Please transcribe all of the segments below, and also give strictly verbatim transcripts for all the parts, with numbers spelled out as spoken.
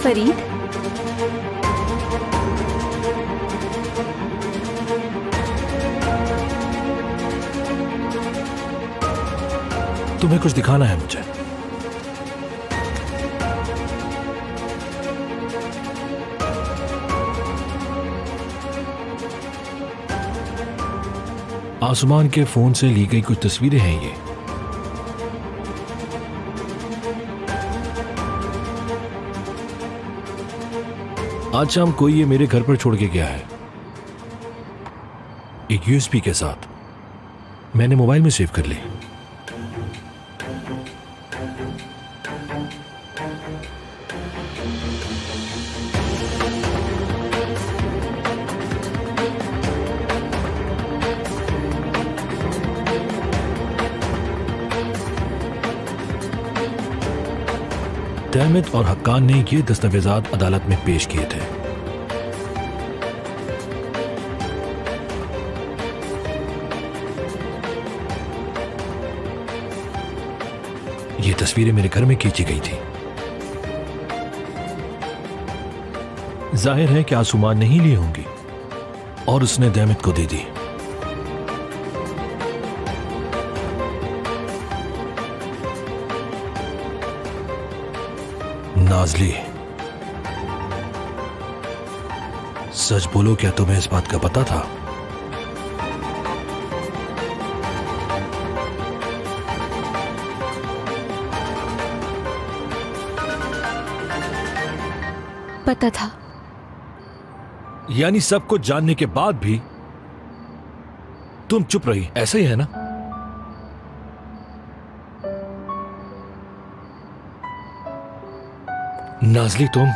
फरीद, तुम्हें कुछ दिखाना है मुझे। आसमान के फोन से ली गई कुछ तस्वीरें हैं ये। आज शाम कोई ये मेरे घर पर छोड़ के गया है, एक यूएसबी के साथ। मैंने मोबाइल में सेव कर ली। दैमित और हक्कान ने ये दस्तावेजात अदालत में पेश किए थे। ये तस्वीरें मेरे घर में खींची गई थी। जाहिर है कि आसुमान नहीं ली होंगी और उसने दैमित को दे दी। नाज़ली, सच बोलो, क्या तुम्हें इस बात का पता था? पता था। यानी सब कुछ जानने के बाद भी तुम चुप रही, ऐसा ही है ना? नाज़ली, तुम,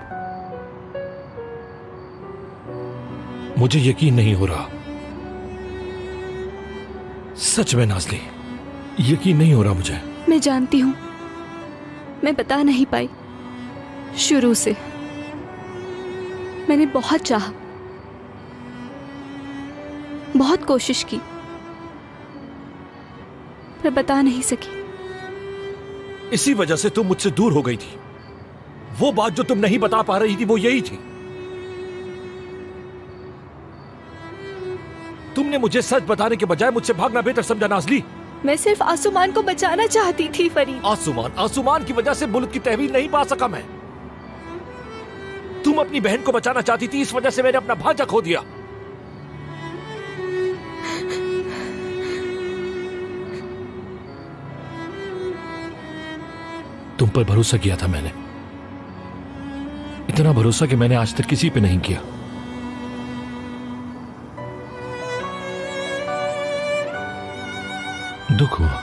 मुझे यकीन नहीं हो रहा। सच में नाज़ली, यकीन नहीं हो रहा मुझे। मैं जानती हूं, मैं बता नहीं पाई। शुरू से मैंने बहुत चाहा, बहुत कोशिश की, पर बता नहीं सकी। इसी वजह से तुम मुझसे दूर हो गई थी। वो बात जो तुम नहीं बता पा रही थी वो यही थी। तुमने मुझे सच बताने के बजाय मुझसे भागना बेहतर समझा नाज़ली। मैं सिर्फ आसुमान को बचाना चाहती थी फरीद। आसुमान आसुमान की वजह से मुल्क की तहवील नहीं पा सका मैं। तुम अपनी बहन को बचाना चाहती थी, इस वजह से मैंने अपना भांजा खो दिया। तुम पर भरोसा किया था मैंने, इतना भरोसा कि मैंने आज तक किसी पे नहीं किया। दुख हुआ।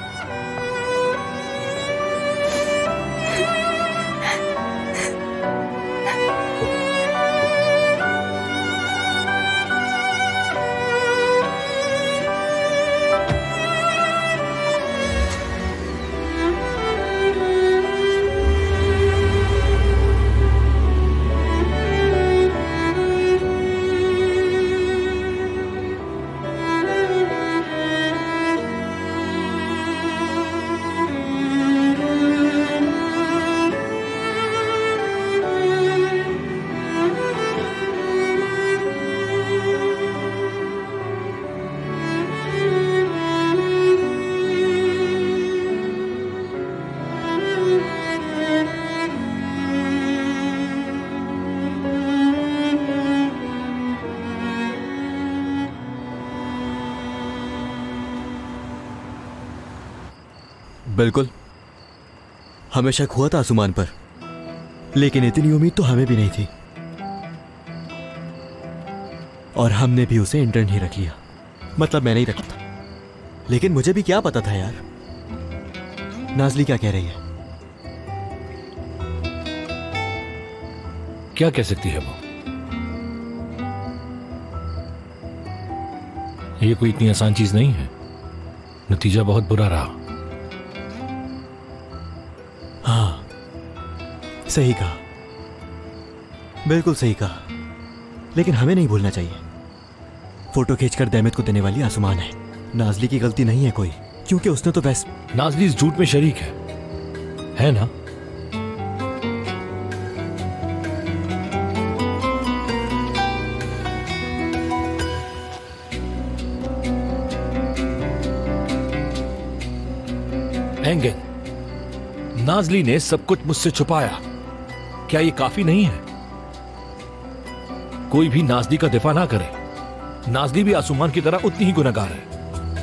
बिल्कुल, हमें शक हुआ था आसुमान पर, लेकिन इतनी उम्मीद तो हमें भी नहीं थी। और हमने भी उसे इंटर्न ही रख लिया। मतलब मैंने ही रखा था, लेकिन मुझे भी क्या पता था यार। नाज़ली क्या कह रही है? क्या कह सकती है वो? ये कोई इतनी आसान चीज नहीं है। नतीजा बहुत बुरा रहा। हाँ, सही कहा, बिल्कुल सही कहा। लेकिन हमें नहीं भूलना चाहिए, फोटो खींचकर दैमित को देने वाली आसुमान है। नाज़ली की गलती नहीं है कोई, क्योंकि उसने तो वैसे। नाज़ली इस झूठ में शरीक है, है ना? एंगन, नाजली ने सब कुछ मुझसे छुपाया। क्या ये काफी नहीं है? कोई भी नाजली का दिफा ना करे। नाजली भी आसुमान की तरह उतनी ही गुनहगार है।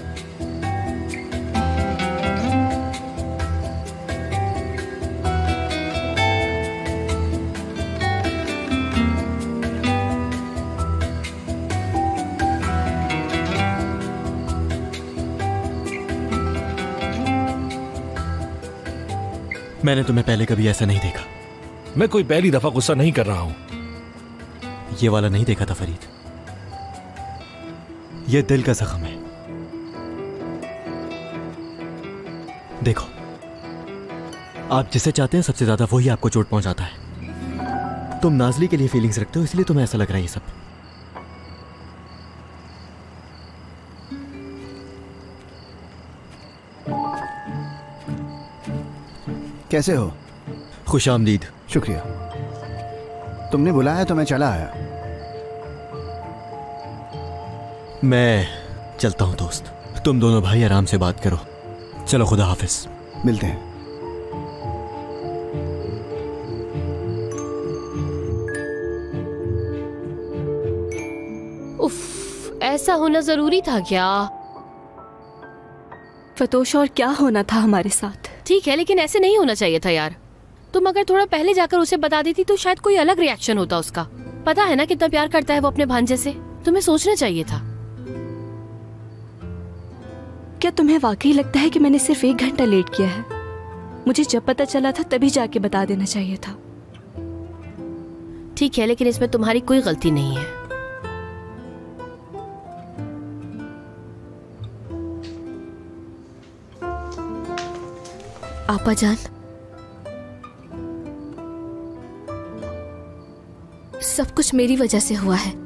मैंने तुम्हें पहले कभी ऐसा नहीं देखा। मैं कोई पहली दफा गुस्सा नहीं कर रहा हूं। ये वाला नहीं देखा था फरीद। ये दिल का जख्म है। देखो, आप जिसे चाहते हैं सबसे ज्यादा वही आपको चोट पहुंचाता है। तुम नाजली के लिए फीलिंग्स रखते हो, इसलिए तुम्हें ऐसा लग रहा है ये सब। कैसे हो? खुशामदीद। शुक्रिया, तुमने बुलाया तो मैं चला आया। मैं चलता हूं दोस्त, तुम दोनों भाई आराम से बात करो। चलो, खुदा हाफिज। मिलते हैं। उफ, ऐसा होना जरूरी था क्या? फतोश, और क्या होना था हमारे साथ? ठीक है, लेकिन ऐसे नहीं होना चाहिए था यार। तुम अगर थोड़ा पहले जाकर उसे बता देती तो शायद कोई अलग रिएक्शन होता उसका। पता है ना कितना प्यार करता है वो अपने भांजे से। तुम्हें सोचना चाहिए था। क्या तुम्हें वाकई लगता है कि मैंने सिर्फ एक घंटा लेट किया है? मुझे जब पता चला था तभी जाके बता देना चाहिए था। ठीक है, लेकिन इसमें तुम्हारी कोई गलती नहीं है। आपा जान, सब कुछ मेरी वजह से हुआ है।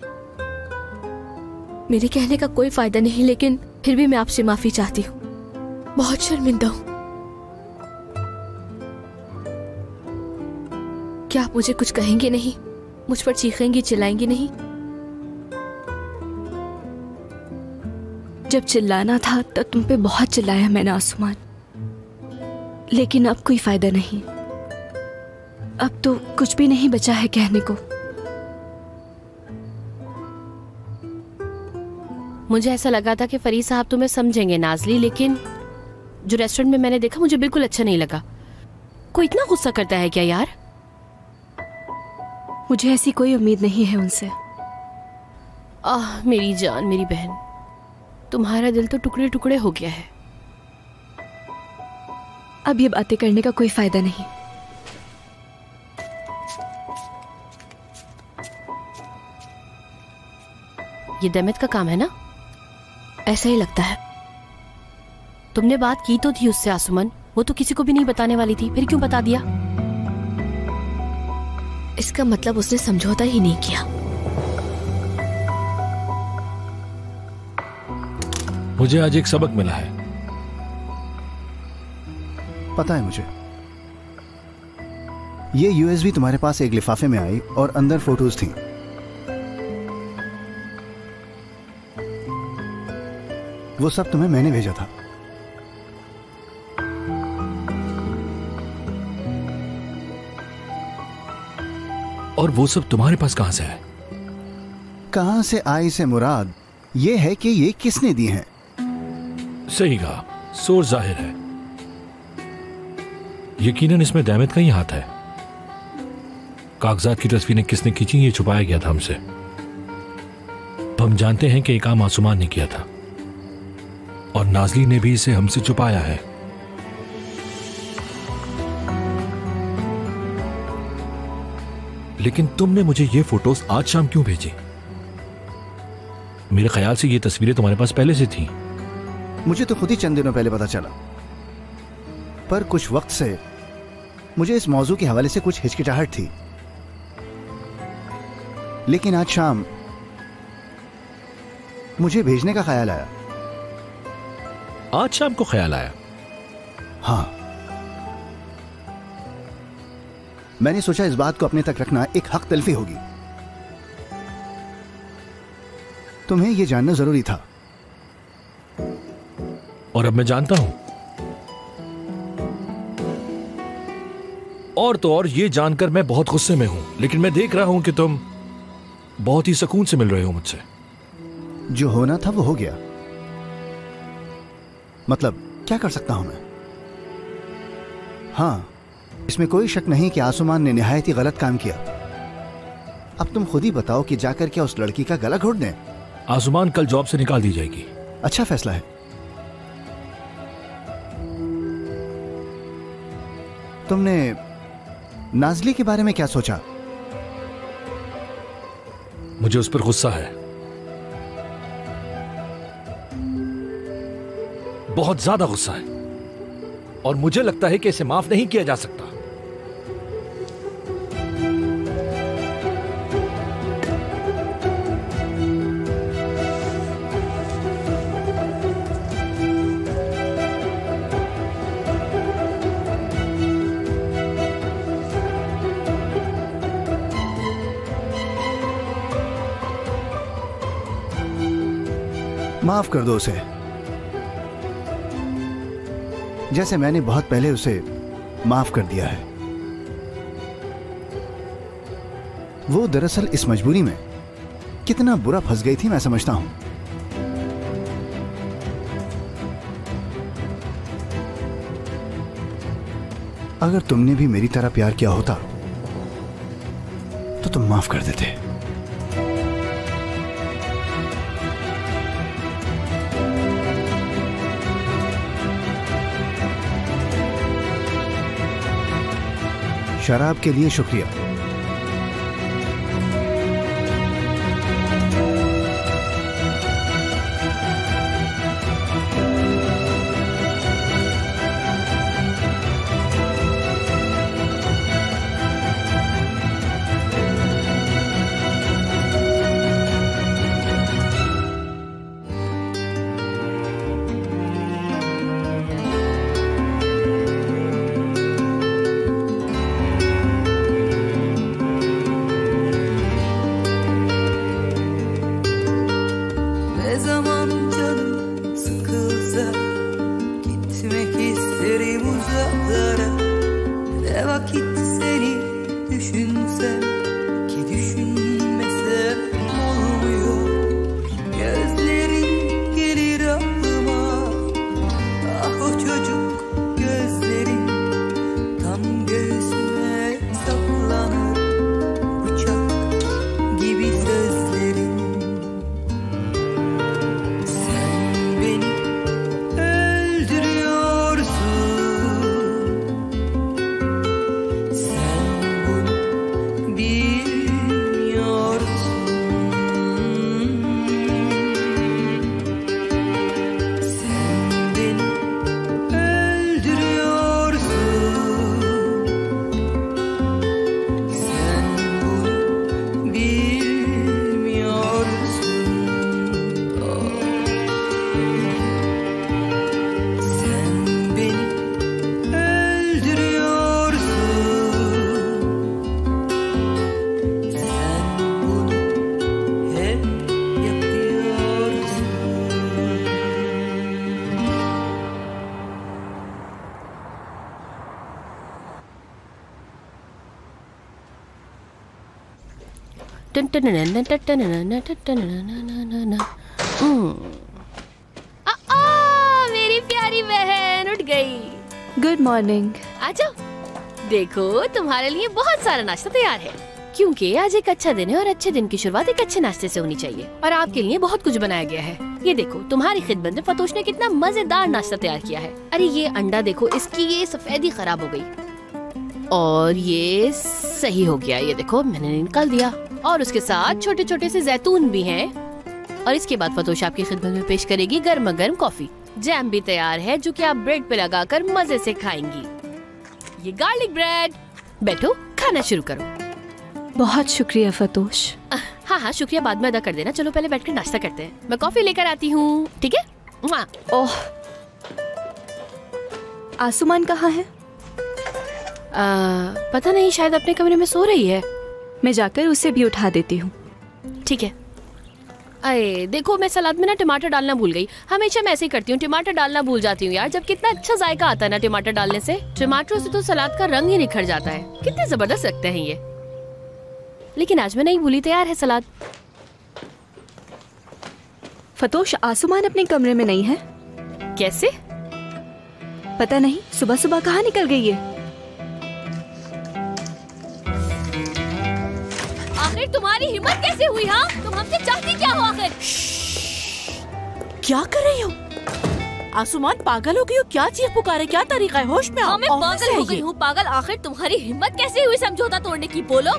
मेरे कहने का कोई फायदा नहीं, लेकिन फिर भी मैं आपसे माफी चाहती हूँ। बहुत शर्मिंदा हूँ। क्या आप मुझे कुछ कहेंगे नहीं? मुझ पर चीखेंगी, चिल्लाएंगी नहीं? जब चिल्लाना था तब तुम पे बहुत चिल्लाया मैंने आसमान, लेकिन अब कोई फायदा नहीं। अब तो कुछ भी नहीं बचा है कहने को। मुझे ऐसा लगा था कि फरीद साहब तुम्हें समझेंगे नाजली, लेकिन जो रेस्टोरेंट में मैंने देखा मुझे बिल्कुल अच्छा नहीं लगा। कोई इतना गुस्सा करता है क्या यार? मुझे ऐसी कोई उम्मीद नहीं है उनसे। आह मेरी जान, मेरी बहन, तुम्हारा दिल तो टुकड़े टुकड़े हो गया है। अब ये बातें करने का कोई फायदा नहीं। ये देमित का काम है ना? ऐसा ही लगता है। तुमने बात की तो थी उससे आसुमन, वो तो किसी को भी नहीं बताने वाली थी, फिर क्यों बता दिया? इसका मतलब उसने समझौता ही नहीं किया। मुझे आज एक सबक मिला है। पता है मुझे। ये यूएसबी तुम्हारे पास एक लिफाफे में आई और अंदर फोटोज थी। वो सब तुम्हें मैंने भेजा था। और वो सब तुम्हारे पास कहां से है? कहां से आई से मुराद ये है कि ये किसने दी हैं। सही कहा, सोर्स जाहिर है। यकीनन इसमें दैमित का ही हाथ है। कागजात की तस्वीरें किसने खींची ये छुपाया गया था हमसे। हम जानते हैं कि एक काम आसुमान ने किया था और नाजली ने भी इसे हमसे छुपाया है। लेकिन तुमने मुझे ये फोटोज आज शाम क्यों भेजी? मेरे ख्याल से ये तस्वीरें तुम्हारे पास पहले से थी। मुझे तो खुद ही चंद दिनों पहले पता चला, पर कुछ वक्त से मुझे इस मौजू के हवाले से कुछ हिचकिचाहट थी। लेकिन आज शाम मुझे भेजने का ख्याल आया। आज शाम को ख्याल आया? हाँ, मैंने सोचा इस बात को अपने तक रखना एक हक तलफी होगी। तुम्हें यह जानना जरूरी था। और अब मैं जानता हूं। और तो और ये जानकर मैं बहुत गुस्से में हूं, लेकिन मैं देख रहा हूं कि तुम बहुत ही सुकून से मिल रहे हो मुझसे। जो होना था वो हो गया। मतलब क्या कर सकता हूं मैं? हाँ, इसमें कोई शक नहीं कि आसुमान ने निहायत ही गलत काम किया। अब तुम खुद ही बताओ कि जाकर क्या उस लड़की का गला घोट दें? आसुमान कल जॉब से निकाल दी जाएगी। अच्छा फैसला है। तुमने नाज़ली के बारे में क्या सोचा? मुझे उस पर गुस्सा है, बहुत ज्यादा गुस्सा है, और मुझे लगता है कि इसे माफ नहीं किया जा सकता। माफ कर दो उसे, जैसे मैंने बहुत पहले उसे माफ कर दिया है। वो दरअसल इस मजबूरी में कितना बुरा फंस गई थी मैं समझता हूं। अगर तुमने भी मेरी तरह प्यार किया होता तो तुम माफ कर देते। शराब के लिए शुक्रिया। मेरी प्यारी बहन उठ गई। Good morning. आ जाओ, देखो तुम्हारे लिए बहुत सारा नाश्ता तैयार है, क्योंकि आज एक अच्छा दिन है और अच्छे दिन की शुरुआत एक अच्छे नाश्ते से होनी चाहिए। और आपके लिए बहुत कुछ बनाया गया है। ये देखो, तुम्हारी खिदमत में फतोश ने कितना मजेदार नाश्ता तैयार किया है। अरे ये अंडा देखो, इसकी ये सफेदी खराब हो गई और ये सही हो गया। ये देखो मैंने निकाल दिया, और उसके साथ छोटे छोटे से जैतून भी हैं। और इसके बाद फतोश आपकी खिदमत में पेश करेगी गर्मा गर्म कॉफी। जैम भी तैयार है जो कि आप ब्रेड पे लगाकर मजे से खाएंगी। ये गार्लिक ब्रेड। बैठो, खाना शुरू करो। बहुत शुक्रिया फतोश। हाँ हाँ, शुक्रिया बाद में अदा कर देना। चलो पहले बैठकर नाश्ता करते हैं। मैं कॉफी लेकर आती हूँ, ठीक है? ओह, आसुमान कहाँ है? आ, पता नहीं, शायद अपने कमरे में सो रही है। मैं जाकर उसे भी उठा देती हूँ। ठीक है। अरे देखो, मैं सलाद में ना टमाटर डालना भूल गई। हमेशा मैं ऐसे ही करती हूँ, टमाटर डालना भूल जाती हूँ यार। जब कितना अच्छा जायका आता है ना टमाटर डालने से। टमाटरों से तो सलाद का रंग ही निखर जाता है। कितने जबरदस्त लगते हैं ये। लेकिन आज मैं नहीं भूली, तैयार है सलाद। फतोश, आसुमान अपने कमरे में नहीं है। कैसे? पता नहीं, सुबह सुबह कहाँ निकल गई है। आखिर तुम्हारी हिम्मत कैसे हुई? हाँ, तुम हमसे चाहती क्या हो आखिर? क्या कर रही हो? आसुमान पागल हो गई हो? क्या चीख पुकारे? क्या तरीका है? होश में आओ। हाँ, मैं पागल हो गई हूँ। पागल, आखिर तुम्हारी हिम्मत कैसे हुई समझौता तोड़ने की? बोलो।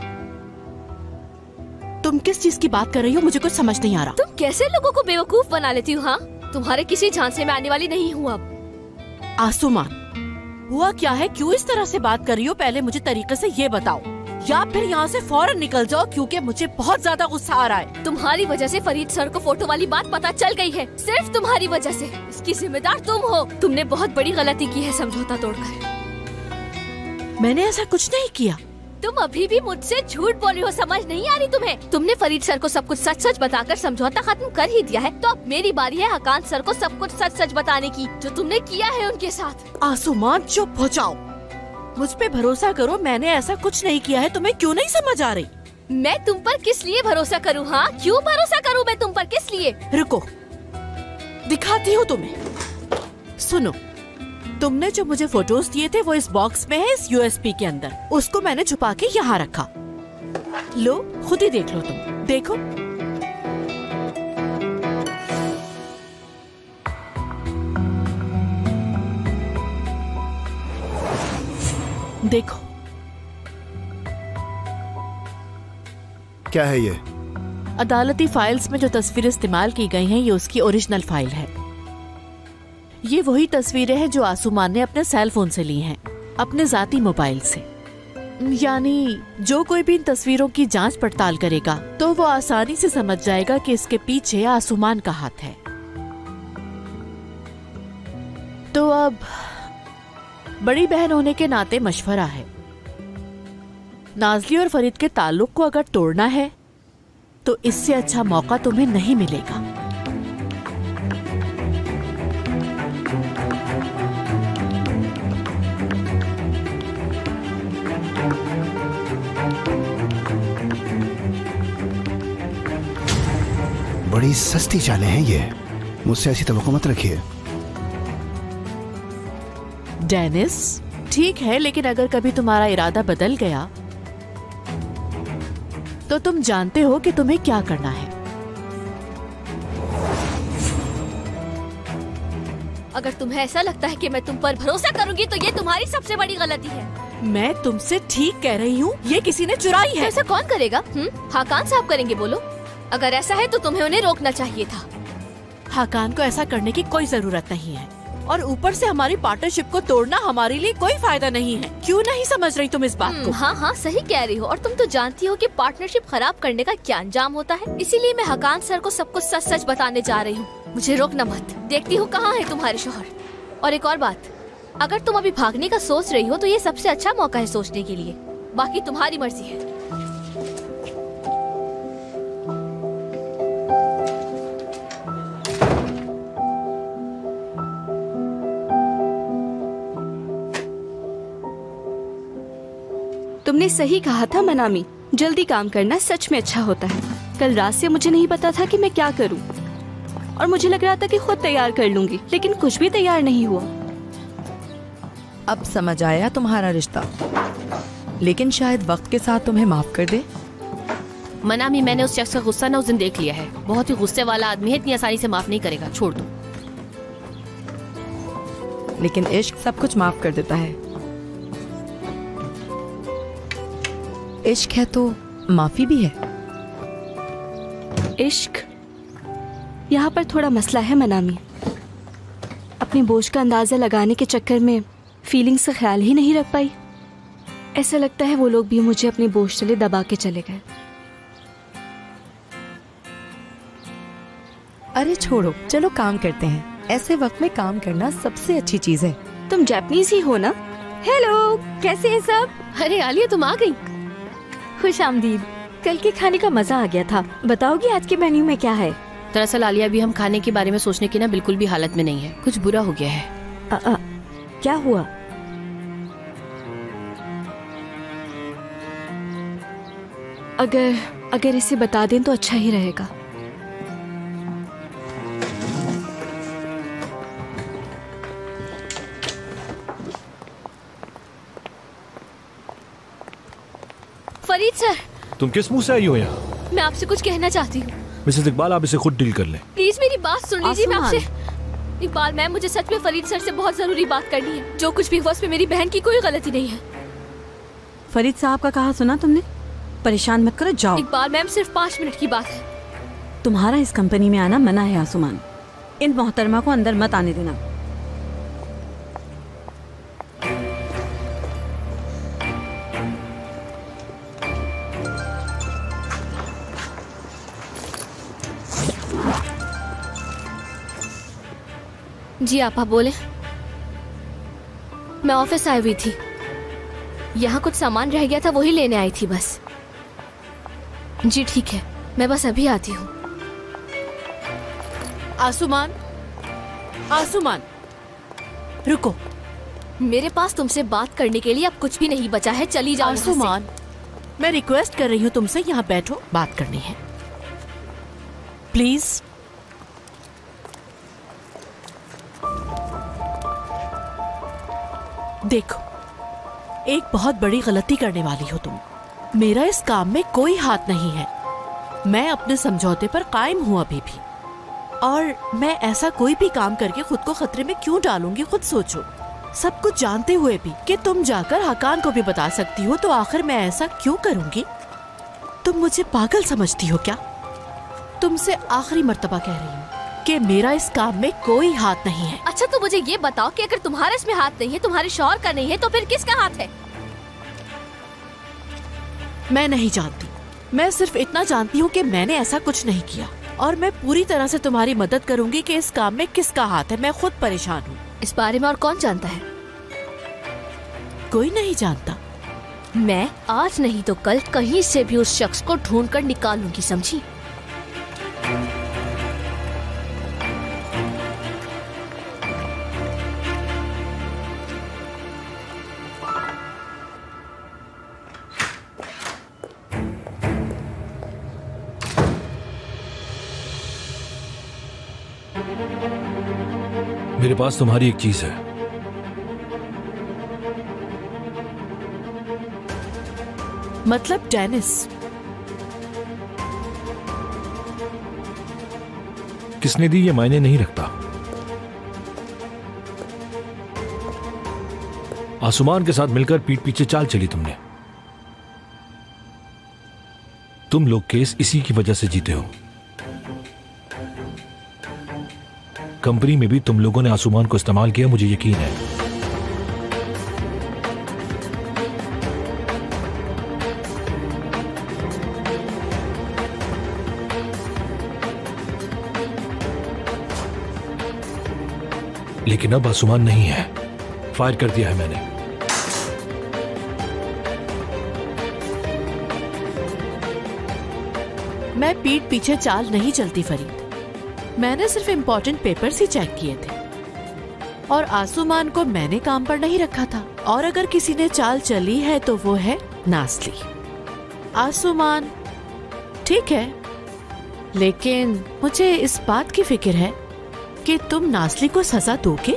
तुम किस चीज की बात कर रही हो? मुझे कुछ समझ नहीं आ रहा। तुम कैसे लोगों को बेवकूफ बना लेती हो? हाँ, तुम्हारे किसी झांसे में आने वाली नहीं हूँ अब। आसुमान, हुआ क्या है? क्यों इस तरह से बात कर रही हो? पहले मुझे तरीके से ये बताओ, या फिर यहाँ से फौरन निकल जाओ, क्योंकि मुझे बहुत ज्यादा गुस्सा आ रहा है। तुम्हारी वजह से फरीद सर को फोटो वाली बात पता चल गई है। सिर्फ तुम्हारी वजह से। इसकी जिम्मेदार तुम हो। तुमने बहुत बड़ी गलती की है समझौता तोड़कर। मैंने ऐसा कुछ नहीं किया। तुम अभी भी मुझसे झूठ बोल रही हो, समझ नहीं आ रही तुम्हें? तुमने फरीद सर को सब कुछ सच सच बताकर समझौता खत्म कर ही दिया है, तो अब मेरी बारी है हकान सर को सब कुछ सच सच बताने की, जो तुमने किया है उनके साथ। आसुमान, चुप हो जाओ। मुझ पे भरोसा करो, मैंने ऐसा कुछ नहीं किया है। तुम्हें क्यों नहीं समझ आ रही? मैं तुम पर किस लिए भरोसा करूँ? हाँ, क्यों भरोसा करूँ मैं तुम पर? किस लिए? रुको, दिखाती हूँ तुम्हें। सुनो, तुमने जो मुझे फोटोज दिए थे वो इस बॉक्स में है, इस यूएसबी के अंदर। उसको मैंने छुपा के यहाँ रखा। लो, खुद ही देख लो। तुम देखो। देखो, क्या है ये? अदालती फाइल्स में जो तस्वीरें इस्तेमाल की गई हैं, ये उसकी ओरिजिनल फाइल है। ये वही तस्वीरें हैं जो आसुमान ने अपने सेल फोन से ली हैं, अपने जाती मोबाइल से। यानी जो कोई भी इन तस्वीरों की जांच पड़ताल करेगा तो वो आसानी से समझ जाएगा कि इसके पीछे आसुमान का हाथ है। तो अब बड़ी बहन होने के नाते मशवरा है, नाज़ली और फरीद के ताल्लुक को अगर तोड़ना है तो इससे अच्छा मौका तुम्हें नहीं मिलेगा। बड़ी सस्ती चालें हैं ये, मुझसे ऐसी तवक्को मत रखिए। डेनिस, ठीक है, लेकिन अगर कभी तुम्हारा इरादा बदल गया तो तुम जानते हो कि तुम्हें क्या करना है। अगर तुम्हें ऐसा लगता है कि मैं तुम पर भरोसा करूंगी तो ये तुम्हारी सबसे बड़ी गलती है। मैं तुमसे ठीक कह रही हूँ, ये किसी ने चुराई है। ऐसा कौन करेगा? हम्म, हाकान साहब करेंगे। बोलो, अगर ऐसा है तो तुम्हें उन्हें रोकना चाहिए था। हाकान को ऐसा करने की कोई जरूरत नहीं है, और ऊपर से हमारी पार्टनरशिप को तोड़ना हमारे लिए कोई फायदा नहीं है। क्यों नहीं समझ रही तुम इस बात को? हाँ हाँ, सही कह रही हो। और तुम तो जानती हो कि पार्टनरशिप खराब करने का क्या अंजाम होता है। इसीलिए मैं हकान सर को सब कुछ सच सच बताने जा रही हूँ। मुझे रोकना मत। देखती हूँ कहाँ है तुम्हारे शौहर। और एक और बात, अगर तुम अभी भागने का सोच रही हो तो ये सबसे अच्छा मौका है सोचने के लिए। बाकी तुम्हारी मर्जी है। तुमने सही कहा था मनामी, जल्दी काम करना सच में अच्छा होता है। कल रात से मुझे नहीं पता था कि मैं क्या करूं, और मुझे लग रहा था कि खुद तैयार कर लूंगी, लेकिन कुछ भी तैयार नहीं हुआ। अब समझ आया तुम्हारा रिश्ता, लेकिन शायद वक्त के साथ तुम्हें माफ कर दे। मनामी, मैंने उस शख्स का गुस्सा ना उस दिन देख लिया है। बहुत ही गुस्से वाला आदमी है, इतनी आसानी से माफ नहीं करेगा। छोड़ दो। लेकिन इश्क सब कुछ माफ कर देता है। इश्क है तो माफी भी है। इश्क, यहाँ पर थोड़ा मसला है मनामी। अपने बोझ का अंदाजा लगाने के चक्कर में फीलिंग्स का ख्याल ही नहीं रख पाई। ऐसा लगता है वो लोग भी मुझे अपने बोझ तले दबा के चले गए। अरे छोड़ो, चलो काम करते हैं। ऐसे वक्त में काम करना सबसे अच्छी चीज है। तुम जापानीज ही हो ना? हेलो, कैसे हैं सब? अरे आलिया, तुम आ गई। खुश आमदीद। कल के खाने का मजा आ गया था। बताओगी आज के मेन्यू में क्या है? दरअसल आलिया भी हम खाने के बारे में सोचने की ना बिल्कुल भी हालत में नहीं है। कुछ बुरा हो गया है। आ, आ, क्या हुआ? अगर अगर इसे बता दें तो अच्छा ही रहेगा। फरीद सर, तुम किस मुंह से आई हो यहाँ? मैं आपसे कुछ कहना चाहती हूँ। मिसेस इकबाल, आप इसे खुद डील कर लें। प्लीज मेरी बात सुन लीजिए। मैं आसमान। आपसे इकबाल मैम, मुझे सच में फरीद सर से बहुत जरूरी बात करनी है। जो कुछ भी हुआ उसमें मेरी बहन की कोई गलती नहीं है। फरीद साहब का कहा सुना तुमने? परेशान मत करो, जाओ। इकबाल मैम, सिर्फ पाँच मिनट की बात है। तुम्हारा इस कंपनी में आना मना है आसुमान। इन मोहतरमा को अंदर मत आने देना। जी आपा बोले। मैं ऑफिस आई हुई थी, यहाँ कुछ सामान रह गया था, वही लेने आई थी बस। जी ठीक है, मैं बस अभी आती हूँ। आसुमान, आसुमान, रुको। मेरे पास तुमसे बात करने के लिए अब कुछ भी नहीं बचा है, चली जाओ यहाँ से। आसुमान, मैं रिक्वेस्ट कर रही हूँ तुमसे, यहाँ बैठो, बात करनी है प्लीज। देखो, एक बहुत बड़ी गलती करने वाली हो तुम। मेरा इस काम में कोई हाथ नहीं है। मैं अपने समझौते पर कायम हूँ अभी भी, और मैं ऐसा कोई भी काम करके खुद को खतरे में क्यों डालूंगी, खुद सोचो। सब कुछ जानते हुए भी कि तुम जाकर हकान को भी बता सकती हो, तो आखिर मैं ऐसा क्यों करूंगी? तुम मुझे पागल समझती हो क्या? तुमसे आखिरी मर्तबा कह रही हूँ कि मेरा इस काम में कोई हाथ नहीं है। अच्छा तो मुझे ये बताओ कि अगर तुम्हारा इसमें हाथ नहीं है, तुम्हारे शौहर का नहीं है, तो फिर किसका हाथ है? मैं नहीं जानती। मैं सिर्फ इतना जानती हूँ कि मैंने ऐसा कुछ नहीं किया, और मैं पूरी तरह से तुम्हारी मदद करूंगी कि इस काम में किसका हाथ है। मैं खुद परेशान हूँ। इस बारे में और कौन जानता है? कोई नहीं जानता। मैं आज नहीं तो कल कहीं से भी उस शख्स को ढूंढ कर निकालूंगी, समझी? मेरे पास तुम्हारी एक चीज है। मतलब डेनिस? किसने दी ये मायने नहीं रखता। आसुमान के साथ मिलकर पीठ पीछे चाल चली तुमने। तुम लोग केस इसी की वजह से जीते हो। कंपनी में भी तुम लोगों ने आसुमान को इस्तेमाल किया, मुझे यकीन है। लेकिन अब आसुमान नहीं है, फायर कर दिया है मैंने। मैं पीठ पीछे चाल नहीं चलती फरीद। मैंने सिर्फ इम्पोर्टेंट पेपर्स ही चेक किए थे, और आसुमान को मैंने काम पर नहीं रखा था। और अगर किसी ने चाल चली है तो वो है नाज़ली। आसुमान ठीक है, लेकिन मुझे इस बात की फिक्र है कि तुम नाज़ली को सजा दोगे।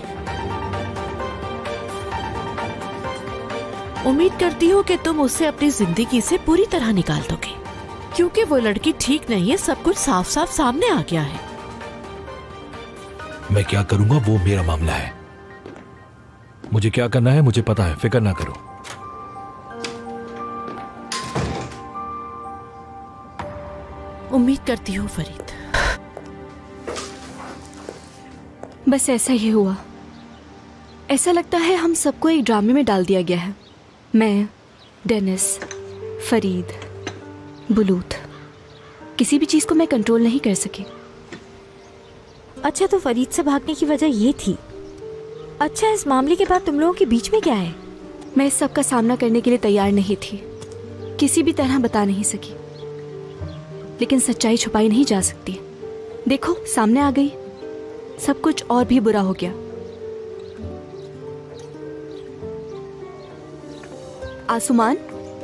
उम्मीद करती हूँ कि तुम उसे अपनी जिंदगी से पूरी तरह निकाल दोगे, क्योंकि वो लड़की ठीक नहीं है। सब कुछ साफ साफ सामने आ गया है। मैं क्या करूंगा वो मेरा मामला है। मुझे क्या करना है मुझे पता है, फिक्र ना करो। उम्मीद करती हूँ फरीद। बस ऐसा ही हुआ। ऐसा लगता है हम सबको एक ड्रामे में डाल दिया गया है। मैं, डेनिस, फरीद, बुलूत, किसी भी चीज को मैं कंट्रोल नहीं कर सकी। अच्छा तो फरीद से भागने की वजह ये थी। अच्छा इस मामले के बाद तुम लोगों के बीच में क्या है? मैं इस सब का सामना करने के लिए तैयार नहीं थी, किसी भी तरह बता नहीं सकी। लेकिन सच्चाई छुपाई नहीं जा सकती। देखो सामने आ गई। सब कुछ और भी बुरा हो गया। आसुमान,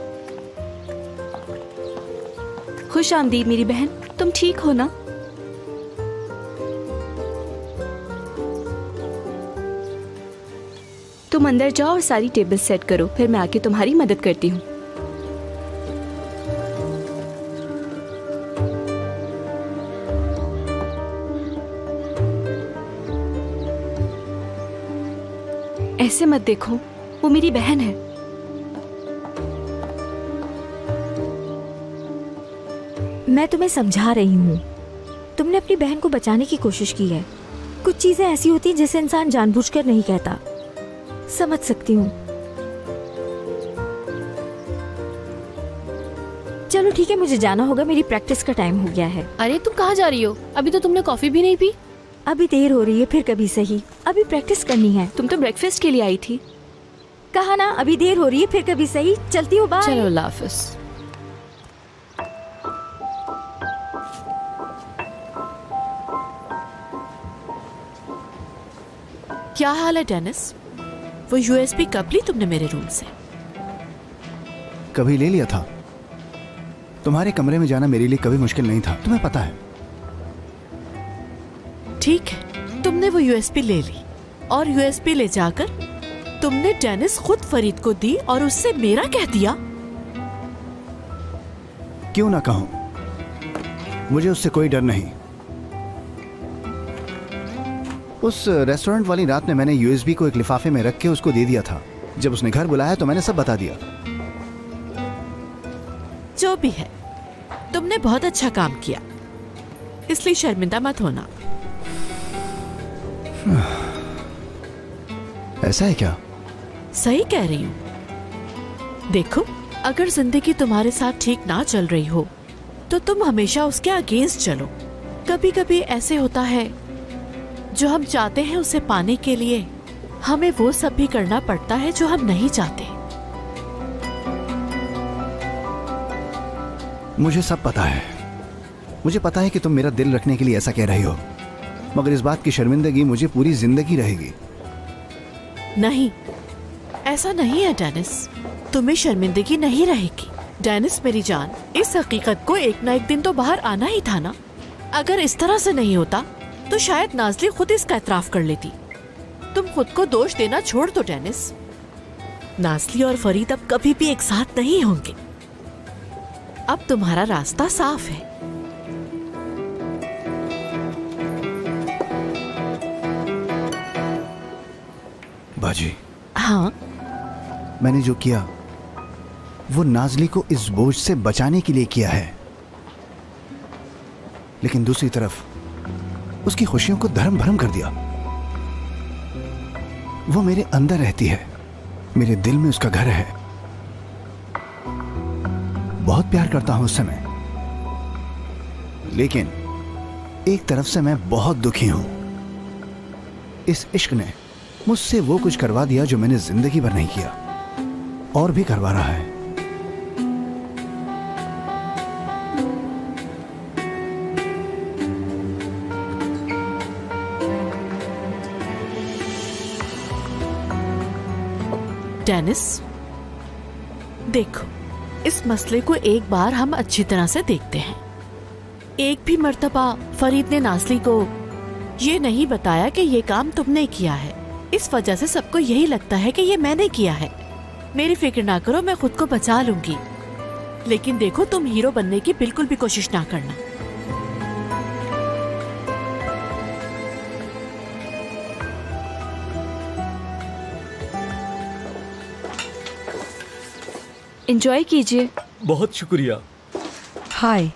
खुश आमदीद मेरी बहन। तुम ठीक हो ना? तुम अंदर जाओ और सारी टेबल सेट करो, फिर मैं आके तुम्हारी मदद करती हूँ। ऐसे मत देखो, वो मेरी बहन है। मैं तुम्हें समझा रही हूँ। तुमने अपनी बहन को बचाने की कोशिश की है। कुछ चीजें ऐसी होती हैं जिसे इंसान जानबूझकर नहीं कहता। समझ सकती हूँ। चलो ठीक है, मुझे जाना होगा, मेरी प्रैक्टिस का टाइम हो गया है। अरे तुम कहाँ जा रही हो? अभी तो तुमने कॉफी भी नहीं पी। अभी देर हो रही है, फिर कभी सही। अभी प्रैक्टिस करनी है। तुम तो ब्रेकफास्ट के लिए आई थी। कहा ना, अभी देर हो रही है, फिर कभी सही। चलती हूँ, बाय। चलो अल्लाह हाफिज। क्या हाल है डेनिस? वो यूएसबी कब ली तुमने मेरे रूम से? कभी ले लिया था। तुम्हारे कमरे में जाना मेरे लिए कभी मुश्किल नहीं था, तुम्हें पता है। ठीक है, तुमने वो यूएसबी ले ली और यूएसबी ले जाकर तुमने डेनिस खुद फरीद को दी और उससे मेरा कह दिया। क्यों ना कहूं, मुझे उससे कोई डर नहीं। उस रेस्टोरेंट वाली रात में मैंने यूएसबी को एक लिफाफे में रख के उसको दे दिया था। जब उसने घर बुलाया तो मैंने सब बता दिया। जो भी है, तुमने बहुत अच्छा काम किया, इसलिए शर्मिंदा मत होना। ऐसा है क्या? सही कह रही हूँ। देखो, अगर जिंदगी तुम्हारे साथ ठीक ना चल रही हो तो तुम हमेशा उसके अगेंस्ट चलो। कभी कभी ऐसे होता है, जो हम चाहते हैं उसे पाने के लिए हमें वो सब भी करना पड़ता है जो हम नहीं चाहते। मुझे सब पता है। मुझे पता है कि तुम मेरा दिल रखने के लिए ऐसा कह रही हो, मगर इस बात की शर्मिंदगी मुझे पूरी जिंदगी रहेगी। नहीं, ऐसा नहीं है डेनिस, तुम्हें शर्मिंदगी नहीं रहेगी। डेनिस मेरी जान, इस हकीकत को एक ना एक दिन तो बाहर आना ही था ना। अगर इस तरह से नहीं होता तो शायद नाज़ली खुद इसका एतराफ कर लेती। तुम खुद को दोष देना छोड़ दो डेनिस। नाज़ली और फरीद अब कभी भी एक साथ नहीं होंगे। अब तुम्हारा रास्ता साफ है। बाजी, हाँ, मैंने जो किया वो नाज़ली को इस बोझ से बचाने के लिए किया है, लेकिन दूसरी तरफ उसकी खुशियों को धर्म भरम कर दिया। वो मेरे अंदर रहती है, मेरे दिल में उसका घर है। बहुत प्यार करता हूं उससे मैं, लेकिन एक तरफ से मैं बहुत दुखी हूं। इस इश्क ने मुझसे वो कुछ करवा दिया जो मैंने जिंदगी भर नहीं किया, और भी करवा रहा है। डेनिस, देखो, इस मसले को एक बार हम अच्छी तरह से देखते हैं। एक भी मर्तबा फरीद ने नाज़ली को ये नहीं बताया कि ये काम तुमने किया है। इस वजह से सबको यही लगता है कि ये मैंने किया है। मेरी फिक्र ना करो, मैं खुद को बचा लूंगी। लेकिन देखो, तुम हीरो बनने की बिल्कुल भी कोशिश ना करना। एंजॉय कीजिए। बहुत शुक्रिया। हाय,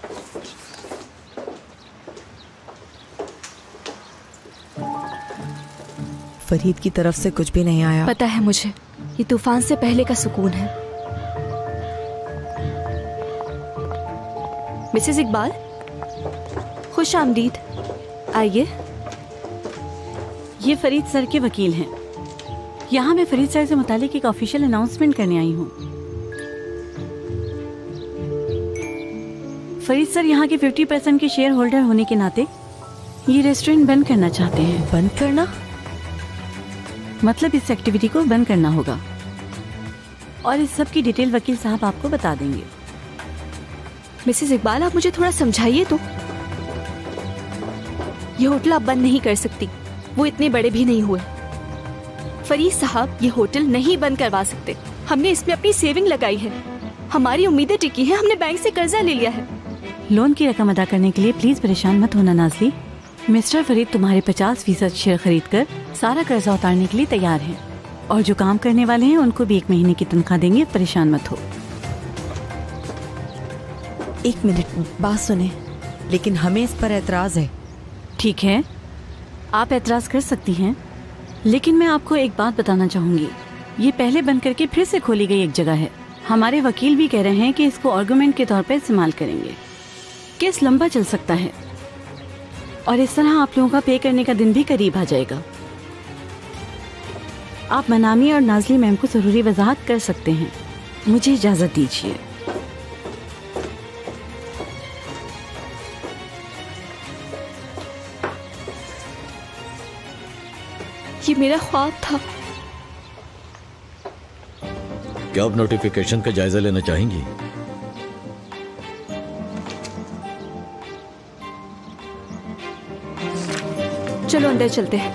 फरीद की तरफ से कुछ भी नहीं आया। पता है मुझे, ये तूफान से पहले का सुकून है। मिसेस इकबाल, खुश आमदीद। आइए। ये फरीद सर के वकील हैं। यहाँ मैं फरीद सर से मुतालिक एक ऑफिशियल अनाउंसमेंट करने आई हूँ। फरीद सर यहाँ के पचास परसेंट के शेयर होल्डर होने के नाते ये रेस्टोरेंट बंद करना चाहते हैं। बंद करना? मतलब इस एक्टिविटी को बंद करना होगा और इस सब की डिटेल वकील साहब आपको बता देंगे। मिसेस इकबाल, आप मुझे थोड़ा समझाइए तो। ये होटल आप बंद नहीं कर सकती, वो इतने बड़े भी नहीं हुए। फरीद साहब, ये होटल नहीं बंद करवा सकते। हमने इसमें अपनी सेविंग लगाई है, हमारी उम्मीदें टिकी हैं, हमने बैंक से कर्जा ले लिया है। लोन की रकम अदा करने के लिए प्लीज परेशान मत होना नाज़ली। मिस्टर फरीद तुम्हारे पचास फीसद शेयर खरीद कर सारा कर्जा उतारने के लिए तैयार हैं और जो काम करने वाले हैं उनको भी एक महीने की तनख्वाह देंगे। परेशान मत हो। एक मिनट, बात सुने, लेकिन हमें इस पर एतराज है। ठीक है, आप एतराज कर सकती हैं, लेकिन मैं आपको एक बात बताना चाहूंगी। ये पहले बंद करके फिर से खोली गई एक जगह है। हमारे वकील भी कह रहे हैं कि इसको आर्गुमेंट के तौर पर इस्तेमाल करेंगे। केस लंबा चल सकता है और इस तरह आप लोगों का पे करने का दिन भी करीब आ जाएगा। आप मनामी और नाज़ली मैम को जरूरी वजाहत कर सकते हैं। मुझे इजाजत दीजिए। ये मेरा ख्वाब था। क्या आप नोटिफिकेशन का जायजा लेना चाहेंगी? चलो अंदर चलते हैं।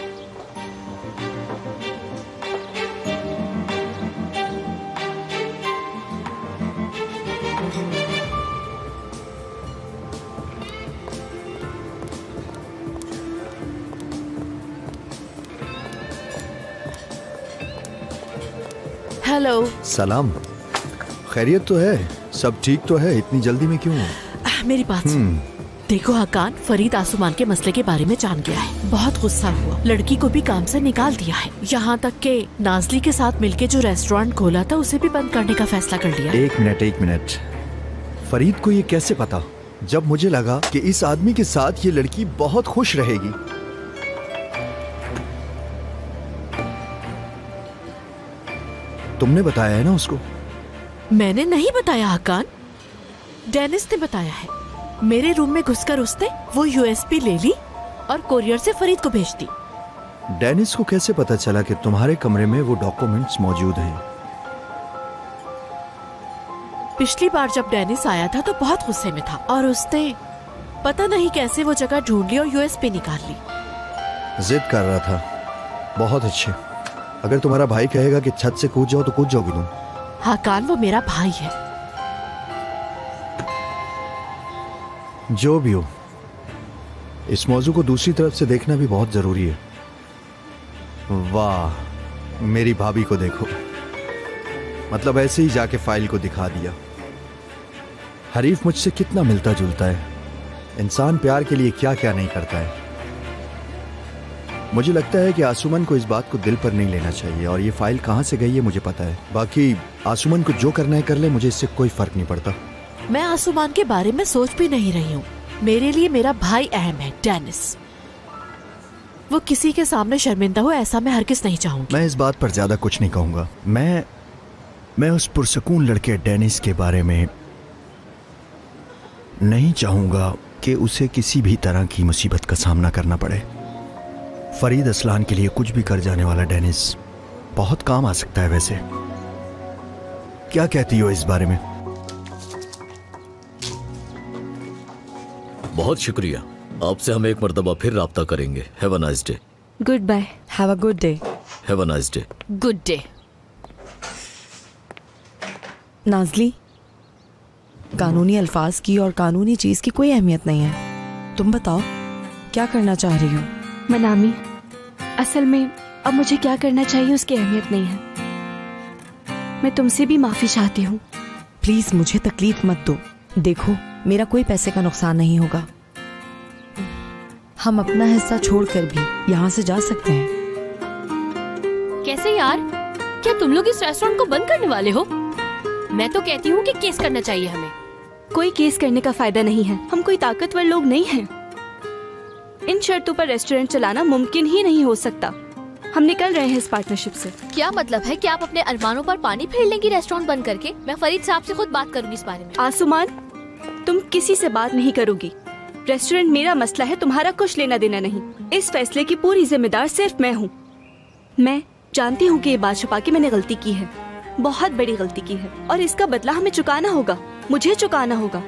हेलो। सलाम। खैरियत तो है? सब ठीक तो है? इतनी जल्दी में क्यों? मेरी बात सुन। देखो हकान, फरीद आसुमान के मसले के बारे में जान गया है। बहुत गुस्सा हुआ, लड़की को भी काम से निकाल दिया है। यहाँ तक के नाज़ली के साथ मिलके जो रेस्टोरेंट खोला था उसे भी बंद करने का फैसला कर लिया। एक मिनट एक मिनट फरीद को ये कैसे पता, जब मुझे लगा कि इस आदमी के साथ ये लड़की बहुत खुश रहेगी? तुमने बताया है ना उसको? मैंने नहीं बताया हकान, डेनिस ने बताया है। मेरे रूम में घुसकर उसने वो यूएसबी ले ली और कोरियर से फरीद को भेज दी। डेनिस को कैसे पता चला कि तुम्हारे कमरे में वो डॉक्यूमेंट्स मौजूद हैं? पिछली बार जब डेनिस आया था तो बहुत गुस्से में था और उसने पता नहीं कैसे वो जगह ढूंढ ली और यूएसबी निकाल ली। जिद कर रहा था। बहुत अच्छे। अगर तुम्हारा भाई कहेगा कि छत से कूद जाओ तो कूद जाओगी तुम? हकान, वो मेरा भाई है। जो भी हो, इस मौजू को दूसरी तरफ से देखना भी बहुत जरूरी है। वाह, मेरी भाभी को देखो, मतलब ऐसे ही जाके फाइल को दिखा दिया। हरीफ मुझसे कितना मिलता जुलता है। इंसान प्यार के लिए क्या क्या नहीं करता है। मुझे लगता है कि आसुमन को इस बात को दिल पर नहीं लेना चाहिए और ये फाइल कहां से गई है मुझे पता है। बाकी आसुमन को जो करना है कर ले, मुझे इससे कोई फर्क नहीं पड़ता। मैं आसुमान के बारे में सोच भी नहीं रही हूँ। मेरे लिए मेरा भाई अहम है, डेनिस। वो किसी के सामने शर्मिंदा हो ऐसा मैं हरगिज़ नहीं चाहूंगी। मैं इस बात पर ज्यादा कुछ नहीं कहूंगा। मैं मैं उस पुरसकून लड़के डेनिस के बारे में नहीं चाहूंगा कि उसे किसी भी तरह की मुसीबत का सामना करना पड़े। फरीद असलान के लिए कुछ भी कर जाने वाला डेनिस बहुत काम आ सकता है। वैसे क्या कहती हो इस बारे में? बहुत शुक्रिया। आपसे हम एक मर्तबा फिर राब्ता करेंगे। Have a nice day. Good bye. Have a good day. Have a nice day. Good day. Nazli, कानूनी अल्फाज की और कानूनी चीज की कोई अहमियत नहीं है। तुम बताओ क्या करना चाह रही हो? मनामी, असल में अब मुझे क्या करना चाहिए उसकी अहमियत नहीं है। मैं तुमसे भी माफी चाहती हूँ। प्लीज मुझे तकलीफ मत दो। देखो, मेरा कोई पैसे का नुकसान नहीं होगा। हम अपना हिस्सा छोड़कर भी यहाँ से जा सकते हैं। कैसे यार? क्या तुम लोग इस रेस्टोरेंट को बंद करने वाले हो? मैं तो कहती हूँ कि केस करना चाहिए हमें। कोई केस करने का फायदा नहीं है। हम कोई ताकतवर लोग नहीं हैं। इन शर्तों पर रेस्टोरेंट चलाना मुमकिन ही नहीं हो सकता। हम निकल रहे हैं इस पार्टनरशिप से। क्या मतलब है कि आप अपने अरमानों पर पानी फेर लेंगी रेस्टोरेंट बंद करके? मैं फरीद साहब से खुद बात करूंगी इस बारे में। आसुमान, तुम किसी से बात नहीं करोगी। रेस्टोरेंट मेरा मसला है, तुम्हारा कुछ लेना देना नहीं। इस फैसले की पूरी जिम्मेदार सिर्फ मैं हूँ। मैं जानती हूँ कि ये बात छुपा के मैंने गलती की है, बहुत बड़ी गलती की है, और इसका बदला हमें चुकाना होगा, मुझे चुकाना होगा।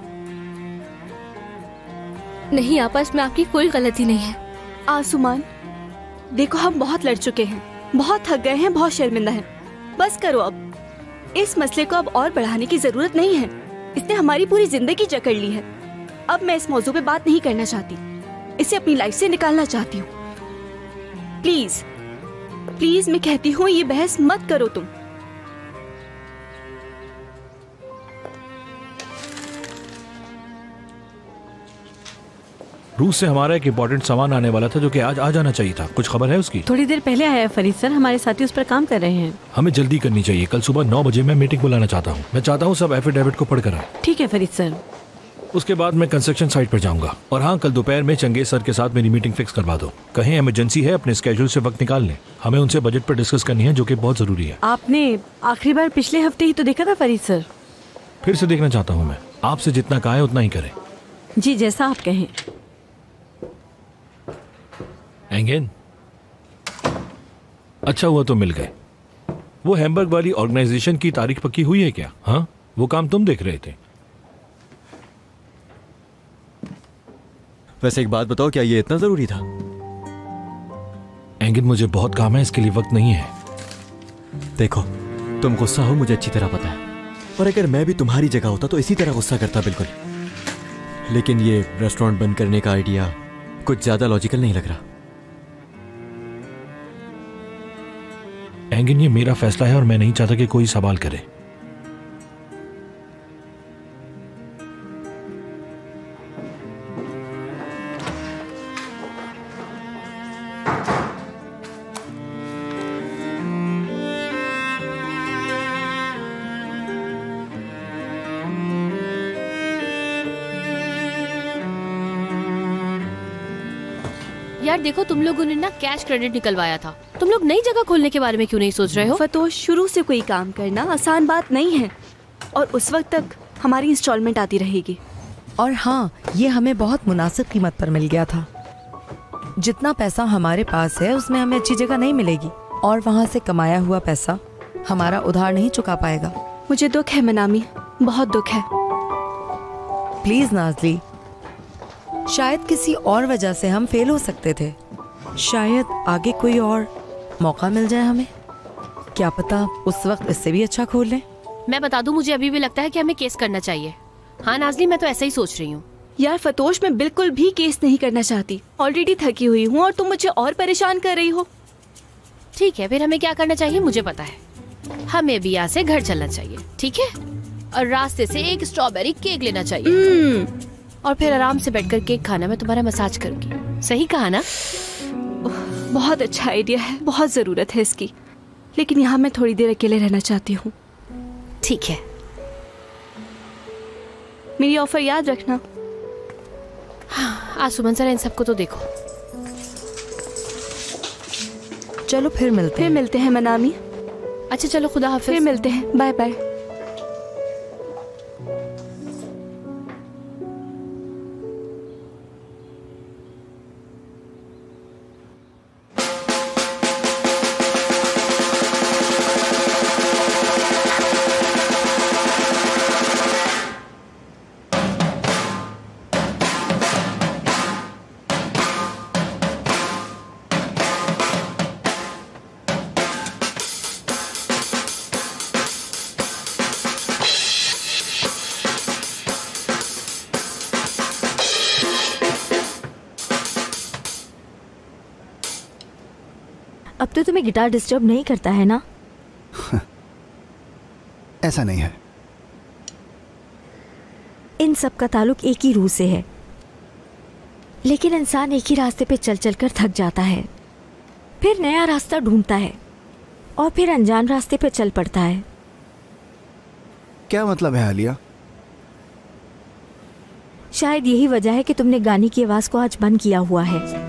नहीं आपा, इसमें आपकी कोई गलती नहीं है। आसुमान, देखो हम बहुत लड़ चुके हैं, बहुत थक गए हैं, बहुत शर्मिंदा हैं। बस करो अब, इस मसले को अब और बढ़ाने की जरूरत नहीं है। इसने हमारी पूरी जिंदगी जकड़ ली है। अब मैं इस मौजू पे बात नहीं करना चाहती, इसे अपनी लाइफ से निकालना चाहती हूँ। प्लीज प्लीज मैं कहती हूँ, ये बहस मत करो तुम। रूस से हमारा एक इम्पोर्टेंट सामान आने वाला था जो कि आज आ जाना चाहिए था। कुछ खबर है उसकी? थोड़ी देर पहले आया फरीद सर, हमारे साथी उस पर काम कर रहे हैं। हमें जल्दी करनी चाहिए। कल सुबह नौ बजे मैं मीटिंग बुलाना चाहता हूँ। मैं चाहता हूँ सब एफिडेविट को पढ़कर आए। ठीक है फरीद सर। उसके बाद मैं कंस्ट्रक्शन साइट पर जाऊंगा। और हाँ, कल दोपहर में चंगेज सर के साथ मेरी मीटिंग फिक्स करवा दो। कहीं इमरजेंसी है, अपने स्केड्यूल से वक्त निकाल लें। हमें उनसे बजट पर डिस्कस करनी है, जो कि बहुत जरूरी है। आपने आखिरी बार पिछले हफ्ते ही तो देखा था फरीद सर। फिर से देखना चाहता हूँ मैं। आपसे जितना कहा है उतना ही करें। जी, जैसा आप कहें। एंगेन, अच्छा हुआ तो मिल गए। वो हैम्बर्ग वाली ऑर्गेनाइजेशन की तारीख पक्की हुई है क्या? हाँ, वो काम तुम देख रहे थे। वैसे एक बात बताओ, क्या ये इतना जरूरी था? एंगेन, मुझे बहुत काम है, इसके लिए वक्त नहीं है। देखो, तुम गुस्सा हो, मुझे अच्छी तरह पता है। और अगर मैं भी तुम्हारी जगह होता तो इसी तरह गुस्सा करता, बिल्कुल। लेकिन ये रेस्टोरेंट बंद करने का आइडिया कुछ ज्यादा लॉजिकल नहीं लग रहा। एंगेन, ये मेरा फैसला है और मैं नहीं चाहता कि कोई सवाल करे। यार देखो, तुम लोगों ने ना कैश क्रेडिट निकलवाया था। तुम लोग नई जगह खोलने के बारे में क्यों नहीं सोच रहे हो? फतोश, शुरू से कोई काम करना आसान बात नहीं है, और उस वक्त तक हमारी इंस्टॉलमेंट आती रहेगी। और हाँ, ये हमें बहुत मुनासिब कीमत पर मिल गया था। जितना पैसा हमारे पास है उसमें हमें अच्छी जगह नहीं मिलेगी, और वहाँ से कमाया हुआ पैसा हमारा उधार नहीं चुका पाएगा। मुझे दुख है मनामी, बहुत दुख है। प्लीज नाज़ली, शायद किसी और वजह से हम फेल हो सकते थे। शायद आगे कोई और मौका मिल जाए हमें। क्या पता उस वक्त इससे भी अच्छा खोल लें। मैं बता दूं, मुझे अभी भी लगता है कि हमें केस करना चाहिए। हाँ नाज़ली, मैं तो ऐसा ही सोच रही हूँ। यार फतोश, मैं बिल्कुल भी केस नहीं करना चाहती। ऑलरेडी थकी हुई हूँ और तुम मुझे और परेशान कर रही हो। ठीक है, फिर हमें क्या करना चाहिए मुझे पता है। हमें भी यहाँ से घर चलना चाहिए, ठीक है? और रास्ते से एक स्ट्रॉबेरी केक लेना चाहिए, और फिर आराम से बैठकर केक खाना। मैं तुम्हारा मसाज करूंगी। सही कहा ना? बहुत अच्छा आइडिया है, बहुत जरूरत है इसकी। लेकिन यहाँ मैं थोड़ी देर अकेले रहना चाहती हूँ। ठीक है, मेरी ऑफर याद रखना। हाँ, आसुमन सर, इन सबको तो देखो। चलो फिर मिलते फिर हैं। मिलते हैं मनामी। अच्छा चलो, खुदा हाफिज। फिर मिलते हैं, बाय बाय। अब तो तुम्हें गिटार डिस्टर्ब नहीं करता है ना? ऐसा नहीं है। इन सब का ताल्लुक एक ही रूह से है, लेकिन इंसान एक ही रास्ते पे चल चल कर थक जाता है, फिर नया रास्ता ढूंढता है, और फिर अनजान रास्ते पे चल पड़ता है। क्या मतलब है आलिया? शायद यही वजह है कि तुमने गाने की आवाज को आज बंद किया हुआ है।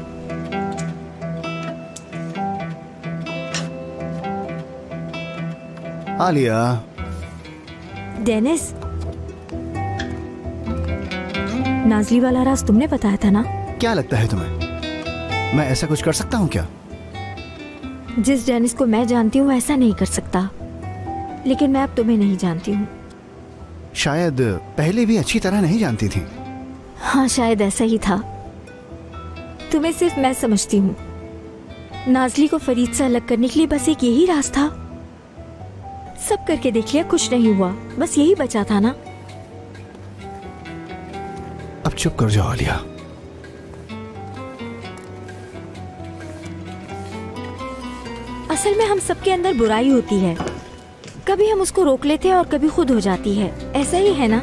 आलिया। डेनिस, नाजली वाला राज तुमने बताया था ना? क्या लगता है तुम्हें मैं ऐसा कुछ कर सकता हूँ क्या? जिस डेनिस को मैं जानती हूँ ऐसा नहीं कर सकता, लेकिन मैं अब तुम्हें नहीं जानती हूँ। शायद पहले भी अच्छी तरह नहीं जानती थी। हाँ, शायद ऐसा ही था। तुम्हें सिर्फ मैं समझती हूँ। नाजली को फरीद से अलग करने के लिए बस एक यही राज था। सब करके देख लिया, कुछ नहीं हुआ, बस यही बचा था ना। अब चुप कर जाओ आलिया। असल में हम सबके अंदर बुराई होती है, कभी हम उसको रोक लेते हैं और कभी खुद हो जाती है। ऐसा ही है ना?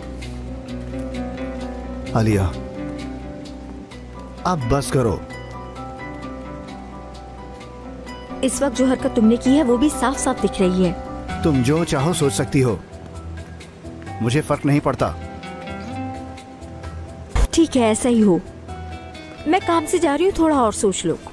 आलिया, अब बस करो। इस वक्त जो हरकत तुमने की है वो भी साफ साफ दिख रही है। तुम जो चाहो सोच सकती हो, मुझे फर्क नहीं पड़ता। ठीक है, ऐसा ही हो। मैं काम से जा रही हूँ, थोड़ा और सोच लो।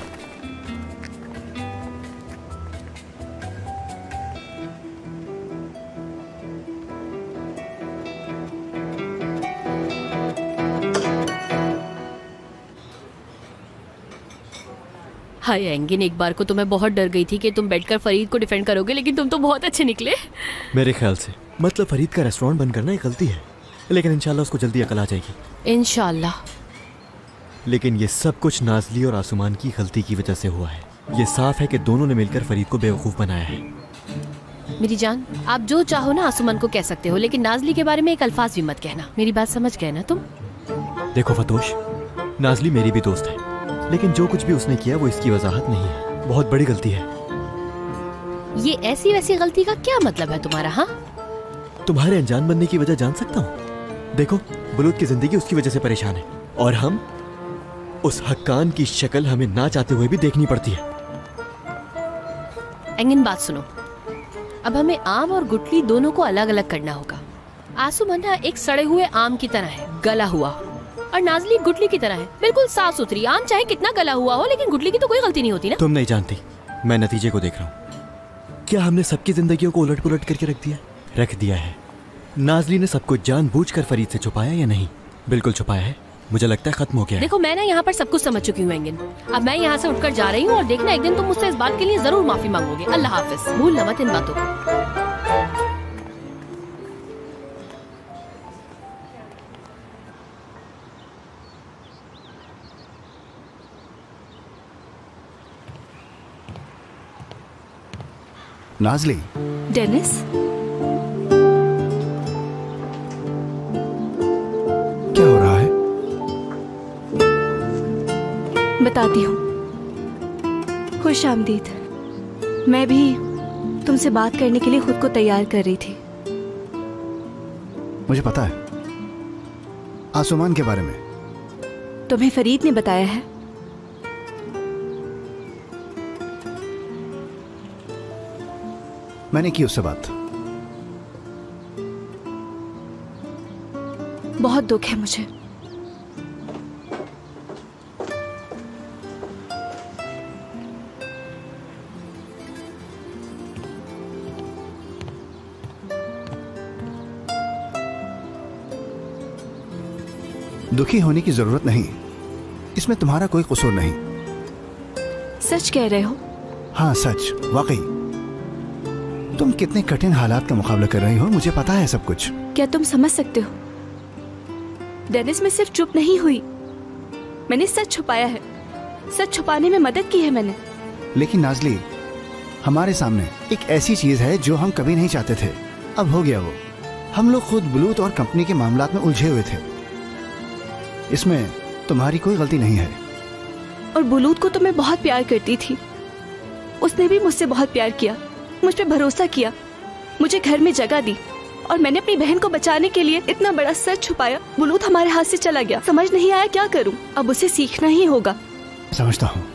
हाय एंगिन, एक बार को तो मैं बहुत डर गई थी कि तुम बैठकर फरीद को डिफेंड करोगे, लेकिन तुम तो बहुत अच्छे निकले। मेरे ख्याल से मतलब फरीद का रेस्टोरेंट बंद करना एक गलती है, लेकिन इंशाल्लाह उसको जल्दी अकल आ जाएगी। इंशाल्लाह। लेकिन ये सब कुछ नाजली और आसुमान की गलती की वजह से हुआ है। ये साफ है कि दोनों ने मिलकर फरीद को बेवकूफ बनाया है। मेरी जान, आप जो चाहो ना आसुमान को कह सकते हो, लेकिन नाजली के बारे में एक अल्फाज भी मत कहना। मेरी बात समझ गए ना तुम? देखो फतोश, नाजली मेरी भी दोस्त है, लेकिन जो कुछ भी उसने किया वो इसकी वजाहत नहीं है। बहुत बड़ी गलती है। ये ऐसी वैसी गलती का क्या मतलब है तुम्हारा? हाँ, तुम्हारे अनजान बनने की वजह जान सकता हूँ। देखो, बुलूद की जिंदगी उसकी वजह से परेशान है, और हम उस हक्कान की शक्ल हमें ना चाहते हुए भी देखनी पड़ती है। एंगिन, बात सुनो। अब हमें आम और गुटली दोनों को अलग अलग करना होगा। आसुमान एक सड़े हुए आम की तरह है, गला हुआ, और नाजली गुटली की तरह है, बिल्कुल साफ सुथरी। आम चाहे कितना गला हुआ हो, लेकिन गुटली की तो कोई गलती नहीं होती ना। तुम नहीं जानती, मैं नतीजे को देख रहा हूँ। क्या हमने सबकी जिंदगियों को उलट पुलट करके रख दिया रख दिया है? नाजली ने सब कुछ जानबूझकर फरीद से छुपाया या नहीं? बिल्कुल छुपाया है। मुझे लगता है खत्म हो गया है। देखो, मैं ना यहाँ पर सब कुछ समझ चुकी हूँ एंगिन। अब मैं यहाँ से उठकर जा रही हूँ, और देखना एक दिन तुम मुझसे इस बात के लिए जरूर माफी मांगोगे। अल्लाह हाफिज। भूलना मत इन बातों को। नाजली। डेनिस, क्या हो रहा है? बताती हूँ। खुश आमदीद। मैं भी तुमसे बात करने के लिए खुद को तैयार कर रही थी। मुझे पता है आसुमान के बारे में। तुम्हें फरीद ने बताया है? मैंने की उससे बात। बहुत दुख है मुझे। दुखी होने की जरूरत नहीं, इसमें तुम्हारा कोई कसूर नहीं। सच कह रहे हो? हाँ सच, वाकई। तुम कितने कठिन हालात का मुकाबला कर रही हो, मुझे पता है सब कुछ। क्या तुम समझ सकते हो? डेनिस, मैं सिर्फ चुप नहीं हुई, मैंने सच छुपाया है। सच छुपाने में मदद की है मैंने। लेकिन नाजली, हमारे सामने एक ऐसी चीज है जो हम कभी नहीं चाहते थे। अब हो गया वो। हम लोग खुद बुलूत और कंपनी के मामलात में उलझे हुए थे। इसमें तुम्हारी कोई गलती नहीं है। और बुलूत को तो मैं बहुत प्यार करती थी। उसने भी मुझसे बहुत प्यार किया, मुझ पे भरोसा किया, मुझे घर में जगह दी, और मैंने अपनी बहन को बचाने के लिए इतना बड़ा सच छुपाया। बुलूत हमारे हाथ से चला गया। समझ नहीं आया क्या करूं। अब उसे सीखना ही होगा। समझता हूं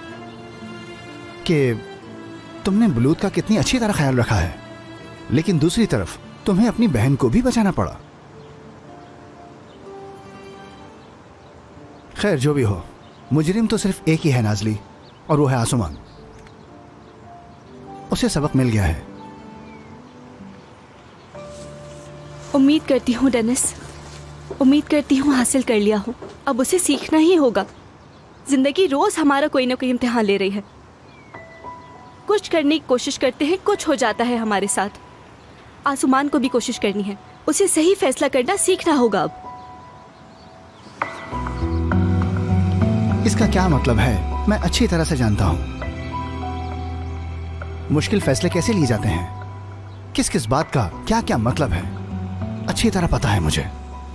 कि तुमने बुलूत का कितनी अच्छी तरह ख्याल रखा है, लेकिन दूसरी तरफ तुम्हें अपनी बहन को भी बचाना पड़ा। खैर, जो भी हो, मुजरिम तो सिर्फ एक ही है नाजली, और वो है आसुमान। उसे सबक मिल गया है। उम्मीद करती हूँ डेनिस, उम्मीद करती हूँ हासिल कर लिया हो, अब उसे सीखना ही होगा। जिंदगी रोज हमारा कोई ना कोई इम्तिहान ले रही है। कुछ करने की कोशिश करते हैं, कुछ हो जाता है हमारे साथ। आसुमान को भी कोशिश करनी है, उसे सही फैसला करना सीखना होगा। अब इसका क्या मतलब है मैं अच्छी तरह से जानता हूं। मुश्किल फैसले कैसे लिए जाते हैं, किस किस बात का क्या क्या मतलब है, अच्छी तरह पता है मुझे।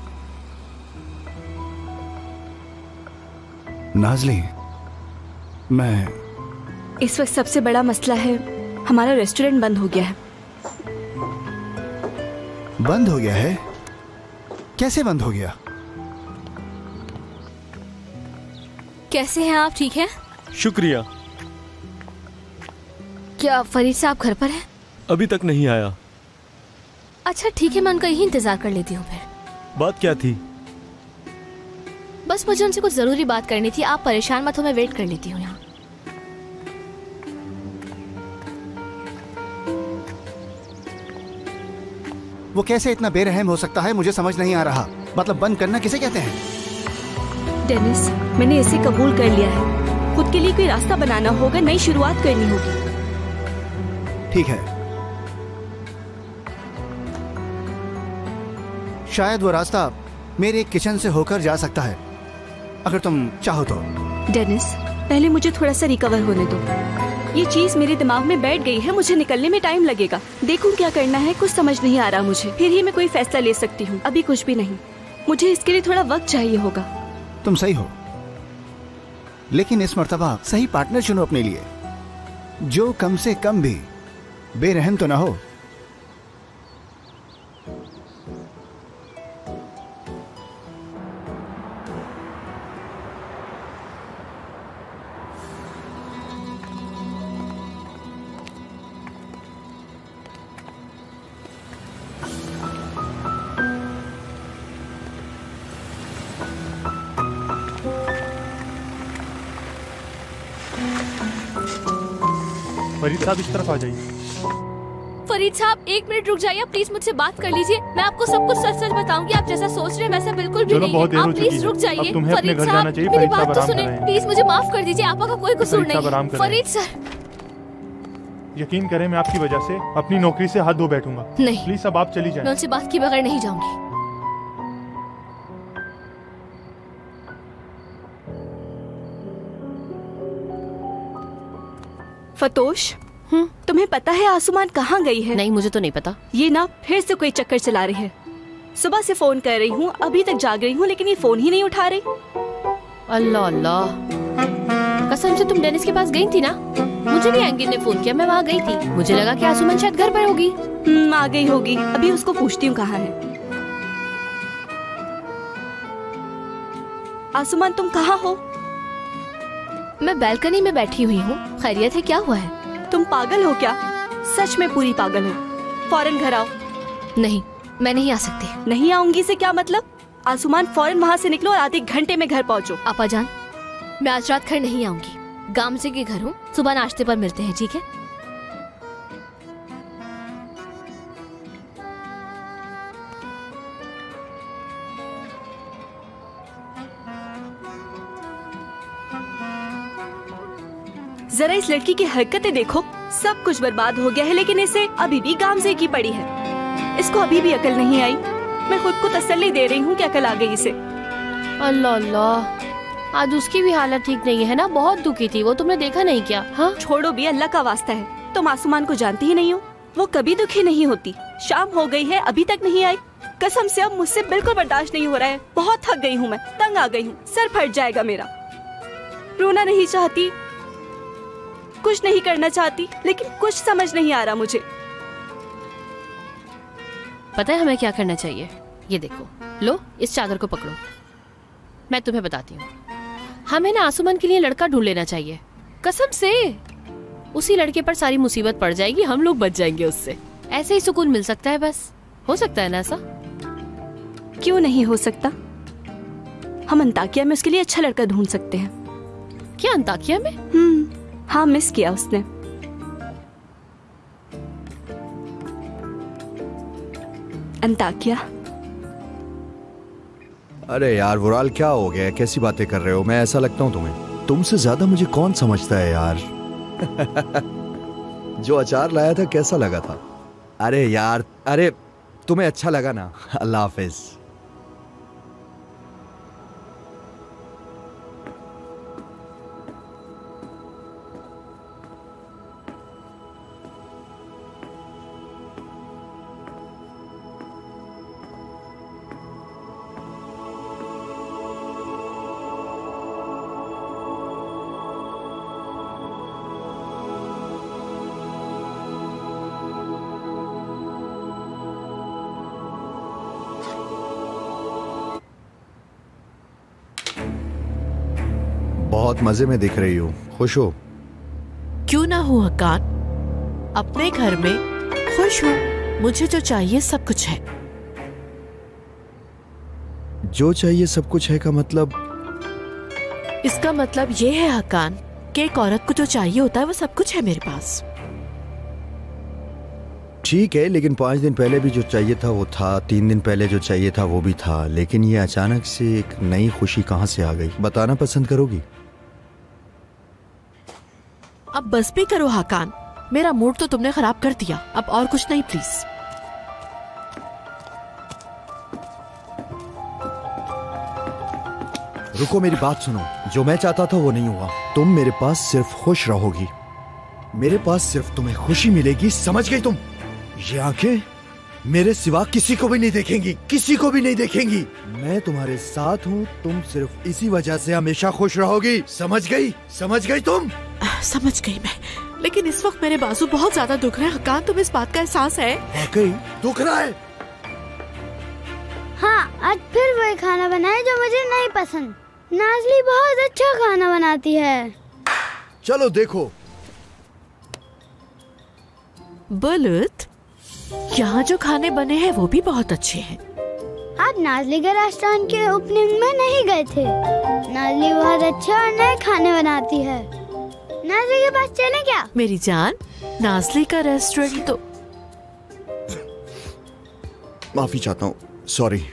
नाज़ली, मैं इस वक्त सबसे बड़ा मसला है हमारा रेस्टोरेंट बंद हो गया है। बंद हो गया है? कैसे बंद हो गया? कैसे हैं आप? ठीक हैं? शुक्रिया। क्या फरीद साहब घर पर हैं? अभी तक नहीं आया। अच्छा ठीक है, मैं उनका यही इंतजार कर लेती हूँ। फिर बात क्या थी? बस मुझे उनसे कुछ जरूरी बात करनी थी। आप परेशान मत हो, मैं वेट कर लेती हूँ यहाँ। वो कैसे इतना बेरहम हो सकता है, मुझे समझ नहीं आ रहा। मतलब बंद करना किसे कहते हैं? डेनिस, मैंने इसे कबूल कर लिया है। खुद के लिए कोई रास्ता बनाना होगा, नई शुरुआत करनी होगी। ठीक है, शायद वो रास्ता मेरे किचन से होकर जा सकता है, अगर तुम चाहो तो। डेनिस, पहले मुझे थोड़ा सा रिकवर होने दो। ये चीज मेरे दिमाग में बैठ गई है, मुझे निकलने में टाइम लगेगा। देखूं क्या करना है, कुछ समझ नहीं आ रहा मुझे। फिर ही मैं कोई फैसला ले सकती हूँ, अभी कुछ भी नहीं। मुझे इसके लिए थोड़ा वक्त चाहिए होगा। तुम सही हो, लेकिन इस मर्तबा सही पार्टनर चुनो अपने लिए, जो कम से कम भी बेरहम तो ना हो। फरीद साहब इस तरफ आ जाइए। फरीद साहब एक मिनट रुक जाइए, प्लीज मुझसे बात कर लीजिए। मैं आपको सब कुछ सच सच बताऊंगी। आप जैसा सोच रहे हैं वैसा बिल्कुल भी नहीं है। आप प्लीज रुक जाइए। फरीद साहब मेरी बात तो सुने, प्लीज मुझे माफ कर दीजिए। आपका का कोई कसूर नहीं। फरीद सर, यकीन करें मैं आपकी वजह से अपनी नौकरी से हाथ धो बैठूंगा। नहीं प्लीज अब आप चली जाएं। मैं उनसे बात किए बगैर नहीं जाऊंगी। फतोश, तुम्हें पता है आसुमान कहाँ गई है? नहीं, मुझे तो नहीं पता। ये ना फिर से कोई चक्कर चला रही है। सुबह से फोन कर रही हूँ, अभी तक जाग रही हूँ, लेकिन ये फोन ही नहीं उठा रही। अल्लाह अल्लाह, कसम से तुम डेनिस के पास गई थी ना? मुझे भी एंगिल ने फोन किया, मैं वहाँ गई थी। मुझे लगा कि आसुमान शायद घर पर होगी। हम्म, आ गई होगी। अभी उसको पूछती हूँ कहाँ है। आसुमान, तुम कहाँ हो? मैं बैल्कनी में बैठी हुई हूँ। खैरियत है? क्या हुआ है? तुम पागल हो क्या? सच में पूरी पागल हो। फौरन घर आओ। नहीं, मैं नहीं आ सकती। नहीं आऊंगी से क्या मतलब? आसुमान, फौरन वहाँ से निकलो और आधे घंटे में घर पहुँचो। आपा जान, मैं आज रात घर नहीं आऊंगी। गामजे के घर हूँ, सुबह नाश्ते पर मिलते हैं, ठीक है? जरा इस लड़की की हरकतें देखो। सब कुछ बर्बाद हो गया है, लेकिन इसे अभी भी गामजे की पड़ी है। इसको अभी भी अकल नहीं आई। मैं खुद को तसल्ली दे रही हूँ कि अकल आ गई इसे। अल्लाह अल्लाह, आज उसकी भी हालत ठीक नहीं है ना? बहुत दुखी थी वो, तुमने देखा नहीं क्या? हाँ छोड़ो भी, अल्लाह का वास्ता है। तुम आसुमान को जानती ही नहीं हो, वो कभी दुखी नहीं होती। शाम हो गई है, अभी तक नहीं आई। कसम से अब मुझसे बिल्कुल बर्दाश्त नहीं हो रहा है। बहुत थक गई हूँ मैं, तंग आ गई हूँ, सर फट जाएगा मेरा। रोना नहीं चाहती, कुछ नहीं करना चाहती, लेकिन कुछ समझ नहीं आ रहा मुझे। पता है हमें क्या करना चाहिए? ये देखो, लो इस चादर को पकड़ो, मैं तुम्हें बताती हूँ। हमें ना आसुमान के लिए लड़का ढूंढ लेना चाहिए। कसम से उसी लड़के पर सारी मुसीबत पड़ जाएगी, हम लोग बच जाएंगे उससे। ऐसे ही सुकून मिल सकता है, बस हो सकता है ना ऐसा? क्यों नहीं हो सकता? हम अंताकिया में उसके लिए अच्छा लड़का ढूंढ सकते हैं। क्या अंताकिया में? हम्म, हाँ, मिस किया उसने। अंताकिया, अरे यार वुराल, क्या हो गया? कैसी बातें कर रहे हो? मैं ऐसा लगता हूँ तुम्हें? तुमसे ज्यादा मुझे कौन समझता है यार। जो अचार लाया था कैसा लगा था? अरे यार, अरे तुम्हें अच्छा लगा ना? अल्लाह हाफिज। बहुत मजे में दिख रही हो, खुश हो? क्यों ना हो हकान, अपने घर में खुश हूँ। मुझे जो चाहिए सब कुछ है। जो चाहिए सब कुछ है का मतलब? इसका मतलब ये है हकान कि एक औरत को जो चाहिए होता है वो सब कुछ है मेरे पास। ठीक है, लेकिन पाँच दिन पहले भी जो चाहिए था वो था, तीन दिन पहले जो चाहिए था वो भी था, लेकिन ये अचानक से एक नई खुशी कहाँ से आ गई? बताना पसंद करोगी? अब बस भी करो हकान, मेरा मूड तो तुमने खराब कर दिया। अब और कुछ नहीं प्लीज। रुको, मेरी बात सुनो। जो मैं चाहता था वो नहीं हुआ। तुम मेरे पास सिर्फ खुश रहोगी, मेरे पास सिर्फ तुम्हें खुशी मिलेगी, समझ गई तुम? ये आंखें मेरे सिवा किसी को भी नहीं देखेंगी, किसी को भी नहीं देखेंगी। मैं तुम्हारे साथ हूँ, तुम सिर्फ इसी वजह से हमेशा खुश रहोगी, समझ गई? समझ गई तुम? समझ गई मैं, लेकिन इस वक्त मेरे बाजू बहुत ज्यादा दुख रहे हैं हकान, तुम्हें इस बात का एहसास है? वाकई दुख रहा है? हाँ, आज फिर वही खाना बनाए जो मुझे नहीं पसंद। नाज़ली बहुत अच्छा खाना बनाती है। चलो देखो। बुलुत, यहाँ जो खाने बने हैं वो भी बहुत अच्छे हैं। आप नाज़ली के रेस्टोरेंट के ओपनिंग में नहीं गए थे? नाज़ली बहुत अच्छे और नए खाने बनाती है। नाज़ली के पास चलें क्या? मेरी जान, नाज़ली का रेस्टोरेंट तो... माफी चाहता हूँ, सॉरी।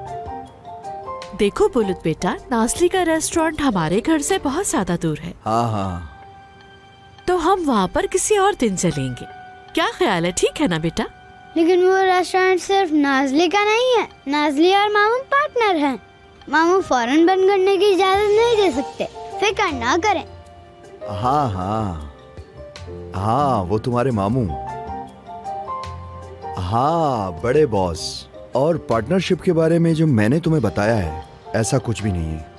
देखो बुलुत बेटा, नाज़ली का रेस्टोरेंट हमारे घर से बहुत ज्यादा दूर है। हाँ हाँ, तो हम वहाँ पर किसी और दिन चलेंगे, क्या ख्याल है? ठीक है ना बेटा? लेकिन वो रेस्टोरेंट सिर्फ नाज़ली का नहीं है। नाज़ली और मामू पार्टनर हैं। मामू फौरन बंद करने की इजाजत नहीं दे सकते, फिक्र ना करें। हाँ हाँ हाँ, वो तुम्हारे मामू, हाँ बड़े बॉस। और पार्टनरशिप के बारे में जो मैंने तुम्हें बताया है, ऐसा कुछ भी नहीं है।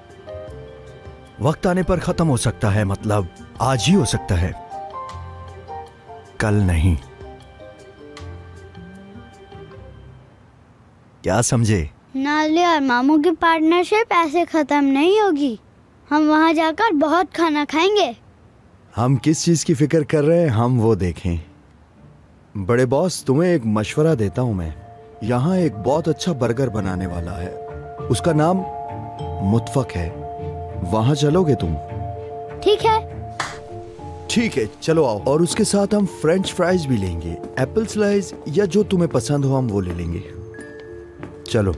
वक्त आने पर खत्म हो सकता है, मतलब आज ही हो सकता है, कल नहीं। क्या समझे? नाज़ली और मामू की पार्टनरशिप ऐसे खत्म नहीं होगी। हम वहाँ जाकर बहुत खाना खाएंगे। हम किस चीज की फिक्र कर रहे हैं हम वो देखें। बड़े बॉस, तुम्हें एक मशवरा देता हूं मैं। यहाँ एक बहुत अच्छा बर्गर बनाने वाला है, उसका नाम मुतफक है। वहां चलोगे तुम? ठीक है। ठीक है, चलो आओ। और उसके साथ हम फ्रेंच फ्राइज भी लेंगे, एप्पल स्लाइस या जो तुम्हें पसंद हो हम वो ले लेंगे। चलो।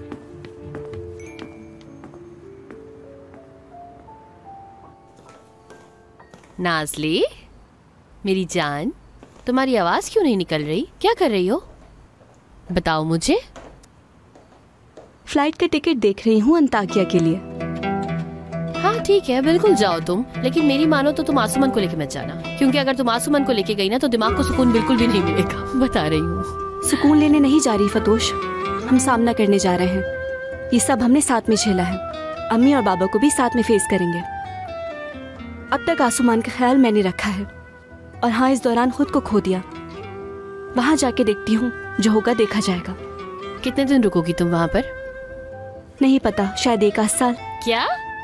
नाज़ली, मेरी जान, तुम्हारी आवाज क्यों नहीं निकल रही? क्या कर रही हो? बताओ मुझे। फ्लाइट का टिकट देख रही हूँ अंताकिया के लिए। हाँ ठीक है, बिल्कुल जाओ तुम, लेकिन मेरी मानो तो तुम आसुमन को लेके मत जाना, क्योंकि अगर तुम आसुमन को लेके गई ना तो दिमाग को सुकून बिल्कुल भी नहीं मिलेगा। बता रही हूँ। सुकून लेने नहीं जा रही फतोश, हम सामना करने जा रहे हैं। ये सब हमने साथ में झेला है, अम्मी और बाबा को भी साथ में फेस करेंगे। अब तक आसुमान का ख्याल मैंने रखा है, और हाँ इस दौरान खुद को खो दिया। वहां जाके देखती हूँ, जो होगा देखा जाएगा। कितने दिन रुकोगी तुम वहाँ पर? नहीं पता, शायद एक आध साल। क्या?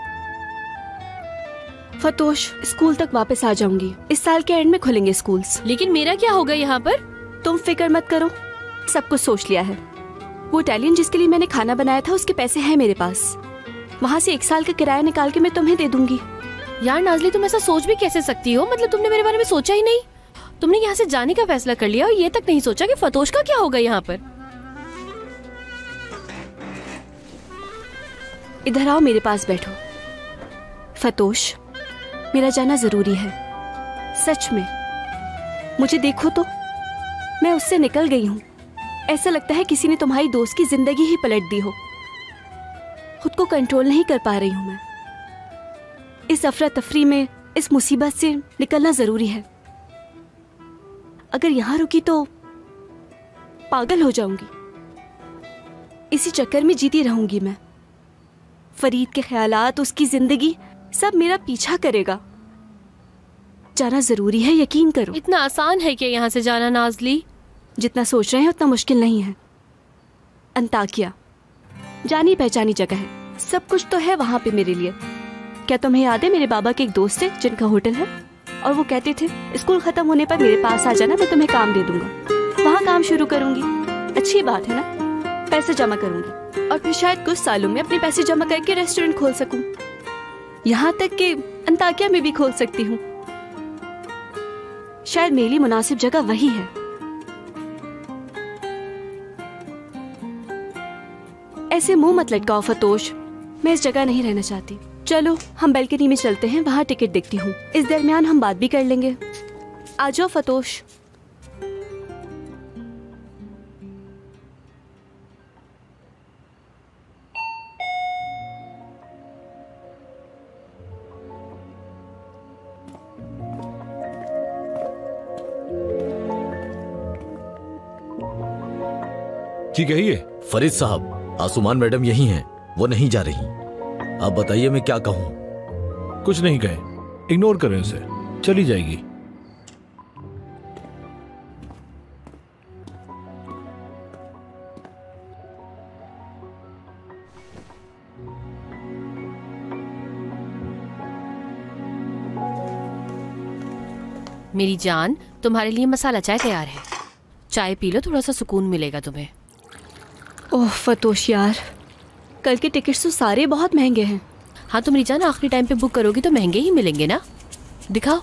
फतोश, स्कूल तक वापस आ जाऊंगी। इस साल के एंड में खुलेंगे स्कूल्स। लेकिन मेरा क्या होगा यहाँ पर? तुम फिक्र मत करो, सब कुछ सोच लिया है। वो इटालियन जिसके लिए मैंने खाना बनाया था उसके पैसे हैं मेरे पास, वहाँ से एक साल का किराया निकाल के मैं तुम्हें दे दूंगी। यार नाज़ली, तुम ऐसा सोच भी कैसे सकती हो? मतलब तुमने मेरे बारे में सोचा ही नहीं। तुमने यहाँ से जाने का फैसला कर लिया और ये तक नहीं सोचा कि फतोश का क्या होगा यहाँ पर। इधर आओ, मेरे पास बैठो। फतोश, मेरा जाना जरूरी है, सच में। मुझे देखो तो, मैं उससे निकल गई हूँ। ऐसा लगता है किसी ने तुम्हारी दोस्त की जिंदगी ही पलट दी हो। खुद को कंट्रोल नहीं कर पा रही हूँ मैं। इस अफरा तफरी में, इस मुसीबत से निकलना जरूरी है। अगर यहां रुकी तो पागल हो जाऊंगी। इसी चक्कर में जीती रहूंगी मैं। फरीद के ख्यालात, उसकी जिंदगी, सब मेरा पीछा करेगा। जाना जरूरी है, यकीन करो। इतना आसान है क्या यहाँ से जाना नाज़ली? जितना सोच रहे हैं उतना मुश्किल नहीं है। अंताकिया जानी पहचानी जगह है, सब कुछ तो है वहां पे मेरे लिए। क्या तुम्हें याद है मेरे बाबा के एक दोस्त है जिनका होटल है, और वो कहते थे स्कूल खत्म होने पर मेरे पास आ जाना, मैं तुम्हें काम दे दूंगा। वहाँ काम शुरू करूंगी। अच्छी बात है ना, पैसे जमा करूंगी और फिर शायद कुछ सालों में अपने पैसे जमा करके रेस्टोरेंट खोल सकूं। यहाँ तक कि अंताकिया में भी खोल सकती हूँ। शायद मेरे लिए मुनासिब जगह वही है। ऐसे मुंह मत लटकाओ फतोश, मैं इस जगह नहीं रहना चाहती। चलो हम बैल्कनी में चलते हैं, वहां टिकट देखती हूँ। इस दरमियान हम बात भी कर लेंगे। आ जाओ फतोश। जी कहिए। फरीद साहब, आसुमान मैडम यही हैं, वो नहीं जा रही। आप बताइए मैं क्या कहूं? कुछ नहीं कहे, इग्नोर करें उसे, चली जाएगी। मेरी जान, तुम्हारे लिए मसाला चाय तैयार है। चाय पी लो, थोड़ा सा सुकून मिलेगा तुम्हें। ओह फतोश यार, कल के टिकट्स तो सारे बहुत महंगे हैं। हाँ तो मेरी जान, आखिरी टाइम पे बुक करोगी तो महंगे ही मिलेंगे ना। दिखाओ।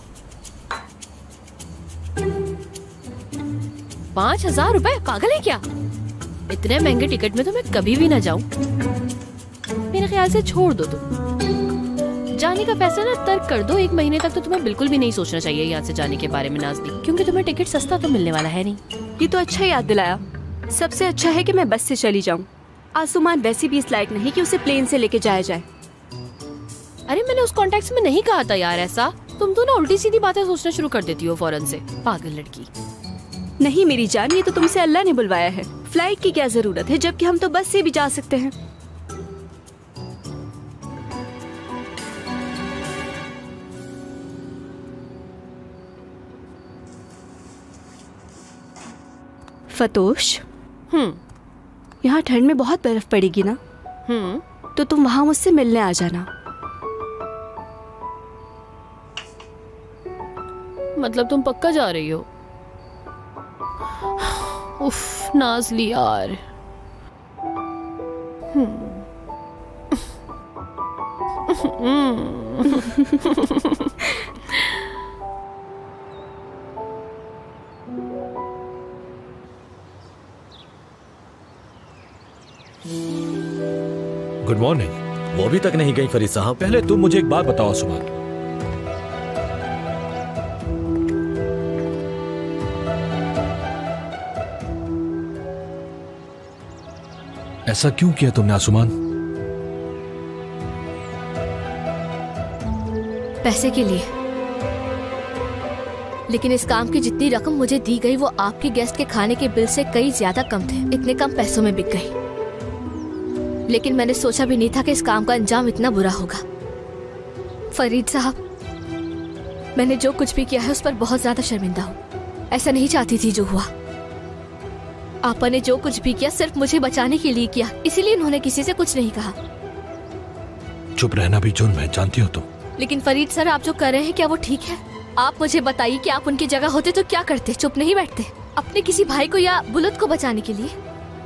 पाँच हजार रुपए, पागल है क्या? इतने महंगे टिकट में तो मैं कभी भी ना जाऊं। मेरे ख्याल से छोड़ दो तुम। जाने का फैसला ना तर्क कर दो। एक महीने तक तो तुम्हें बिल्कुल भी नहीं सोचना चाहिए यहाँ से जाने के बारे में नाज़ली, क्योंकि तुम्हें टिकट सस्ता तो मिलने वाला है नहीं। ये तो अच्छा याद दिलाया। सबसे अच्छा है कि मैं बस से चली जाऊं। आसुमान वैसे भी इस लायक नहीं कि उसे प्लेन से लेके जाया जाए। अरे मैंने उस कॉन्टेक्स्ट में नहीं कहा था यार ऐसा। तुम तो ना उल्टी सीधी बातें सोचना शुरू कर देती हो फौरन से, पागल लड़की। नहीं मेरी जान, ये तो तुमसे अल्लाह ने बुलवाया है। फ्लाइट की क्या जरूरत है, जबकि हम तो बस से भी जा सकते हैं। फतोश, हम्म यहाँ ठंड में बहुत बर्फ पड़ेगी ना? हम्म तो तुम वहां मुझसे मिलने आ जाना। मतलब तुम पक्का जा रही हो? उफ नाज़ली यार। Good morning. वो अभी तक नहीं गई फरीद साहब। पहले तुम मुझे एक बात बताओ आसुमान, ऐसा क्यों किया तुमने आसुमान? पैसे के लिए। लेकिन इस काम की जितनी रकम मुझे दी गई वो आपके गेस्ट के खाने के बिल से कई ज्यादा कम थे। इतने कम पैसों में बिक गई। लेकिन मैंने सोचा भी नहीं था कि इस काम का अंजाम इतना बुरा होगा। फरीद साहब, मैंने जो कुछ भी किया है उस पर बहुत ज्यादा शर्मिंदा हूँ। ऐसा नहीं चाहती थी जो हुआ। आपा ने जो कुछ भी किया सिर्फ मुझे बचाने के लिए किया, इसीलिए उन्होंने किसी से कुछ नहीं कहा। चुप रहना भी जुर्म है, जानती हो तुम। लेकिन फरीद सर, आप जो कर रहे हैं क्या वो ठीक है? आप मुझे बताइए कि आप उनकी जगह होते तो क्या करते? चुप नहीं बैठते अपने किसी भाई को या बुलंद को बचाने के लिए?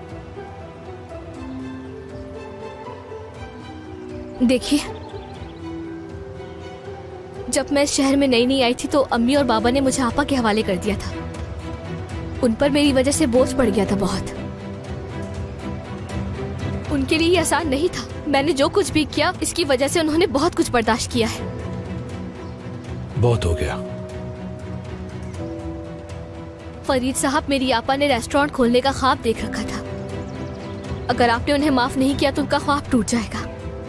देखिए, जब मैं शहर में नई नई आई थी तो अम्मी और बाबा ने मुझे आपा के हवाले कर दिया था। उन पर मेरी वजह से बोझ पड़ गया था बहुत। उनके लिए ये आसान नहीं था। मैंने जो कुछ भी किया इसकी वजह से उन्होंने बहुत कुछ बर्दाश्त किया है। बहुत हो गया। फरीद साहब, मेरी आपा ने रेस्टोरेंट खोलने का ख्वाब देख रखा था। अगर आपने उन्हें माफ नहीं किया तो उनका ख्वाब टूट जाएगा।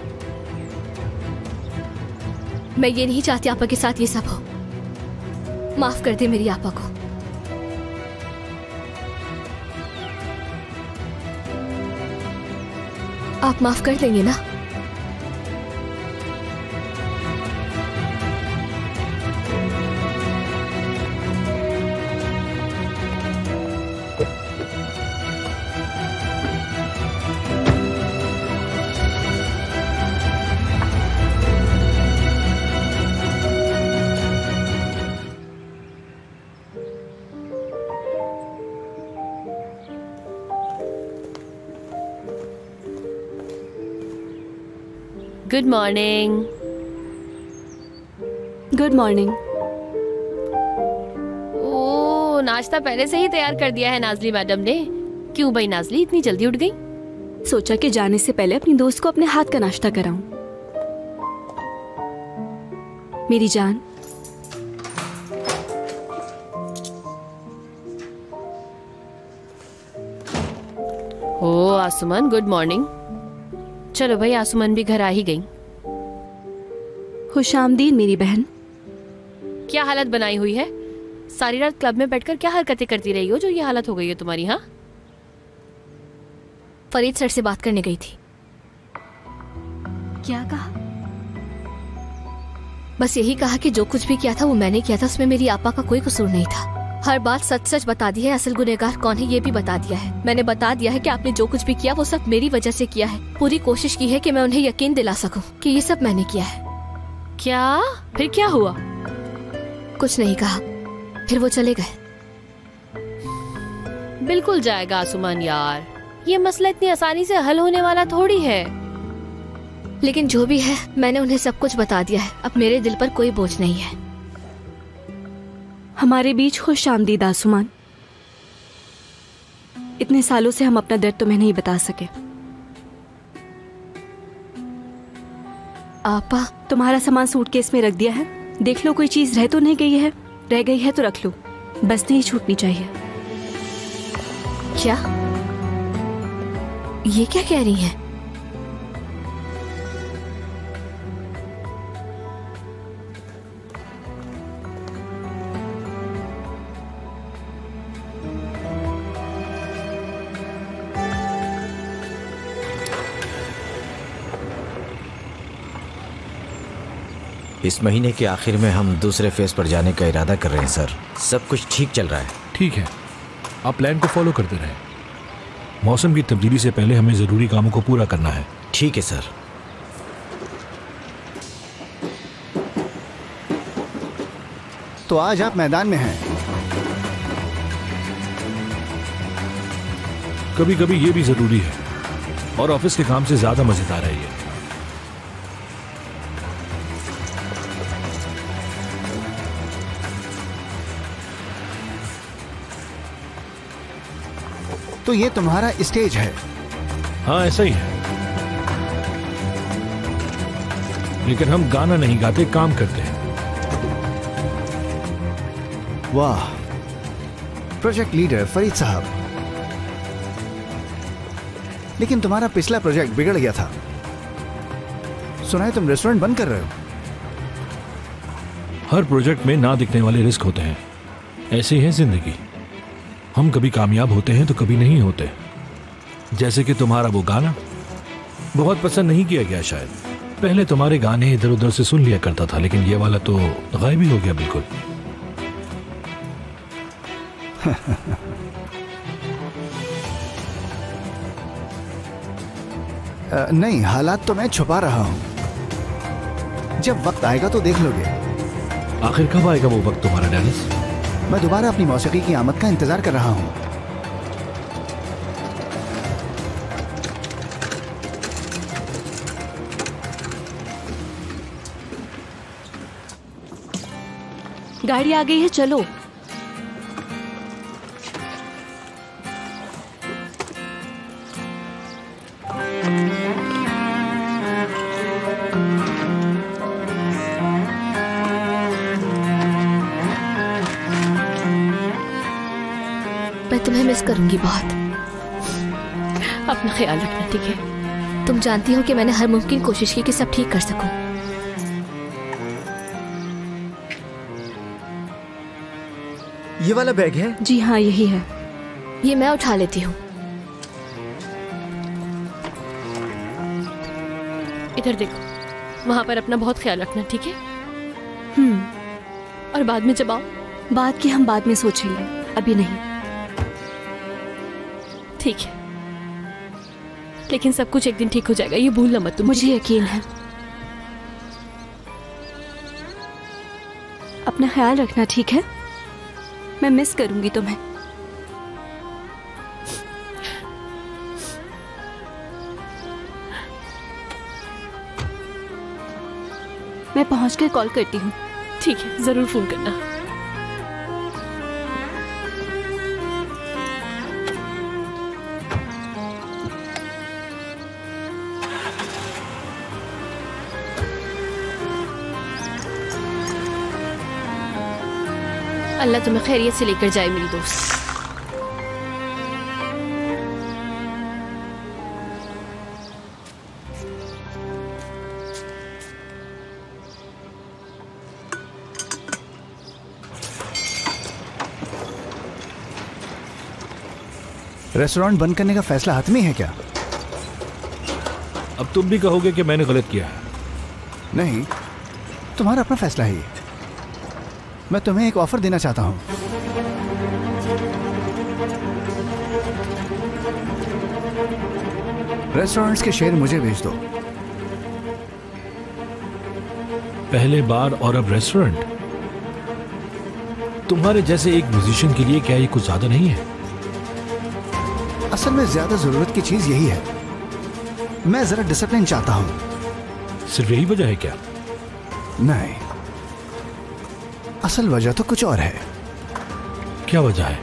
मैं ये नहीं चाहती आपा के साथ ये सब हो। माफ कर दे मेरी आपा को। आप माफ कर देंगे ना? Good morning. Good morning. ओ, नाश्ता पहले से ही तैयार कर दिया है नाजली मैडम ने। क्यों भाई नाजली इतनी जल्दी उठ गई? सोचा कि जाने से पहले अपनी दोस्त को अपने हाथ का नाश्ता कराऊं। मेरी जान, ओ आसुमान, गुड मॉर्निंग। चलो भाई, आसुमान भी घर आ ही गई। खुशामदीद मेरी बहन। क्या हालत बनाई हुई है? सारी रात क्लब में बैठकर क्या हरकतें करती रही हो जो ये हालत हो गई है तुम्हारी? हाँ, फरीद सर से बात करने गई थी। क्या कहा? बस यही कहा कि जो कुछ भी किया था वो मैंने किया था, उसमें मेरी आपा का कोई कसूर नहीं था। हर बात सच सच बता दी है। असल गुनहगार कौन है ये भी बता दिया है। मैंने बता दिया है कि आपने जो कुछ भी किया वो सब मेरी वजह से किया है। पूरी कोशिश की है कि मैं उन्हें यकीन दिला सकूं कि ये सब मैंने किया है। क्या? फिर क्या हुआ? कुछ नहीं कहा, फिर वो चले गए। बिल्कुल जाएगा आसुमान यार, ये मसला इतनी आसानी से हल होने वाला थोड़ी है। लेकिन जो भी है मैंने उन्हें सब कुछ बता दिया है। अब मेरे दिल पर कोई बोझ नहीं है। हमारे बीच खुशामदीद आसुमान। इतने सालों से हम अपना दर्द तुम्हें नहीं बता सके। आपा, तुम्हारा सामान सूटकेस में रख दिया है। देख लो कोई चीज रह तो नहीं गई है। रह गई है तो रख लो, बस नहीं छूटनी चाहिए। क्या? ये क्या कह रही हैं? इस महीने के आखिर में हम दूसरे फेज पर जाने का इरादा कर रहे हैं सर। सब कुछ ठीक चल रहा है। ठीक है, आप प्लान को फॉलो करते रहें। मौसम की तब्दीली से पहले हमें जरूरी कामों को पूरा करना है। ठीक है सर। तो आज आप मैदान में हैं। कभी कभी ये भी जरूरी है, और ऑफिस के काम से ज्यादा मजेदार है ये। तो ये तुम्हारा स्टेज है? हाँ, ऐसा ही है। लेकिन हम गाना नहीं गाते, काम करते हैं। वाह, प्रोजेक्ट लीडर फरीद साहब। लेकिन तुम्हारा पिछला प्रोजेक्ट बिगड़ गया था। सुना है तुम रेस्टोरेंट बंद कर रहे हो। हर प्रोजेक्ट में ना दिखने वाले रिस्क होते हैं। ऐसी है जिंदगी। हम कभी कामयाब होते हैं तो कभी नहीं होते। जैसे कि तुम्हारा वो गाना बहुत पसंद नहीं किया गया शायद। पहले तुम्हारे गाने इधर उधर से सुन लिया करता था, लेकिन ये वाला तो गायब ही हो गया बिल्कुल। नहीं, हालात तो मैं छुपा रहा हूं। जब वक्त आएगा तो देख लोगे। आखिर कब आएगा वो वक्त तुम्हारा डेनिस? मैं दोबारा अपनी मौसीकी की आमद का इंतजार कर रहा हूं। गाड़ी आ गई है, चलो। तुम्हें मिस करूंगी बहुत। अपना ख्याल रखना, ठीक है? तुम जानती हो कि मैंने हर मुमकिन कोशिश की कि सब ठीक कर सकूं। ये वाला बैग है? जी हाँ, यही है। ये मैं उठा लेती हूँ। इधर देखो, वहां पर अपना बहुत ख्याल रखना, ठीक है? हम्म। और बाद में जब आओ। बात की हम बाद में सोचेंगे, अभी नहीं। ठीक है, लेकिन सब कुछ एक दिन ठीक हो जाएगा, ये भूलना मत तुम। मुझे यकीन है। अपना ख्याल रखना, ठीक है? मैं मिस करूंगी तुम्हें। मैं पहुंचकर कॉल करती हूँ। ठीक है, जरूर फोन करना। अल्लाह तुम्हें खैरियत से लेकर जाए मेरी दोस्त। रेस्टोरेंट बंद करने का फैसला हातमी है क्या? अब तुम भी कहोगे कि मैंने गलत किया है। नहीं, तुम्हारा अपना फैसला है ये। मैं तुम्हें एक ऑफर देना चाहता हूं। रेस्टोरेंट्स के शेयर मुझे भेज दो। पहले बार और अब रेस्टोरेंट? तुम्हारे जैसे एक म्यूजिशियन के लिए क्या ये कुछ ज्यादा नहीं है? असल में ज्यादा जरूरत की चीज यही है। मैं जरा डिसिप्लिन चाहता हूं। सिर्फ यही वजह है क्या? नहीं, असल वजह तो कुछ और है। क्या वजह है?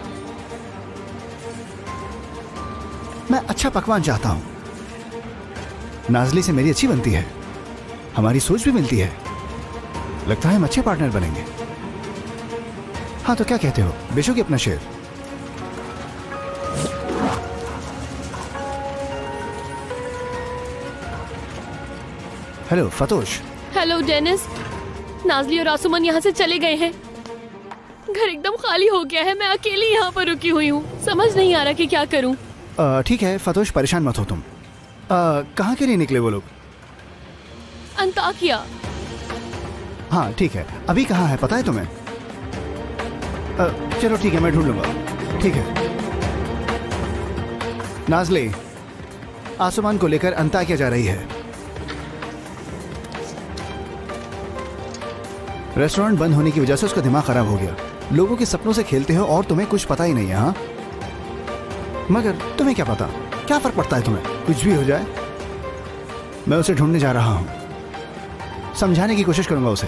मैं अच्छा पकवान चाहता हूं। नाजली से मेरी अच्छी बनती है, हमारी सोच भी मिलती है। लगता है हम अच्छे पार्टनर बनेंगे। हाँ, तो क्या कहते हो, बेचोगे अपना share? Hello Fatos. Hello Denis. Nazli और आसुमान यहाँ से चले गए हैं। घर एकदम खाली हो गया है। मैं अकेली यहाँ पर रुकी हुई हूँ। समझ नहीं आ रहा कि क्या करूँ। ठीक है फतोश, परेशान मत हो तुम। कहाँ के लिए निकले वो लोग? अंताकिया। हाँ ठीक है, अभी कहाँ है पता है तुम्हें? आ, चलो ठीक है, मैं ढूंढ लूंगा। ठीक है। नाजली आसुमान को लेकर अंताकिया जा रही है। रेस्टोरेंट बंद होने की वजह से उसका दिमाग खराब हो गया। लोगों के सपनों से खेलते हो और तुम्हें कुछ पता ही नहीं है। हाँ, मगर तुम्हें क्या पता, क्या फर्क पड़ता है तुम्हें? कुछ भी हो जाए। मैं उसे ढूंढने जा रहा हूं, समझाने की कोशिश करूंगा उसे।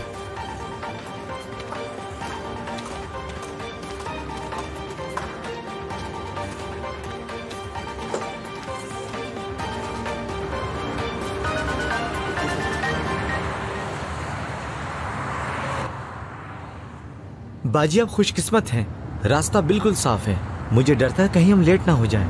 बाजी आप खुशकिस्मत हैं, रास्ता बिल्कुल साफ है। मुझे डर था कहीं हम लेट ना हो जाएं।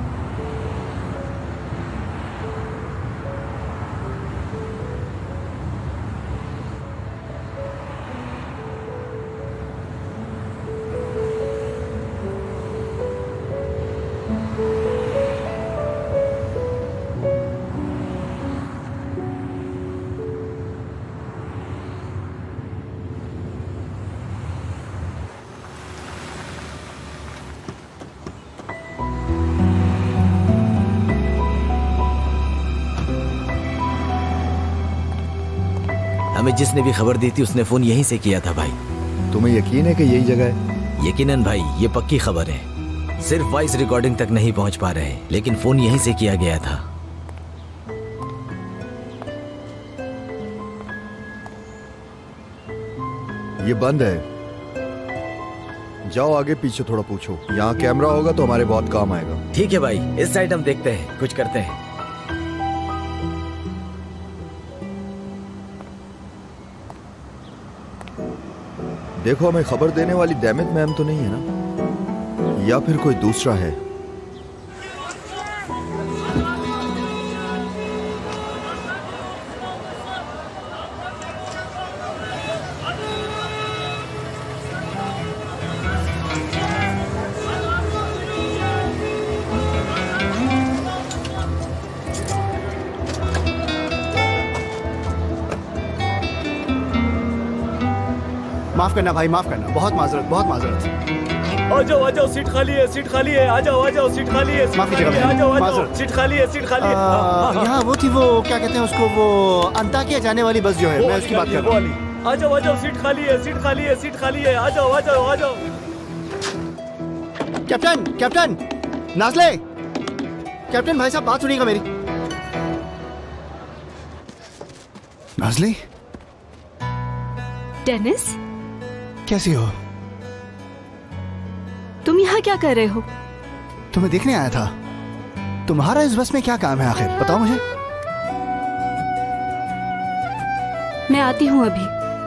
हमें जिसने भी खबर दी थी उसने फोन यहीं से किया था भाई। तुम्हें यकीन है कि यही जगह है? यकीनन भाई, ये पक्की खबर है। सिर्फ वॉइस रिकॉर्डिंग तक नहीं पहुंच पा रहे, लेकिन फोन यहीं से किया गया था। ये बंद है, जाओ आगे पीछे थोड़ा पूछो। यहाँ कैमरा होगा तो हमारे बहुत काम आएगा। ठीक है भाई, इस साइड हम देखते हैं, कुछ करते हैं। देखो, हमें खबर देने वाली दैमित मैम तो नहीं है ना, या फिर कोई दूसरा है? माफ करना भाई, माफ करना, बहुत माजरत, बहुत माजरत। आ जाओ आ जाओ, सीट खाली है, सीट खाली है, आ जाओ आ जाओ, सीट खाली है, माफ कीजिएगा, आ जाओ आ जाओ, माजरत। सीट खाली है, सीट खाली है। यहाँ वो थी, वो क्या कहते हैं उसको, वो अंताकिया जाने वाली बस जो है, मैं उसकी बात कर रहा हूँ। आ जाओ आ जाओ, सीट खाली है, सीट खाली है, सीट खाली है, आ जाओ आ जाओ आ जाओ। कैप्टन, कैप्टन, नाज़ले, कैप्टन भाई साहब बात सुनिएगा मेरी। नाज़ले, डेनिस, कैसी हो? तुम यहाँ क्या कर रहे हो? तुम्हें देखने आया था। तुम्हारा इस बस में क्या काम है आखिर, बताओ मुझे। मैं आती हूँ अभी।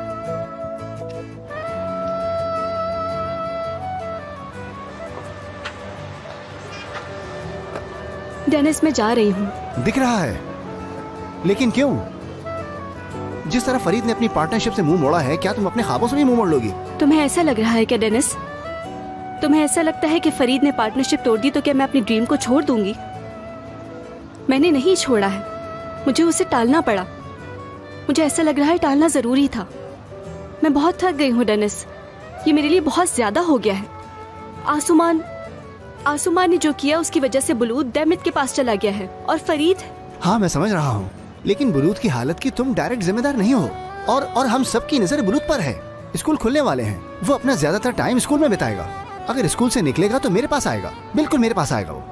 डेनिस, मैं जा रही हूँ। दिख रहा है, लेकिन क्यों? जिस तरह फरीद ने अपनी पार्टनरशिप से मुंह मोड़ा है, क्या तुम अपने ख्वाबों से भी मुंह मोड़ लोगी? तुम्हें ऐसा लग रहा है क्या डेनिस? तुम्हें ऐसा लगता है कि फरीद ने पार्टनरशिप तोड़ दी तो क्या मैं अपनी ड्रीम को छोड़ दूंगी? मैंने नहीं छोड़ा है, मुझे उसे टालना पड़ा। मुझे ऐसा लग रहा है टालना जरूरी था। मैं बहुत थक गई हूँ डेनिस, ये मेरे लिए बहुत ज्यादा हो गया है। आसुमान आसुमान ने जो किया उसकी वजह से बुलूद डेमित के पास चला गया है, और फरीद। हाँ मैं समझ रहा हूँ, लेकिन बुलूद की हालत की तुम डायरेक्ट जिम्मेदार नहीं हो, और और हम सबकी नजर बुलूद पर है। स्कूल खुलने वाले हैं, वो अपना ज्यादातर टाइम स्कूल में बिताएगा। अगर स्कूल से निकलेगा तो मेरे पास आएगा, बिल्कुल मेरे पास आएगा। वो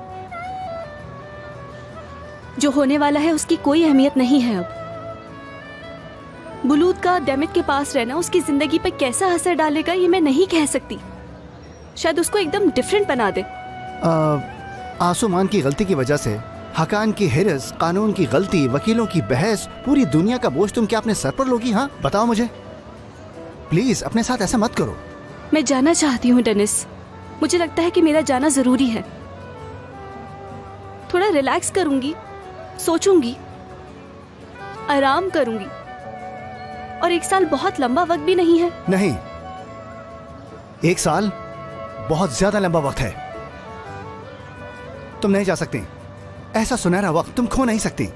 जो होने वाला है उसकी कोई अहमियत नहीं है अब। बुलूद का डेमित के पास रहना उसकी जिंदगी पर कैसा असर डालेगा ये मैं नहीं कह सकती। शायद उसको एकदम डिफरेंट बना दे। आ, आसुमान की गलती की वजह से हकान की हिरस, कानून की गलती, वकीलों की बहस, पूरी दुनिया का बोझ तुम क्या अपने सर पर लोगी? हाँ बताओ मुझे प्लीज, अपने साथ ऐसा मत करो। मैं जाना चाहती हूँ डेनिस, मुझे लगता है कि मेरा जाना जरूरी है। थोड़ा रिलैक्स करूंगी, सोचूंगी, आराम करूंगी, और एक साल बहुत लंबा वक्त भी नहीं है। नहीं, एक साल बहुत ज्यादा लंबा वक्त है। तुम नहीं जा सकती, ऐसा सुनहरा वक्त तुम खो नहीं सकती।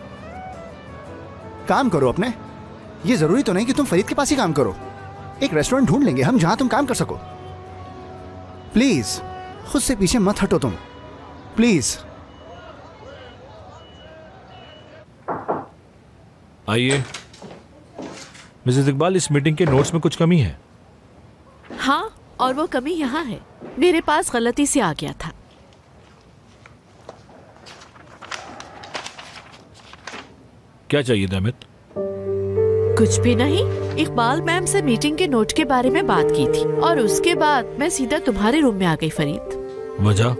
काम करो अपने, ये जरूरी तो नहीं कि तुम फरीद के पास ही काम करो। एक रेस्टोरेंट ढूंढ लेंगे हम जहां तुम काम कर सको। प्लीज खुद से पीछे मत हटो तुम, प्लीज। आइए मिसेस इकबाल, इस मीटिंग के नोट्स में कुछ कमी है। हाँ, और वो कमी यहाँ है, मेरे पास गलती से आ गया था। क्या चाहिए डेमित? कुछ भी नहीं, इकबाल मैम से मीटिंग के नोट के बारे में बात की थी, और उसके बाद मैं सीधा तुम्हारे रूम में आ गई फरीद। वजह?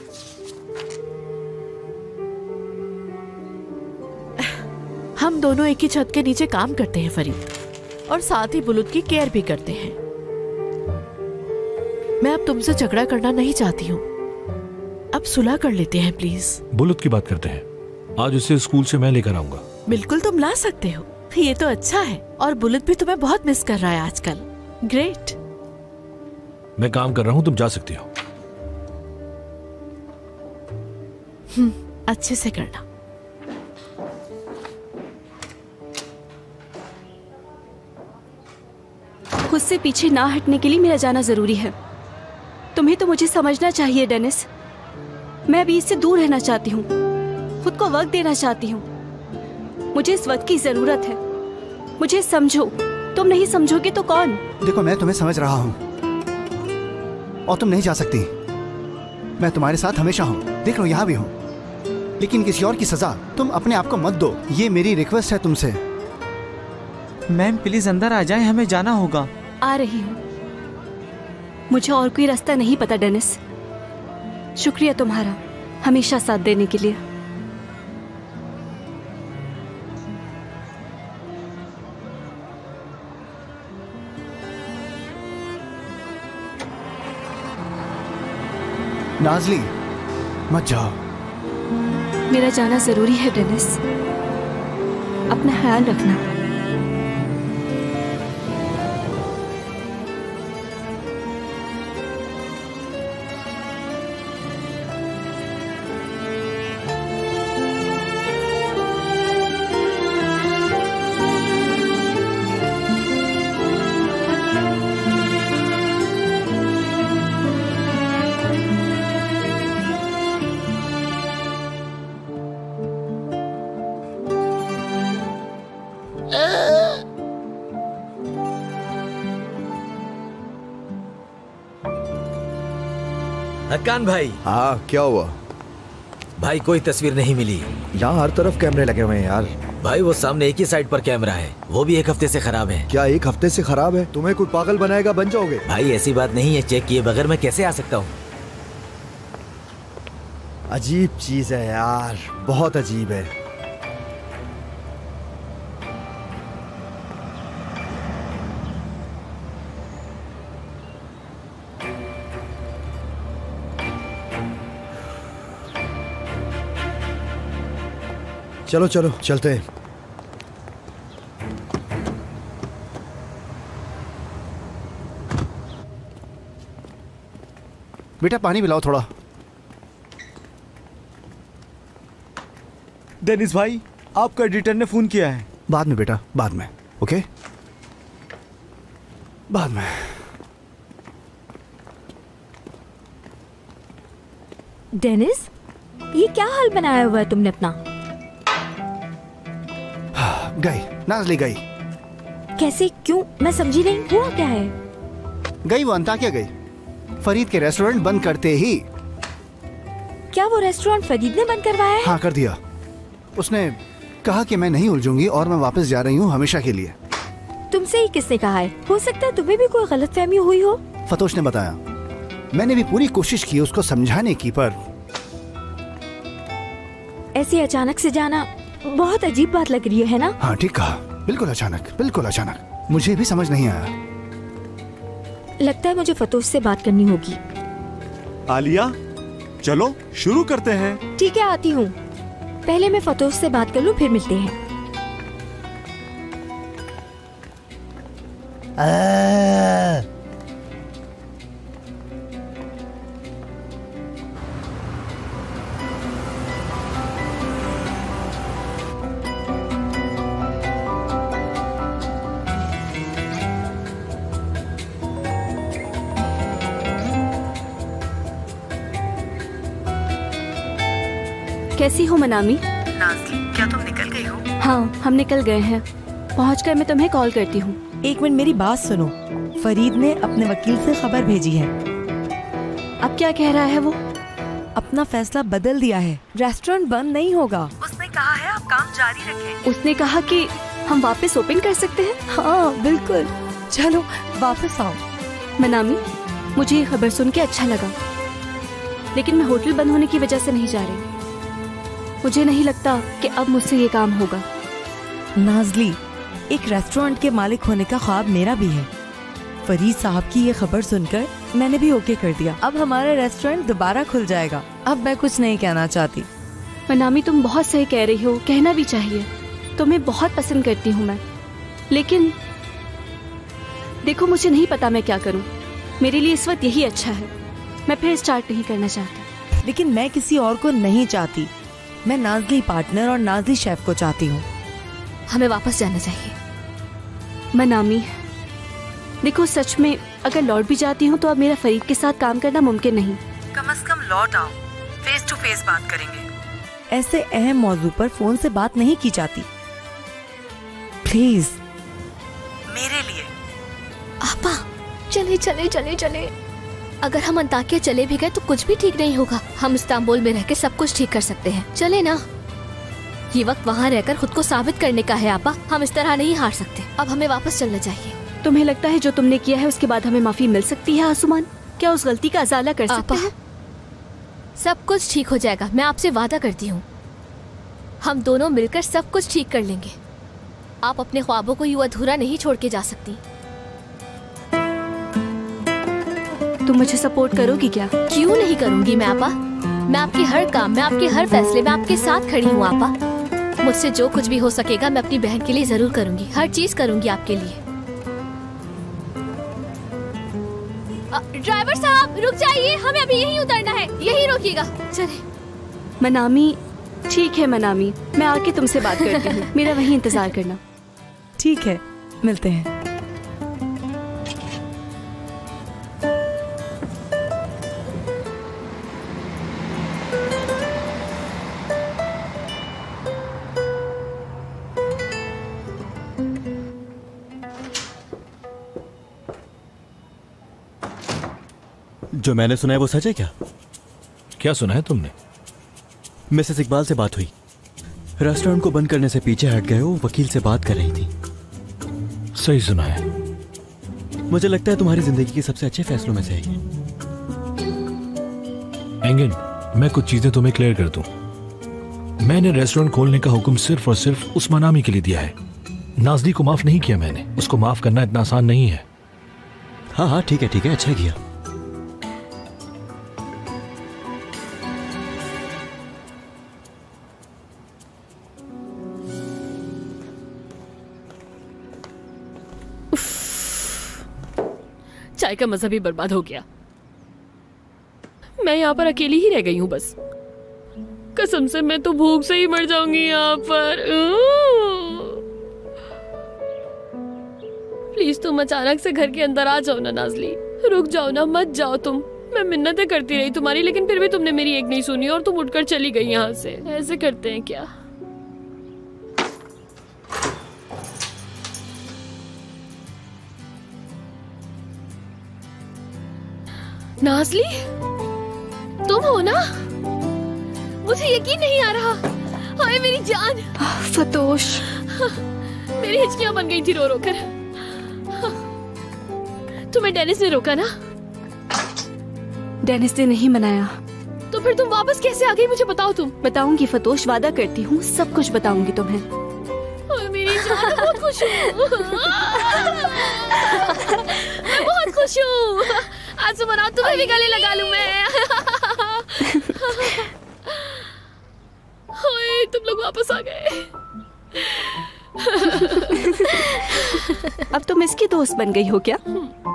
हम दोनों एक ही छत के नीचे काम करते हैं फरीद, और साथ ही बुलूद की केयर भी करते हैं। मैं अब तुमसे झगड़ा करना नहीं चाहती हूँ, अब सुलह कर लेते हैं प्लीज। बुलूद की बात करते हैं, आज उसे स्कूल से मैं लेकर आऊंगा। बिल्कुल तुम ला सकते हो, ये तो अच्छा है, और बुलूद भी तुम्हें बहुत मिस कर रहा है आजकल। ग्रेट। मैं काम कर रहा हूँ, तुम जा सकती हो। हम्म, अच्छे से करना। खुद से पीछे ना हटने के लिए मेरा जाना जरूरी है। तुम्हें तो मुझे समझना चाहिए डेनिस, मैं अभी इससे दूर रहना चाहती हूँ, खुद को वक्त देना चाहती हूँ। मुझे इस वक्त की जरूरत है, मुझे समझो। तुम नहीं समझोगे तो कौन? देखो मैं तुम्हें समझ रहा हूँ, और तुम नहीं जा सकती। मैं तुम्हारे साथ हमेशा हूँ, देख लो यहाँ भी हूँ, लेकिन किसी और की सजा तुम अपने आप को मत दो, ये मेरी रिक्वेस्ट है तुमसे। मैम प्लीज अंदर आ जाएं, हमें जाना होगा। आ रही हूँ, मुझे और कोई रास्ता नहीं पता डेनिस। शुक्रिया तुम्हारा हमेशा साथ देने के लिए। नाज़ली मत जाओ। मेरा जाना जरूरी है डेनिस, अपना ख्याल रखना। हक्कान भाई। हाँ क्या हुआ भाई? कोई तस्वीर नहीं मिली। यहाँ हर तरफ कैमरे लगे हुए हैं यार। भाई वो सामने एक ही साइड पर कैमरा है, वो भी एक हफ्ते से खराब है। क्या एक हफ्ते से खराब है? तुम्हें कोई पागल बनाएगा, बन जाओगे। भाई ऐसी बात नहीं है, चेक किए बगैर मैं कैसे आ सकता हूँ? अजीब चीज है यार, बहुत अजीब है। चलो चलो चलते हैं। बेटा पानी पिलाओ थोड़ा। डेनिस भाई, आपका एडिटर ने फोन किया है। बाद में बेटा, बाद में। ओके, बाद में। डेनिस, ये क्या हाल बनाया हुआ है तुमने अपना? गई नाज़ली, गई। कैसे, क्यों? मैं समझी नहीं, हुआ क्या है? गई वो अंताकिया गई, फरीद के रेस्टोरेंट बंद करते ही। क्या वो रेस्टोरेंट फरीद ने बंद करवाया है? हाँ कर दिया। उसने कहा कि मैं नहीं उलझूंगी और मैं वापस जा रही हूँ हमेशा के लिए। तुमसे ही किसने कहा है? हो सकता है तुम्हें भी कोई गलतफहमी हुई हो। फतोश ने बताया। मैंने भी पूरी कोशिश की उसको समझाने की, पर ऐसे अचानक से जाना बहुत अजीब बात लग रही है ना? हाँ ठीक कहा, बिल्कुल अचानक, बिल्कुल अचानक। मुझे भी समझ नहीं आया। लगता है मुझे फतोश से बात करनी होगी। आलिया, चलो शुरू करते हैं। ठीक है, आती हूँ। पहले मैं फतोश से बात कर लूँ, फिर मिलते हैं। आ... कैसी हो मनामी? नाज़ली, क्या तुम निकल गई हो? हाँ, हम निकल गए हैं। पहुंचकर मैं तुम्हें कॉल करती हूँ। एक मिनट मेरी बात सुनो। फरीद ने अपने वकील से खबर भेजी है। अब क्या कह रहा है वो? अपना फैसला बदल दिया है, रेस्टोरेंट बंद नहीं होगा। उसने कहा है आप काम जारी रखें। उसने कहा कि हम वापस ओपन कर सकते हैं। हाँ बिल्कुल, चलो वापस आओ। मनामी, मुझे ये खबर सुन के अच्छा लगा, लेकिन मैं होटल बंद होने की वजह से नहीं जा रही। मुझे नहीं लगता कि अब मुझसे ये काम होगा। नाज़ली, एक रेस्टोरेंट के मालिक होने का ख्वाब मेरा भी है। फरीद साहब की ये खबर सुनकर मैंने भी ओके कर दिया। अब हमारा रेस्टोरेंट दोबारा खुल जाएगा। अब मैं कुछ नहीं कहना चाहती। मनामी, तुम बहुत सही कह रही हो, कहना भी चाहिए। तुम्हें बहुत पसंद करती हूँ मैं, लेकिन देखो मुझे नहीं पता मैं क्या करूँ। मेरे लिए इस वक्त यही अच्छा है। मैं फिर स्टार्ट नहीं करना चाहती। लेकिन मैं किसी और को नहीं चाहती। मैं नाज़ली पार्टनर और नाज़ली शेफ को चाहती हूँ। हमें वापस जाना चाहिए। मनामी, देखो सच में अगर लौट भी जाती हूँ तो अब मेरा फरीद के साथ काम करना मुमकिन नहीं। कम से कम लौट आओ, फेस टू फेस बात करेंगे। ऐसे अहम मौजू पर फोन से बात नहीं की जाती। प्लीज, मेरे लिए। आपा, चले चले चले चले। अगर हम अंताकिया चले भी गए तो कुछ भी ठीक नहीं होगा। हम इस्तांबुल में रहकर सब कुछ ठीक कर सकते हैं। चले ना। ये वक्त वहाँ रहकर खुद को साबित करने का है आपा। हम इस तरह नहीं हार सकते। अब हमें वापस चलना चाहिए। तुम्हें लगता है जो तुमने किया है उसके बाद हमें माफी मिल सकती है आसुमान? क्या उस गलती का अजाला कर सकते हैं? सब कुछ ठीक हो जाएगा, मैं आपसे वादा करती हूँ। हम दोनों मिलकर सब कुछ ठीक कर लेंगे। आप अपने ख्वाबों को यूं अधूरा नहीं छोड़ के जा सकती। तुम मुझे सपोर्ट करोगी क्या? क्यों नहीं करूंगी मैं आपा। मैं आपके हर काम में, आपके हर फैसले में आपके साथ खड़ी हूँ आपा। मुझसे जो कुछ भी हो सकेगा मैं अपनी बहन के लिए जरूर करूंगी। हर चीज करूंगी आपके लिए। ड्राइवर साहब रुक जाइए, हमें अभी यहीं उतरना है। यहीं रोकिएगा। चले। मनामी, ठीक है मनामी, मैं आके तुमसे बात करती हूँ। मेरा वहीं इंतजार करना। ठीक है, मिलते हैं। जो मैंने सुना है वो सच है क्या? क्या सुना है तुमने? मिसेस इकबाल से बात हुई। रेस्टोरेंट को बंद करने से पीछे हट गए, वो वकील से बात कर रही थी। सही सुना है। मुझे लगता है तुम्हारी जिंदगी के सबसे अच्छे फैसलों में से है ये। एंगिन, मैं कुछ चीजें तुम्हें क्लियर कर दूं। मैंने रेस्टोरेंट खोलने का हुक्म सिर्फ और सिर्फ उस मनामी के लिए दिया है। नाज़ली को माफ नहीं किया मैंने। उसको माफ करना इतना आसान नहीं है। हाँ हाँ ठीक है ठीक है, अच्छा किया। चाय का मजा भी बर्बाद हो गया। मैं यहाँ पर अकेली ही रह गई हूँ बस। कसम से मैं तो भूख से ही मर जाऊंगी यहाँ पर। प्लीज तुम अचानक से घर के अंदर आ जाओ ना नाज़ली। रुक जाओ ना, मत जाओ तुम। मैं मिन्नतें करती रही तुम्हारी, लेकिन फिर भी तुमने मेरी एक नहीं सुनी और तुम उठकर चली गई यहाँ से। ऐसे करते हैं क्या? नाज़ली, तुम हो ना? मुझे यकीन नहीं आ रहा। हाय मेरी जान। फतोश, मेरी हिचकियां बन गई थी रो रो कर। तुम्हें डेनिस ने रोका ना? डेनिस ने नहीं मनाया। तो फिर तुम वापस कैसे आ गई? मुझे बताओ तुम। बताऊंगी फतोश, वादा करती हूँ, सब कुछ बताऊंगी तुम्हें। हाय मेरी जान, बहुत खुश हूँ। मैं बहुत खुश हूँ। आज सुबह रात तुम्हें भी गले लगा लूं मैं। हाय, तुम लोग वापस आ गए। अब तुम इसकी दोस्त बन गई हो क्या?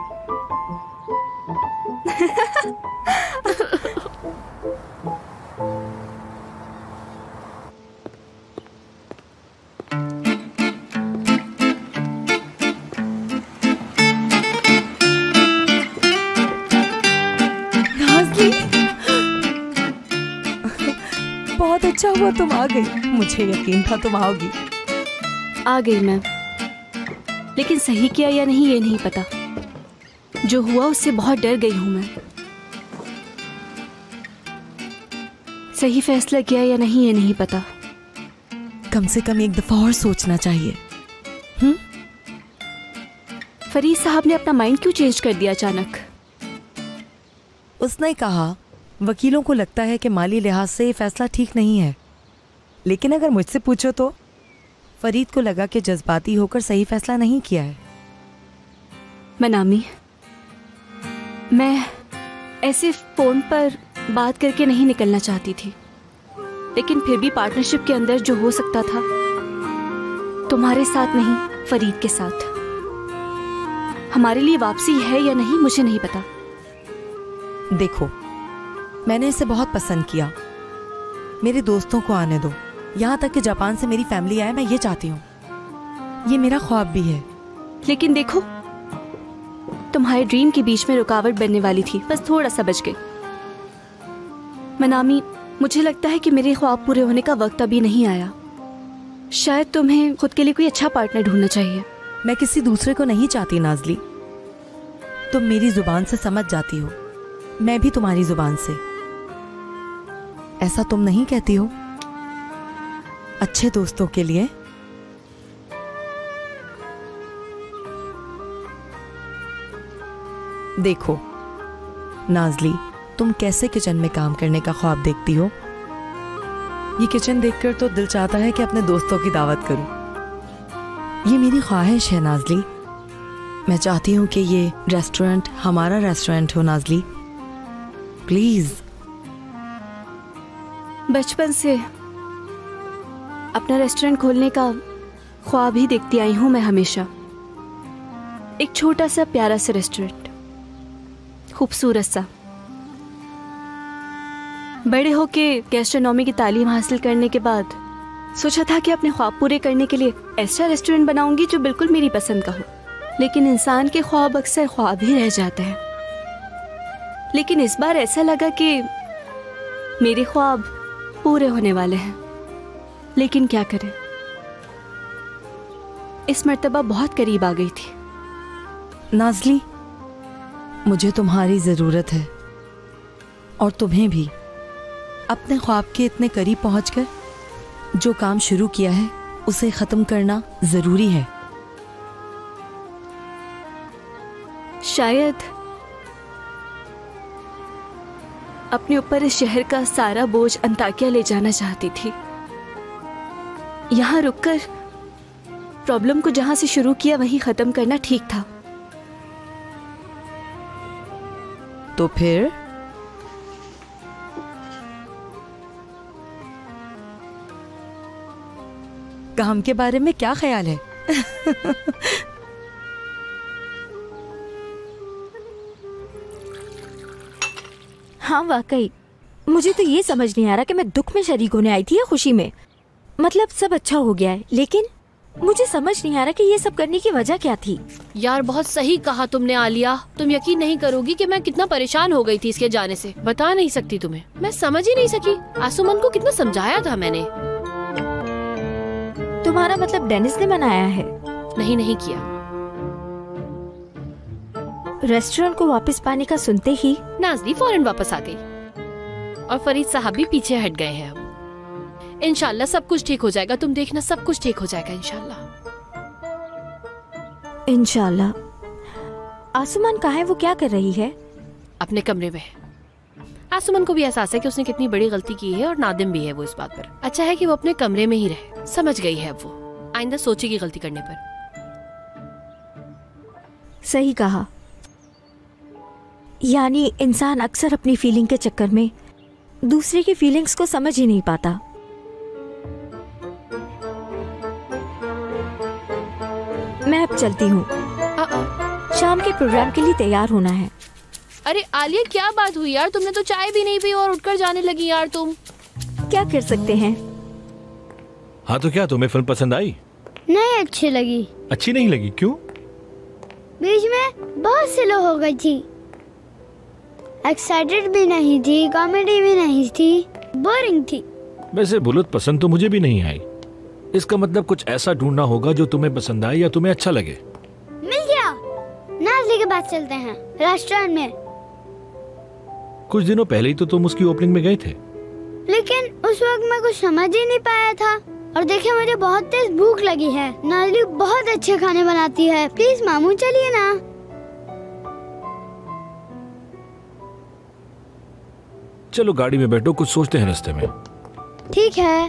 बहुत अच्छा हुआ तुम आ गई। मुझे यकीन था तुम आओगी। आ गई मैं, लेकिन सही किया या नहीं ये नहीं पता। जो हुआ उससे बहुत डर गई हूं मैं। सही फैसला किया या नहीं ये नहीं पता। कम से कम एक दफा और सोचना चाहिए। हम्म? फरीद साहब ने अपना माइंड क्यों चेंज कर दिया अचानक? उसने कहा वकीलों को लगता है कि माली लिहाज से ये फैसला ठीक नहीं है, लेकिन अगर मुझसे पूछो तो फरीद को लगा कि जज्बाती होकर सही फैसला नहीं किया है। मनामी, मैं ऐसे फोन पर बात करके नहीं निकलना चाहती थी, लेकिन फिर भी पार्टनरशिप के अंदर जो हो सकता था, तुम्हारे साथ नहीं फरीद के साथ। हमारे लिए वापसी है या नहीं मुझे नहीं पता। देखो, मैंने इसे बहुत पसंद किया। मेरे दोस्तों को आने दो, यहाँ तक कि जापान से मेरी फैमिली आए, मैं ये चाहती हूँ। ये मेरा ख्वाब भी है। लेकिन देखो, तुम्हारे ड्रीम के बीच में रुकावट बनने वाली थी, बस थोड़ा सा बच गई। मनामी, मुझे लगता है कि मेरे ख्वाब पूरे होने का वक्त अभी नहीं आया। शायद तुम्हें खुद के लिए कोई अच्छा पार्टनर ढूंढना चाहिए। मैं किसी दूसरे को नहीं चाहती नाज़ली। तुम मेरी जुबान से समझ जाती हो, मैं भी तुम्हारी जुबान से। ऐसा तुम नहीं कहती हो? अच्छे दोस्तों के लिए। देखो नाज़ली, तुम कैसे किचन में काम करने का ख्वाब देखती हो। ये किचन देखकर तो दिल चाहता है कि अपने दोस्तों की दावत करूं। ये मेरी ख्वाहिश है नाज़ली। मैं चाहती हूं कि ये रेस्टोरेंट हमारा रेस्टोरेंट हो नाज़ली, प्लीज। बचपन से अपना रेस्टोरेंट खोलने का ख्वाब ही देखती आई हूं मैं हमेशा। एक छोटा सा प्यारा सा रेस्टोरेंट, खूबसूरत सा। बड़े होके गैस्ट्रोनॉमी की तालीम हासिल करने के बाद सोचा था कि अपने ख्वाब पूरे करने के लिए ऐसा रेस्टोरेंट बनाऊंगी जो बिल्कुल मेरी पसंद का हो। लेकिन इंसान के ख्वाब अक्सर ख्वाब ही रह जाते हैं। लेकिन इस बार ऐसा लगा कि मेरे ख्वाब पूरे होने वाले हैं। लेकिन क्या करें, इस मर्तबा बहुत करीब आ गई थी। नाज़ली, मुझे तुम्हारी जरूरत है और तुम्हें भी। अपने ख्वाब के इतने करीब पहुंचकर जो काम शुरू किया है उसे खत्म करना जरूरी है। शायद अपने ऊपर इस शहर का सारा बोझ अंताकिया ले जाना चाहती थी। यहाँ रुककर प्रॉब्लम को जहां से शुरू किया वहीं खत्म करना ठीक था। तो फिर काम के बारे में क्या ख्याल है? हाँ वाकई मुझे तो ये समझ नहीं आ रहा कि मैं दुख में शरीक होने आई थी या खुशी में। मतलब सब अच्छा हो गया है, लेकिन मुझे समझ नहीं आ रहा कि ये सब करने की वजह क्या थी। यार बहुत सही कहा तुमने आलिया। तुम यकीन नहीं करोगी कि मैं कितना परेशान हो गई थी इसके जाने से। बता नहीं सकती तुम्हें, मैं समझ ही नहीं सकी। आसुमन को कितना समझाया था मैंने। तुम्हारा मतलब डेनिस ने मनाया है? नहीं नहीं किया। रेस्टोरेंट को वापस पाने का सुनते ही नाज़ली फौरन वापस आ गई और फरीद साहब भी पीछे हट गए हैं। अब इंशाल्लाह सब कुछ ठीक हो जाएगा। तुम देखना सब कुछ ठीक हो जाएगा इंशाल्लाह। इंशाल्लाह। आसुमान कहाँ है? वो क्या कर रही है? अपने कमरे में। आसुमान को भी एहसास है कि उसने कितनी बड़ी गलती की है और नादिम भी है वो इस बात पर। अच्छा है कि वो अपने कमरे में ही रहे। समझ गई है वो, आइंदा सोचेगी गलती करने पर। सही कहा। यानी इंसान अक्सर अपनी फीलिंग के चक्कर में दूसरे की फीलिंग्स को समझ ही नहीं पाता। मैं अब चलती हूँ, शाम के प्रोग्राम के लिए तैयार होना है। अरे आलिया क्या बात हुई यार? तुमने तो चाय भी नहीं पी और उठकर जाने लगी यार। तुम क्या कर सकते हैं। हाँ तो क्या तुम्हें फिल्म पसंद आई? नहीं अच्छी लगी। अच्छी नहीं लगी? क्यों? बीच में बहुत स्लो हो गई थी। एक्साइटेड भी नहीं थी, कॉमेडी भी नहीं थी, बोरिंग थी। वैसे बुलुत पसंद तो मुझे भी नहीं आई। इसका मतलब कुछ ऐसा ढूंढना होगा जो तुम्हें पसंद आए या तुम्हें अच्छा लगे। मिल गया। नाज़ली के पास चलते हैं, रेस्टोरेंट में। कुछ दिनों पहले ही तो तुम उसकी ओपनिंग में गए थे। लेकिन उस वक्त मैं कुछ समझ ही नहीं पाया था। और देखिए मुझे बहुत तेज भूख लगी है। नाज़ली बहुत अच्छे खाने बनाती है। प्लीज मामू चलिए ना। चलो गाड़ी में बैठो, कुछ सोचते हैं रास्ते में। ठीक है।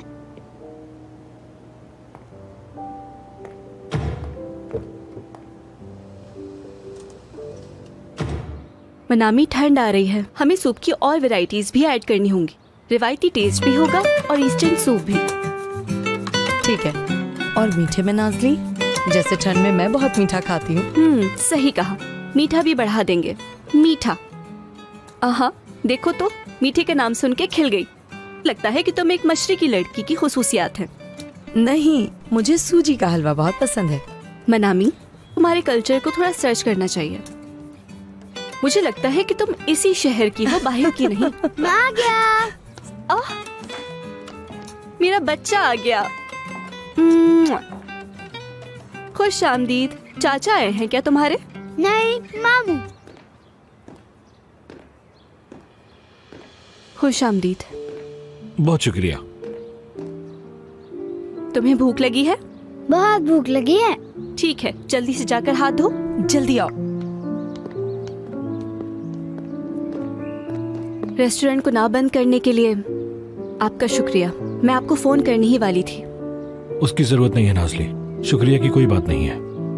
मनामी ठंड आ रही है, हमें सूप की और वैरायटीज भी ऐड करनी होंगी। रिवायती टेस्ट भी होगा और ईस्टर्न सूप भी। ठीक है। और मीठे में नाज़ली, जैसे ठंड में मैं बहुत मीठा खाती हूँ। हम्म सही कहा। मीठा भी बढ़ा देंगे। मीठा। आहा देखो तो, मीठे का नाम सुन के खिल गई। लगता है कि तुम एक मशरकी लड़की की खुसूसियात है। नहीं, मुझे सूजी का हलवा बहुत पसंद है। मनामी, तुम्हारे कल्चर को थोड़ा सर्च करना चाहिए। मुझे लगता है कि तुम इसी शहर की हो, बाहर की नहीं। मैं आ गया। आह, मेरा बच्चा आ गया। खुश आमदीद। चाचा आए हैं क्या तुम्हारे? नहीं, मामू। खुश आमदीद। बहुत शुक्रिया। तुम्हें भूख लगी है? बहुत भूख लगी है। ठीक है, जल्दी से जाकर हाथ धो। जल्दी आओ। रेस्टोरेंट को ना बंद करने के लिए आपका शुक्रिया। मैं आपको फोन करने ही वाली थी। उसकी जरूरत नहीं है नाज़ली, शुक्रिया की कोई बात नहीं है।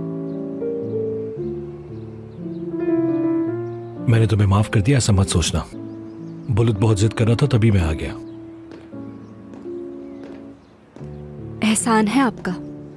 मैंने तुम्हें माफ कर दिया, ऐसा मत सोचना। बुलुत बहुत जिद कर रहा था तभी मैं आ गया। एहसान है आपका।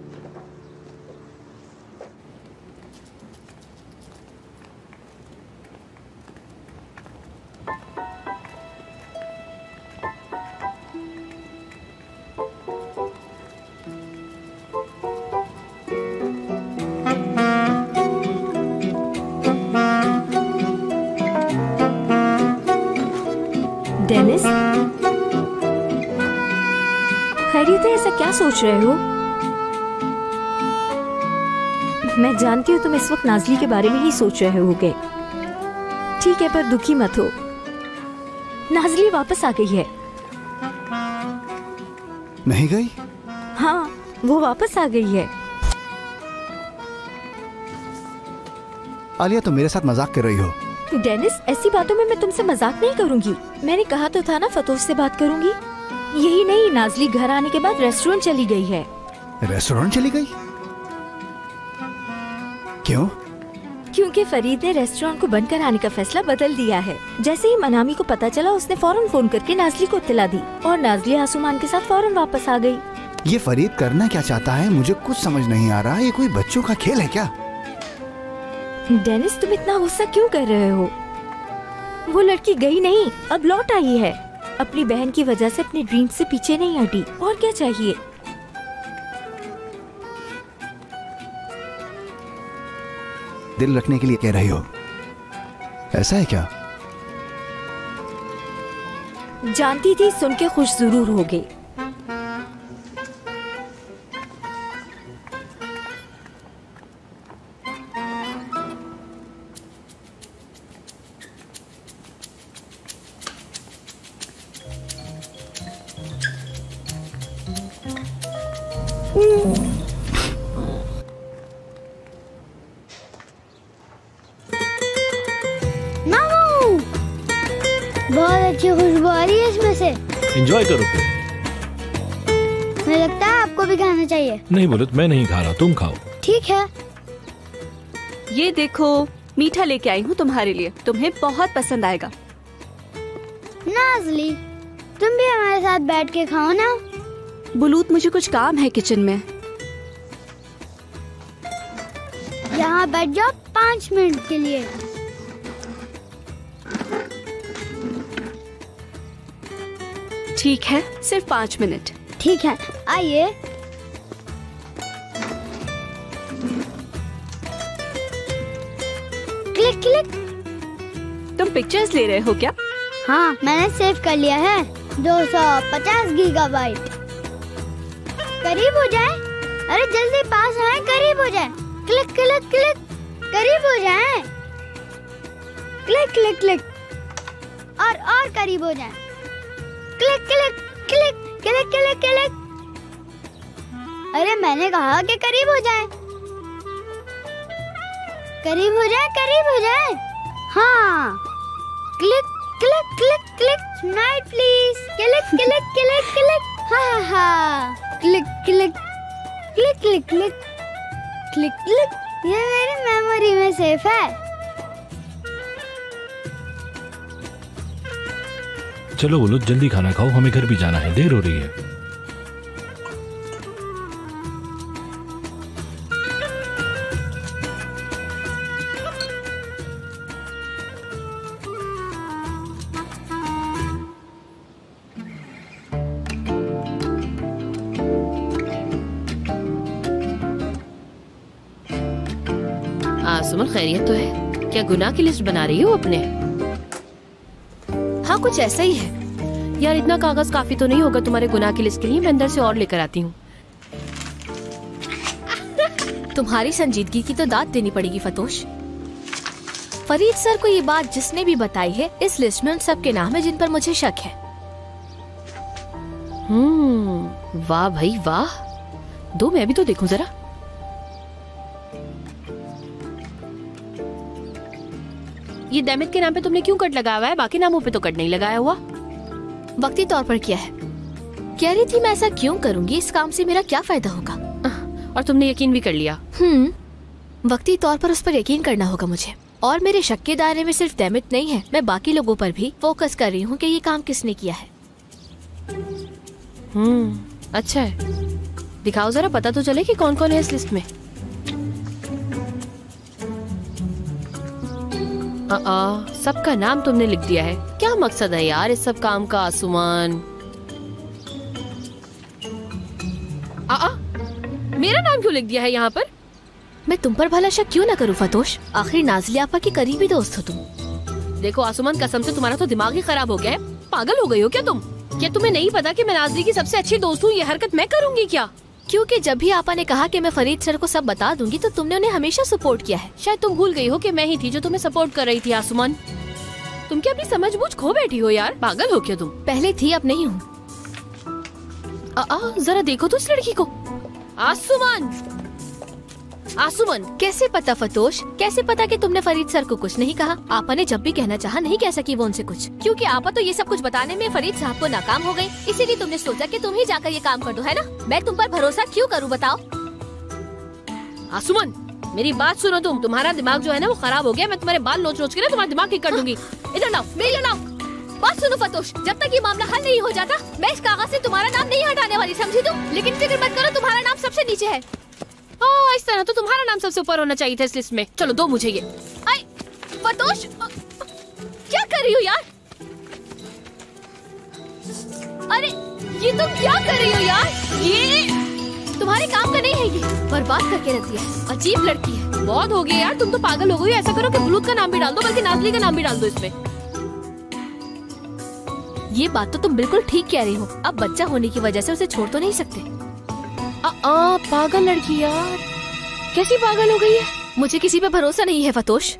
डेनिस, खैरियत है? ऐसा क्या सोच रहे हो? मैं जानती हूँ तुम इस वक्त नाज़ली के बारे में ही सोच रहे होगे। ठीक है, पर दुखी मत हो। नाज़ली वापस आ गई है नहीं गई? हाँ, वो वापस आ गई है। आलिया, तुम मेरे साथ मजाक कर रही हो। डेनिस, ऐसी बातों में मैं तुमसे मजाक नहीं करूंगी। मैंने कहा तो था ना फतोश से बात करूंगी। यही नहीं, नाजली घर आने के बाद रेस्टोरेंट चली गई है। रेस्टोरेंट चली गई? क्यों? क्योंकि फरीद ने रेस्टोरेंट को बंद कराने का फैसला बदल दिया है। जैसे ही मनामी को पता चला, उसने फौरन फोन करके नाजली को इत्तला दी और नाजली आसुमान के साथ फौरन वापस आ गई। ये फरीद करना क्या चाहता है, मुझे कुछ समझ नहीं आ रहा। ये कोई बच्चों का खेल है क्या? डेनिस, तुम इतना गुस्सा क्यों कर रहे हो? वो लड़की गई नहीं, अब लौट आई है। अपनी बहन की वजह से अपने ड्रीम से पीछे नहीं हटी। और क्या चाहिए? दिल रखने के लिए कह रही हो, ऐसा है क्या? जानती थी, सुन के खुश जरूर होगे। मामू, बहुत अच्छी खुशबू आ रही है इसमें से। एंजॉय करो। मुझे लगता है आपको भी खाना चाहिए। नहीं बुलेट, मैं नहीं खा रहा, तुम खाओ। ठीक है। ये देखो, मीठा लेके आई हूँ तुम्हारे लिए, तुम्हें बहुत पसंद आएगा। नाजली, तुम भी हमारे साथ बैठ के खाओ ना। बुलूत, मुझे कुछ काम है किचन में। यहाँ बैठ जाओ पाँच मिनट के लिए। ठीक है, सिर्फ पाँच मिनट। ठीक है, आइए। Click click. तुम पिक्चर्स ले रहे हो क्या? हाँ, मैंने सेव कर लिया है। दो सौ पचास गीगाबाइट। करीब हो जाए। अरे जल्दी पास आए, करीब हो जाए। क्लिक क्लिक क्लिक, करीब हो जाए। क्लिक क्लिक क्लिक, और और करीब हो जाए। Click click click click click click. अरे मैंने कहा कि करीब हो जाए। करीब हो जाए, करीब हो जाए। हाँ, click click click click. Smile please. Click click click click. हाँ हाँ, click click click click click click click. ये मेरी मेमोरी में सेफ है। चलो बुलेट, जल्दी खाना खाओ, हमें घर भी जाना है, देर हो रही है। आसुमन, खैरियत तो है? क्या गुनाह की लिस्ट बना रही हो अपने? हाँ, कुछ ऐसा ही है। यार, इतना कागज काफी तो नहीं होगा तुम्हारे गुनाह की लिस्ट के लिए। मैं अंदर से और लेकर आती हूँ। तुम्हारी संजीदगी की तो दाद देनी पड़ेगी फतोश। फरीद सर को ये बात जिसने भी बताई है, इस लिस्ट में उन सब के नाम है जिन पर मुझे शक है। हम्म, वाह भाई वाह। दो मैं भी तो देखूं जरा। ये डेमिट के नाम पे तुमने क्यों कट लगाया हुआ है? बाकी नामों पे तो कट नहीं लगाया हुआ। वक्ती तौर पर किया है। कह रही थी मैं ऐसा क्यों करूंगी, इस काम से मेरा क्या फायदा होगा। और तुमने यकीन भी कर लिया। हम्म, वक्ती तौर पर उस पर यकीन करना होगा मुझे। और मेरे शक के दायरे में सिर्फ डेमिट नहीं है, मैं बाकी लोगों पर भी फोकस कर रही हूँ कि ये काम किसने किया है। हम्म, अच्छा है। दिखाओ जरा, पता तो चले कि कौन कौन है इस लिस्ट में। आ, आ, सबका नाम तुमने लिख दिया है। क्या मकसद है यार इस सब काम का आसुमान? आ, आ, मेरा नाम क्यों लिख दिया है यहाँ पर? मैं तुम पर भला शक क्यों ना करूँ फतोश? आखिर नाज़ली आपा की करीबी दोस्त हो तुम। देखो आसुमान, कसम से तुम्हारा तो दिमाग ही खराब हो गया है। पागल हो गई हो क्या तुम? क्या तुम्हें नहीं पता कि मैं नाज़ली की सबसे अच्छी दोस्त हूँ? ये हरकत मैं करूँगी क्या? क्योंकि जब भी आपा ने कहा कि मैं फरीद सर को सब बता दूंगी, तो तुमने उन्हें हमेशा सपोर्ट किया है। शायद तुम भूल गई हो कि मैं ही थी जो तुम्हें सपोर्ट कर रही थी आसुमान। तुम क्या अपनी समझबूझ खो बैठी हो यार? पागल हो क्या तुम? पहले थी, अब नहीं हूँ। आ, आ, जरा देखो तो इस लड़की को। आसुमान, आसुमान, कैसे पता फतोश, कैसे पता कि तुमने फरीद सर को कुछ नहीं कहा? आपा ने जब भी कहना चाहा नहीं कह सकी वो उनसे कुछ, क्योंकि आपा तो ये सब कुछ बताने में फरीद साहब को नाकाम हो गई। इसीलिए तुमने सोचा कि तुम ही जाकर ये काम कर दो, है ना? मैं तुम पर भरोसा क्यों करूँ बताओ? आसुमान, मेरी बात सुनो तुम। तुम्हारा दिमाग जो है ना वो खराब हो गया। मैं तुम्हारे बाल नोच नोच के ना तुम्हारा दिमाग ठीक कर दूंगी। इधर लाओ, मेरे लाओ। बात सुनो फतोश, जब तक ये मामला हल नहीं हो जाता मैं इस कागज से तुम्हारा नाम नहीं हटाने वाली, समझी तुम? लेकिन फिक्र मत करो, तुम्हारा नाम सबसे नीचे है। हाँ, इस तरह तो तुम्हारा नाम सबसे ऊपर होना चाहिए था इस लिस्ट में। चलो दो मुझे ये। आई, फतोश क्या कर रही हो यार? अरे ये तुम क्या कर रही हो यार? ये तुम्हारे काम का नहीं है, ये बर्बाद करके रख दिया। अजीब लड़की है। बहुत हो गया यार, तुम तो पागल हो गई। ऐसा करो कि बुलूत का नाम भी डाल दो, बल्कि नाजली का नाम भी डाल दो इसमें। ये बात तो तुम बिल्कुल ठीक कह रही हो। अब बच्चा होने की वजह से उसे छोड़ तो नहीं सकते। आ, आ, पागल लड़की यार, कैसी पागल हो गई है? मुझे किसी पे भरोसा नहीं है फतोश।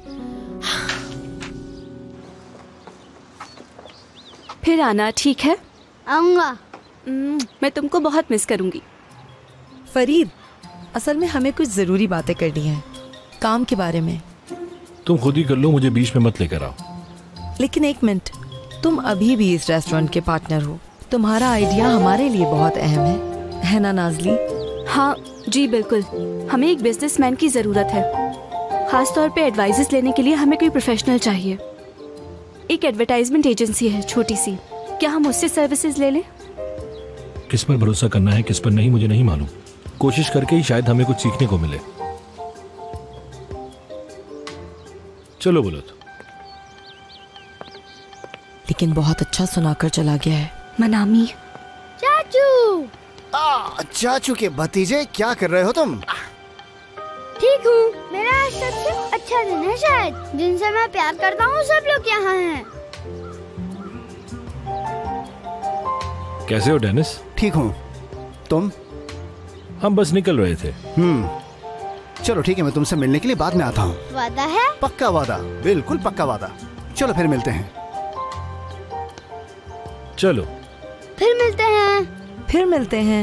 फिर आना, ठीक है? आऊंगा। मैं तुमको बहुत मिस करूंगी। फरीद, असल में हमें कुछ जरूरी बातें करनी है काम के बारे में। तुम खुद ही कर लो, मुझे बीच में मत लेकर आओ। लेकिन एक मिनट, तुम अभी भी इस रेस्टोरेंट के पार्टनर हो। तुम्हारा आइडिया हमारे लिए बहुत अहम है, है ना नाजली? हाँ जी बिल्कुल। हमें एक बिजनेसमैन की जरूरत है। खास तौर पे एडवाइजेस लेने के लिए हमें कोई प्रोफेशनल चाहिए। एक एडवर्टाइजमेंट एजेंसी है छोटी सी, क्या हम उससे सर्विसेज ले लें? किस पर भरोसा करना है किस पर नहीं मुझे नहीं मालूम। कोशिश करके ही शायद हमें कुछ सीखने को मिले। चलो बोलो तो। लेकिन बहुत अच्छा सुनाकर चला गया है। मनामी। चाचू। आ, चाचू के भतीजे, क्या कर रहे हो तुम? ठीक हूँ। मेरा आज सबसे अच्छा दिन है शायद। जिनसे मैं प्यार करता हूँ सब लोग यहाँ हैं। कैसे हो डेनिस? ठीक हूँ, तुम? हम बस निकल रहे थे। हम्म, चलो ठीक है, मैं तुमसे मिलने के लिए बाद में आता हूँ। वादा है? पक्का वादा, बिल्कुल पक्का वादा। चलो फिर मिलते हैं। चलो फिर मिलते हैं। फिर मिलते हैं।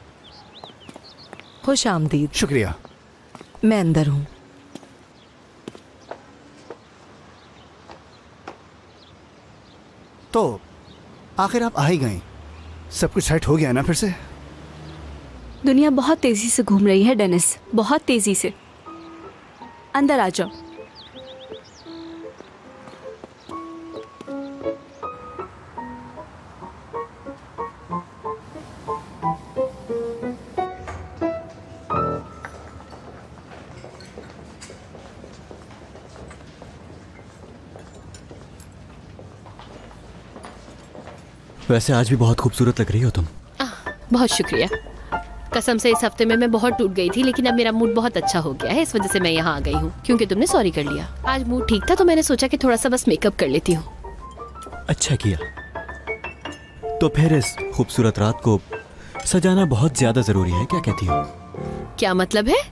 खुश आमदीद। शुक्रिया। मैं अंदर हूँ। तो आखिर आप आ ही गई। सब कुछ सेट हो गया ना फिर से? दुनिया बहुत तेजी से घूम रही है डेनिस, बहुत तेजी से। अंदर आ जाओ। वैसे आज भी बहुत खूबसूरत लग रही हो तुम। आ, बहुत शुक्रिया। कसम से इस हफ्ते में मैं बहुत टूट गई थी, लेकिन अब मेरा मूड बहुत अच्छा हो गया है। इस वजह से मैं यहाँ आ गई हूँ, क्योंकि तुमने सॉरी कर लिया। आज मूड ठीक था तो मैंने सोचा कि थोड़ा सा बस मेकअप कर लेती हूँ। अच्छा किया। तो फिर इस खूबसूरत रात को सजाना बहुत ज्यादा जरूरी है, क्या कहती हो? क्या मतलब है?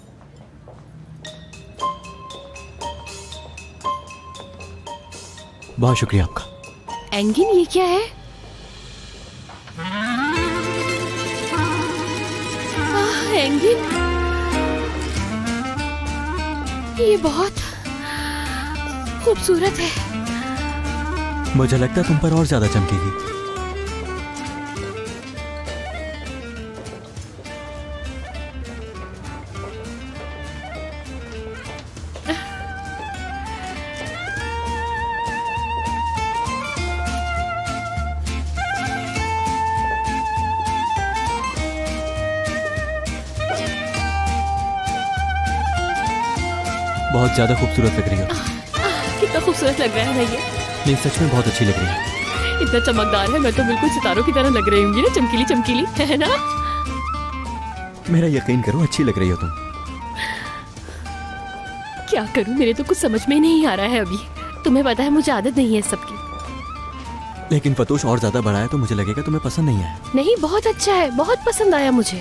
बहुत शुक्रिया आपका। एंगिन, ये क्या है? एंगिन, ये बहुत खूबसूरत है। मुझे लगता है तुम पर और ज्यादा चमकेगी। बहुत ज्यादा खूबसूरत लग रही हो। कितना खूबसूरत लग रहा है ना ये? नहीं, सच में बहुत अच्छी लग रही है। इतना चमकदार है, मैं तो बिल्कुल सितारों की तरह लग रही हूँ ना, चमकीली चमकीली, है ना? मेरा यकीन करो, अच्छी लग रही हो तुम। क्या करूँ, मेरे तो कुछ समझ में ही नहीं आ रहा है अभी। तुम्हें पता है मुझे आदत नहीं है इस सबकी। लेकिन फतोश और ज्यादा बड़ा है तो मुझे लगेगा तुम्हें पसंद नहीं आया। नहीं, बहुत अच्छा है, बहुत पसंद आया मुझे।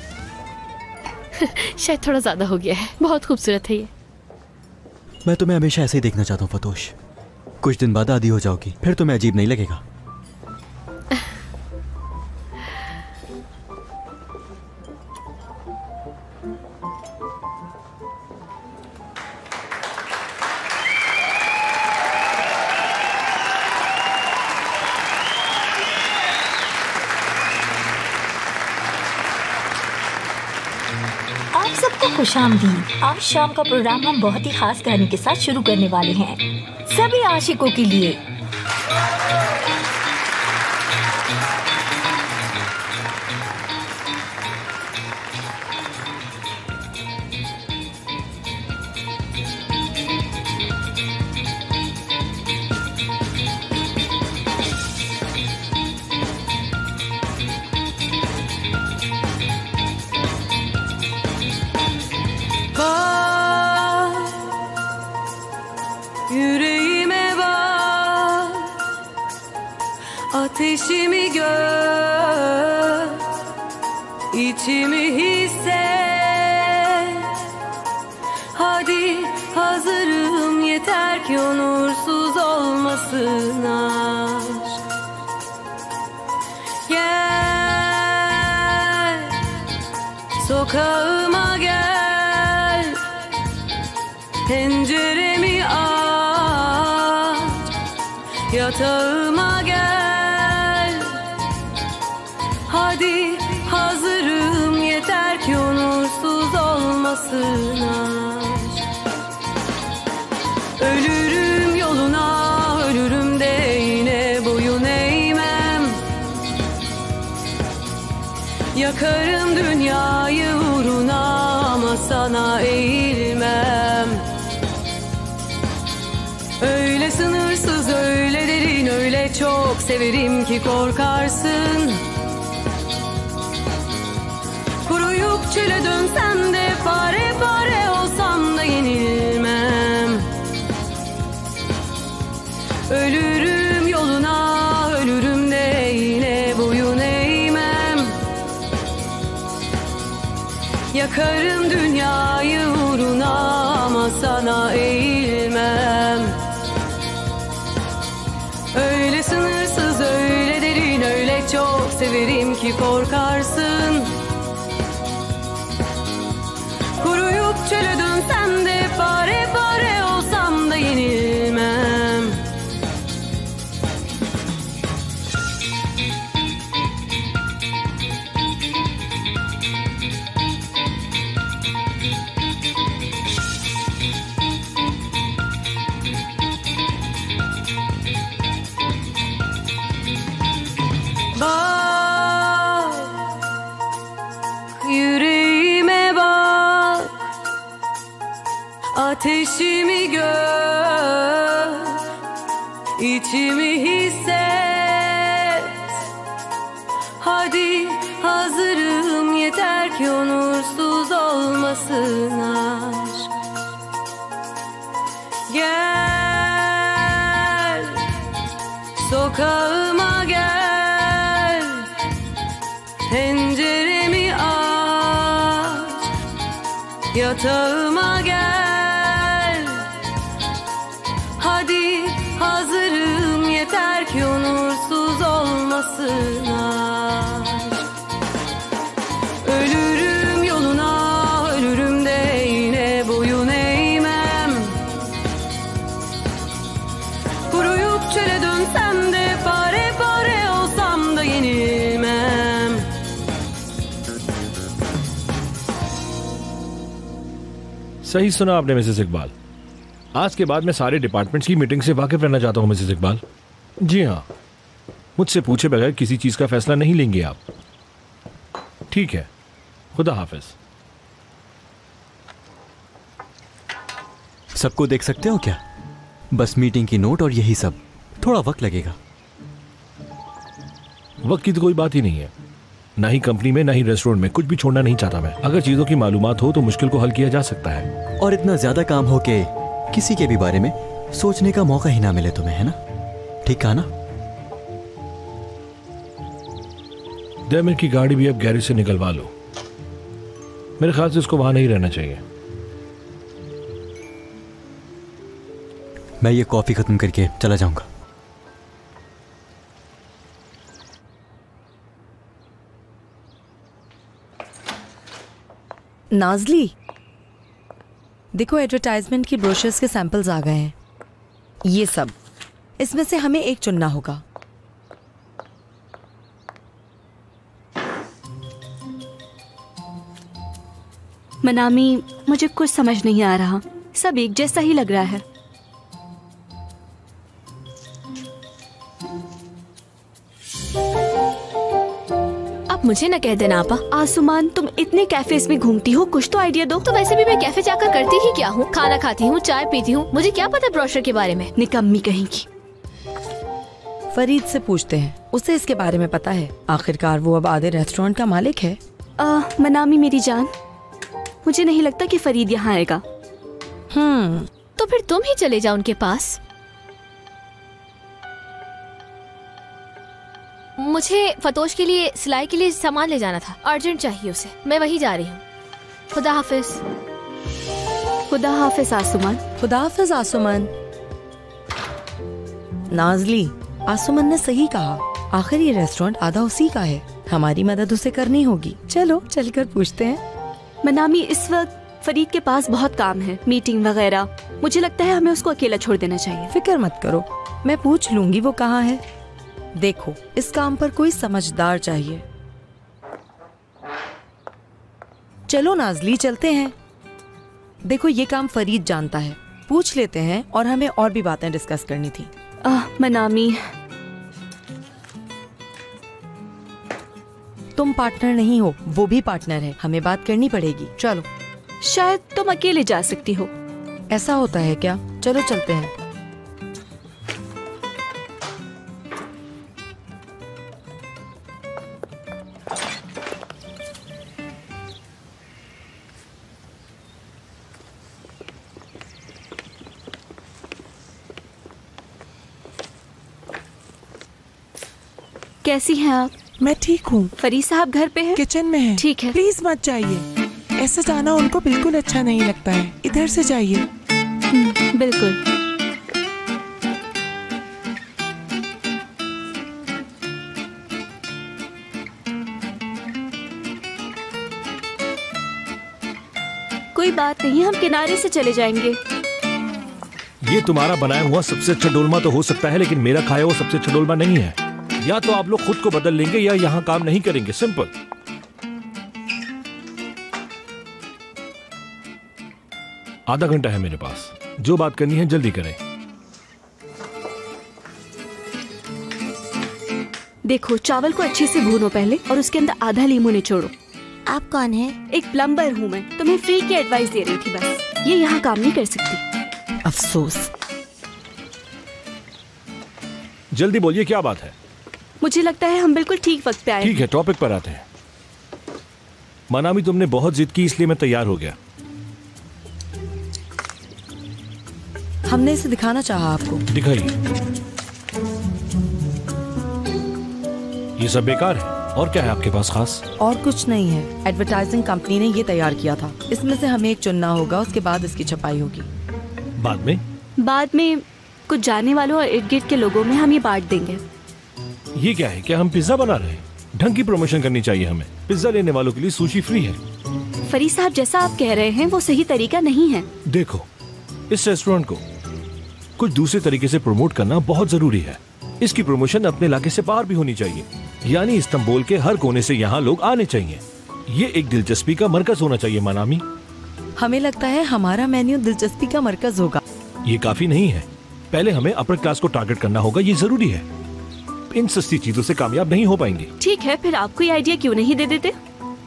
शायद थोड़ा ज्यादा हो गया है। बहुत खूबसूरत है ये। मैं तुम्हें हमेशा ऐसे ही देखना चाहता हूँ फतोश। कुछ दिन बाद आदी हो जाओगी, फिर तुम्हें अजीब नहीं लगेगा। आप सबको खुशामदीद। आज शाम का प्रोग्राम हम बहुत ही खास कहानी के साथ शुरू करने वाले हैं, सभी आशिकों के लिए। Ateşimi gör, içimi hisset. Hadi hazırım, yeter ki onursuz olmasın aşk. Gel, sokağıma gel, penceremi aç, yatağıma gel. Hadi hazırım, yeter ki onursuz olmasın aşk. Ölürüm yoluna, ölürüm de yine boyun eğmem. Yakarım dünyayı uğruna ama sana eğilmem. Öyle sınırsız, öyle derin, öyle çok severim ki korkarsın. Kuruyup çöle dönsem de, pare pare olsam da yenilmem. Ölürüm yoluna, ölürüm de yine boyun eğmem. Yakarım dünyayı uğruna ama sana eğilmem. Öyle sınırsız, öyle derin, öyle çok severim ki korkarsın. Kuruyup çöle dönsem de, pare pare olsam da yenilmem. Bak, yüreğime bak, ateşimi gör, içimi hisset. Hadi hazırım, yeter ki onursuz olmasın aşk. Gel, sokağıma gel, penceremi aç, yatağıma gel. Hadi hazırım, yeter ki onursuz olmasın aşk. Ölürüm yoluna, ölürüm de yine boyun eğmem. Kuruyup çöle dönsem de, pare pare olsam da yenilmem. सही सुना आपने Mrs Iqbal. आज के बाद मैं सारे departments की meeting से वाकिफ रहना चाहता हूं मिसेस इकबाल। जी हाँ, मुझसे पूछे बगैर किसी चीज का फैसला नहीं लेंगे आप। ठीक है, खुदा हाफिज। सबको देख सकते हो क्या? बस मीटिंग की नोट और यही सब। थोड़ा वक्त लगेगा। वक्त की तो कोई बात ही नहीं है, ना ही कंपनी में ना ही रेस्टोरेंट में। कुछ भी छोड़ना नहीं चाहता मैं। अगर चीजों की मालूमात हो तो मुश्किल को हल किया जा सकता है। और इतना ज्यादा काम हो के किसी के भी बारे में सोचने का मौका ही ना मिले तुम्हें, है ना? ठीक कहा ना? दैमिर की गाड़ी भी अब गैरेज से निकलवा लो। मेरे ख्याल से उसको वहां नहीं रहना चाहिए। मैं ये कॉफी खत्म करके चला जाऊंगा। नाजली, देखो एडवर्टाइजमेंट की ब्रोशर्स के सैंपल्स आ गए हैं। ये सब, इसमें से हमें एक चुनना होगा। मनामी, मुझे कुछ समझ नहीं आ रहा, सब एक जैसा ही लग रहा है। आप मुझे न कह देना आपा। आसुमान, तुम इतने कैफेज में घूमती हो, कुछ तो आइडिया दो। तो वैसे भी मैं कैफे जाकर करती ही क्या हूँ, खाना खाती हूँ, चाय पीती हूँ, मुझे क्या पता ब्रोशर के बारे में। निकम्मी कहीं की। फरीद से पूछते हैं, उसे इसके बारे में पता है। आखिरकार वो अब आधे रेस्टोरेंट का मालिक है। आ, मनामी मेरी जान, मुझे नहीं लगता कि फरीद यहाँ आएगा। हम्म तो फिर तुम ही चले जाओ उनके पास। मुझे फतोश के लिए सिलाई के लिए सामान ले जाना था, अर्जेंट चाहिए उसे। मैं वही जा रही हूँ। खुदा हाफिज। खुदा हाफिज आसुमान। खुदा हाफिज आसुमान। नाजली, आसुमान ने सही कहा, आखिर ये रेस्टोरेंट आधा उसी का है, हमारी मदद उसे करनी होगी। चलो चलकर पूछते हैं। मनामी, इस वक्त फरीद के पास बहुत काम है, मीटिंग वगैरह। मुझे लगता है हमें उसको अकेला छोड़ देना चाहिए। फिक्र मत करो, मैं पूछ लूंगी वो कहाँ है। देखो, इस काम पर कोई समझदार चाहिए। चलो नाजली, चलते हैं। देखो, ये काम फरीद जानता है, पूछ लेते हैं। और हमें और भी बातें डिस्कस करनी थी। आह, मनामी, तुम पार्टनर नहीं हो, वो भी पार्टनर है, हमें बात करनी पड़ेगी। चलो। शायद तुम अकेले जा सकती हो। ऐसा होता है क्या? चलो चलते हैं। कैसी हैं आप? मैं ठीक हूँ। फरीद साहब घर पे हैं? किचन में हैं। ठीक है। प्लीज मत जाइए, ऐसे जाना उनको बिल्कुल अच्छा नहीं लगता है। इधर से जाइए। बिल्कुल। कोई बात नहीं, हम किनारे से चले जाएंगे। ये तुम्हारा बनाया हुआ सबसे अच्छा डोलमा तो हो सकता है, लेकिन मेरा खाया हुआ सबसे अच्छा डोलमा नहीं है। या तो आप लोग खुद को बदल लेंगे या यहाँ काम नहीं करेंगे, सिंपल। आधा घंटा है मेरे पास, जो बात करनी है जल्दी करें। देखो, चावल को अच्छे से भूनो पहले और उसके अंदर आधा लीमू निचोड़ो। आप कौन है? एक प्लम्बर हूँ मैं, तुम्हें फ्री की एडवाइस दे रही थी बस। ये यहाँ काम नहीं कर सकती। अफसोस। जल्दी बोलिए, क्या बात है? मुझे लगता है हम बिल्कुल ठीक वक्त पे आए। ठीक है, टॉपिक पर आते हैं। मनामी, तुमने बहुत जिद की, इसलिए मैं तैयार हो गया। हमने इसे दिखाना चाहा आपको। दिखाइए। ये सब बेकार है, और क्या है आपके पास खास? और कुछ नहीं है, एडवर्टाइजिंग कंपनी ने ये तैयार किया था। इसमें से हमें एक चुनना होगा, उसके बाद इसकी छपाई होगी। बाद में? बाद में कुछ जाने वालों और इर्द गिर्द के लोगों में हम ये बांट देंगे। ये क्या है? क्या हम पिज्जा बना रहे हैं? ढंग की प्रमोशन करनी चाहिए हमें। पिज्जा लेने वालों के लिए सुशी फ्री है। फरीद साहब, जैसा आप कह रहे हैं वो सही तरीका नहीं है। देखो, इस रेस्टोरेंट को कुछ दूसरे तरीके से प्रमोट करना बहुत जरूरी है। इसकी प्रमोशन अपने इलाके से बाहर भी होनी चाहिए, यानी इस्तांबुल के हर कोने से यहाँ लोग आने चाहिए। ये एक दिलचस्पी का मरकज होना चाहिए। मनामी, हमें लगता है हमारा मेन्यू दिलचस्पी का मरकज होगा। ये काफी नहीं है, पहले हमें अपर क्लास को टारगेट करना होगा, ये जरूरी है। इन सस्ती चीजों से कामयाब नहीं हो पाएंगे। ठीक है, फिर आप कोई आइडिया क्यों नहीं दे देते?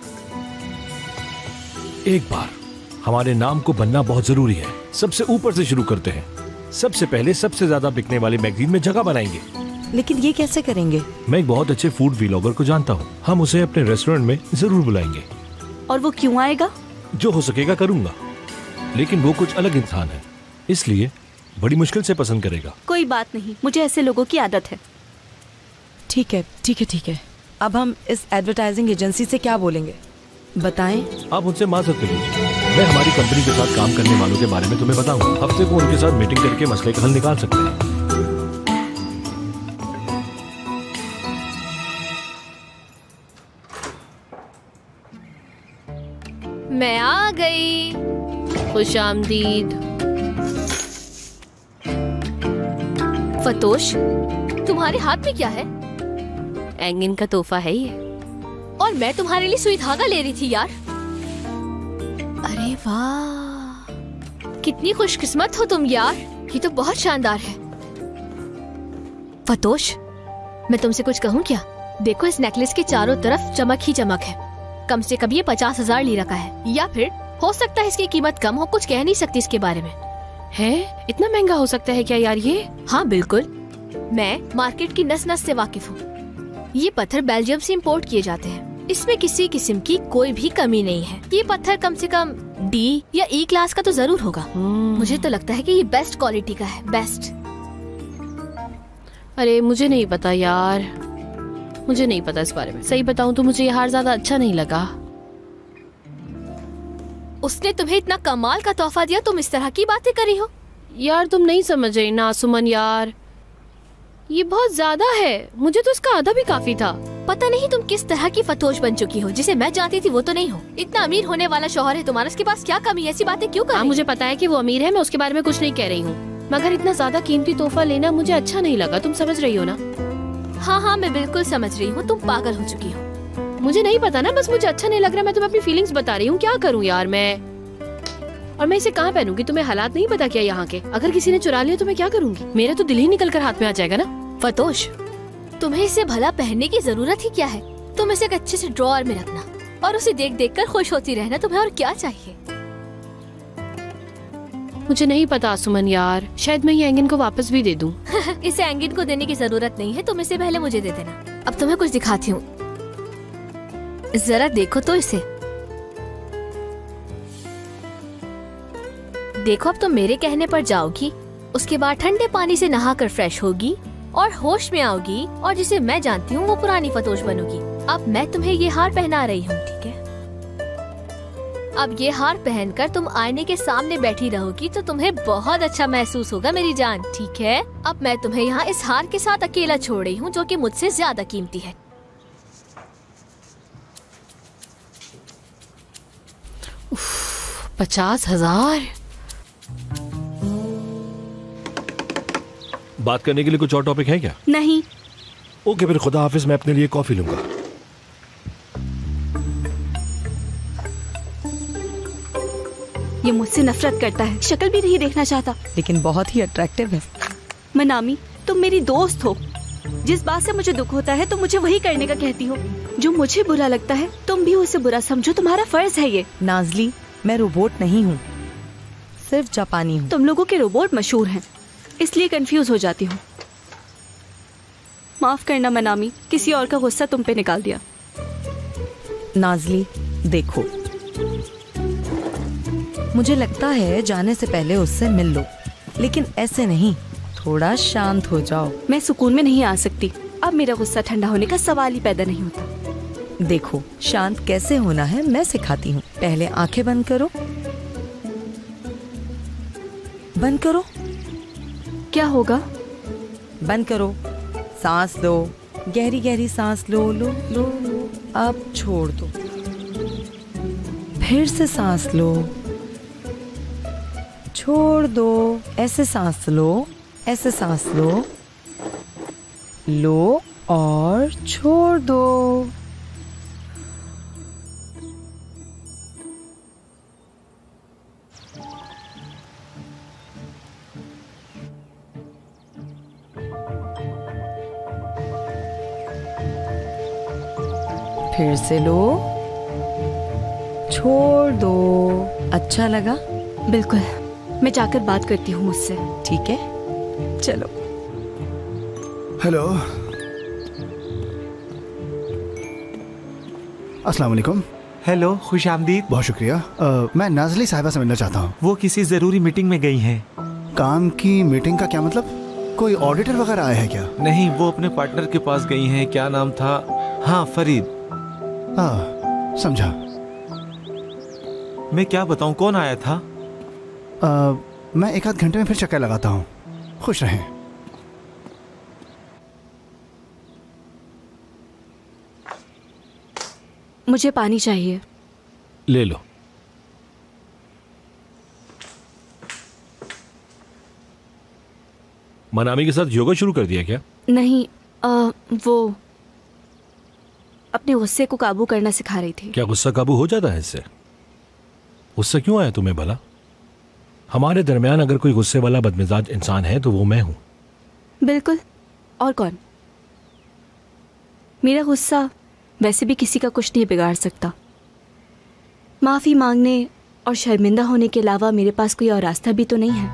एक बार हमारे नाम को बनना बहुत जरूरी है। सबसे ऊपर से शुरू करते हैं। सबसे पहले सबसे ज्यादा बिकने वाले मैगजीन में जगह बनाएंगे। लेकिन ये कैसे करेंगे? मैं एक बहुत अच्छे फूड व्लॉगर को जानता हूँ, हम उसे अपने रेस्टोरेंट में जरूर बुलाएंगे। और वो क्यों आएगा? जो हो सकेगा करूंगा, लेकिन वो कुछ अलग इंसान है, इसलिए बड़ी मुश्किल से पसंद करेगा। कोई बात नहीं, मुझे ऐसे लोगों की आदत है। ठीक है ठीक है ठीक है। अब हम इस एडवर्टाइजिंग एजेंसी से क्या बोलेंगे, बताएं। आप उनसे माजरत कर लीजिए। मैं हमारी कंपनी के साथ काम करने वालों के बारे में तुम्हें बताऊंगा। हफ्ते को उनके साथ मीटिंग करके मसले का हल निकाल सकते हैं। मैं आ गई। खुश आमदीद। फतोश, तुम्हारे हाथ में क्या है? एंगिन का तोहफा है ये। और मैं तुम्हारे लिए सुई धागा ले रही थी यार। अरे वाह, कितनी खुशकिस्मत हो तुम यार, ये तो बहुत शानदार है। फतोश, मैं तुमसे कुछ कहूँ क्या? देखो इस नेकलेस के चारों तरफ चमक ही चमक है। कम से कम ये पचास हजार लीरा का है, या फिर हो सकता है इसकी कीमत कम हो, कुछ कह नहीं सकती इसके बारे में। है? इतना महंगा हो सकता है क्या यार ये? हाँ बिल्कुल, मैं मार्केट की नस नस से वाकिफ हूँ। ये पत्थर बेल्जियम से इम्पोर्ट किए जाते हैं, इसमें किसी किस्म की कोई भी कमी नहीं है। ये पत्थर कम से कम डी या ई क्लास का तो जरूर होगा। मुझे तो लगता है कि ये बेस्ट क्वालिटी का है, बेस्ट। अरे मुझे नहीं पता यार, मुझे नहीं पता इस बारे में। सही बताऊं तो मुझे ये हार ज्यादा अच्छा नहीं लगा। उसने तुम्हें इतना कमाल का तोहफा दिया, तुम इस तरह की बातें कर रही हो? यार तुम नहीं समझ रही ना सुमन यार, ये बहुत ज्यादा है, मुझे तो इसका आधा भी काफी था। पता नहीं तुम किस तरह की फतोश बन चुकी हो, जिसे मैं जानती थी वो तो नहीं हो। इतना अमीर होने वाला शौहर है तुम्हारा, उसके पास क्या कमी है? ऐसी बातें क्यों कर रही? मुझे पता है कि वो अमीर है, मैं उसके बारे में कुछ नहीं कह रही हूँ, मगर इतना ज्यादा कीमती तोहफा लेना मुझे अच्छा नहीं लगा। तुम समझ रही हो ना? हाँ हाँ मैं बिल्कुल समझ रही हूँ, तुम पागल हो चुकी हो। मुझे नहीं पता ना, बस मुझे अच्छा नहीं लग रहा। मैं तुम्हें अपनी फीलिंग्स बता रही हूँ, क्या करूँ यार मैं? और मैं इसे कहाँ पहनूंगी? तुम्हें हालात नहीं पता क्या यहाँ के? अगर किसी ने चुरा लिया तो मैं क्या करूँगी? मेरा तो दिल ही निकल कर हाथ में आ जाएगा ना। फतोश, तुम्हें इसे भला पहनने की जरूरत ही क्या है? तुम इसे एक अच्छे से ड्रॉअर में रखना और उसे देख देख कर खुश होती रहना, तुम्हें और क्या चाहिए? मुझे नहीं पता सुमन यार, शायद मैं ये एंगिन को वापस भी दे दूं। इसे एंगिन को देने की जरूरत नहीं है, तुम इसे पहले मुझे दे देना। अब तुम्हें कुछ दिखाती हूँ, जरा देखो तो इसे। देखो अब तुम मेरे कहने पर जाओगी, उसके बाद ठंडे पानी से नहाकर फ्रेश होगी और होश में आओगी, और जिसे मैं जानती हूँ वो पुरानी फतोश बनोगी। अब मैं तुम्हें ये हार पहना रही हूँ, ठीक है? अब ये हार पहनकर तुम आईने के सामने बैठी रहोगी तो तुम्हें बहुत अच्छा महसूस होगा मेरी जान, ठीक है? अब मैं तुम्हें यहाँ इस हार के साथ अकेला छोड़ रही हूँ, जो कि मुझसे ज्यादा कीमती है। पचास हजार बात करने के लिए कुछ और टॉपिक है क्या? नहीं। ओके फिर खुदा हाफिज, मैं अपने लिए कॉफी लूंगा। ये मुझसे नफरत करता है, शक्ल भी नहीं देखना चाहता, लेकिन बहुत ही अट्रैक्टिव है। मनामी, तुम मेरी दोस्त हो, जिस बात से मुझे दुख होता है तुम मुझे वही करने का कहती हो। जो मुझे बुरा लगता है तुम भी उसे बुरा समझो, तुम्हारा फर्ज है ये। नाजली, मैं रोबोट नहीं हूँ, सिर्फ जापानी हूँ। तुम लोगों के रोबोट मशहूर हैं, इसलिए कंफ्यूज हो जाती हूँ। माफ करना मनामी, किसी और का गुस्सा तुम पे निकाल दिया। नाजली देखो, मुझे लगता है जाने से पहले उससे मिल लो, लेकिन ऐसे नहीं, थोड़ा शांत हो जाओ। मैं सुकून में नहीं आ सकती, अब मेरा गुस्सा ठंडा होने का सवाल ही पैदा नहीं होता। देखो, शांत कैसे होना है मैं सिखाती हूँ। पहले आंखें बंद करो, बंद करो। क्या होगा? बंद करो, सांस लो, गहरी गहरी सांस लो, लो लो लो। अब छोड़ दो, फिर से सांस लो, छोड़ दो। ऐसे सांस लो, ऐसे सांस लो, लो और छोड़ दो। फिर से लो, छोड़ दो। अच्छा लगा? बिल्कुल, मैं जाकर बात करती हूँ उससे। ठीक है, चलो। हेलो, अस्सलाम वालेकुम। हेलो, खुश आमदीद। बहुत शुक्रिया। आ, मैं नाजली साहिबा से मिलना चाहता हूँ। वो किसी जरूरी मीटिंग में गई हैं। काम की मीटिंग का क्या मतलब? कोई ऑडिटर वगैरह आया है क्या? नहीं, वो अपने पार्टनर के पास गई हैं। क्या नाम था? हाँ, फरीद। हाँ, समझा। मैं क्या बताऊं, कौन आया था? आ, मैं एक आध घंटे में फिर चक्कर लगाता हूँ। खुश रहें। मुझे पानी चाहिए। ले लो। मनामी के साथ योगा शुरू कर दिया क्या? नहीं, आ, वो अपने गुस्से को काबू करना सिखा रही थी। क्या गुस्सा काबू हो जाता है इससे? गुस्सा क्यों आया तुम्हें भला? हमारे दरमियान अगर कोई गुस्से वाला बदमिजाज इंसान है तो वो मैं हूं। बिल्कुल, और कौन? मेरा गुस्सा वैसे भी किसी का कुछ नहीं बिगाड़ सकता। माफ़ी मांगने और शर्मिंदा होने के अलावा मेरे पास कोई और रास्ता भी तो नहीं है।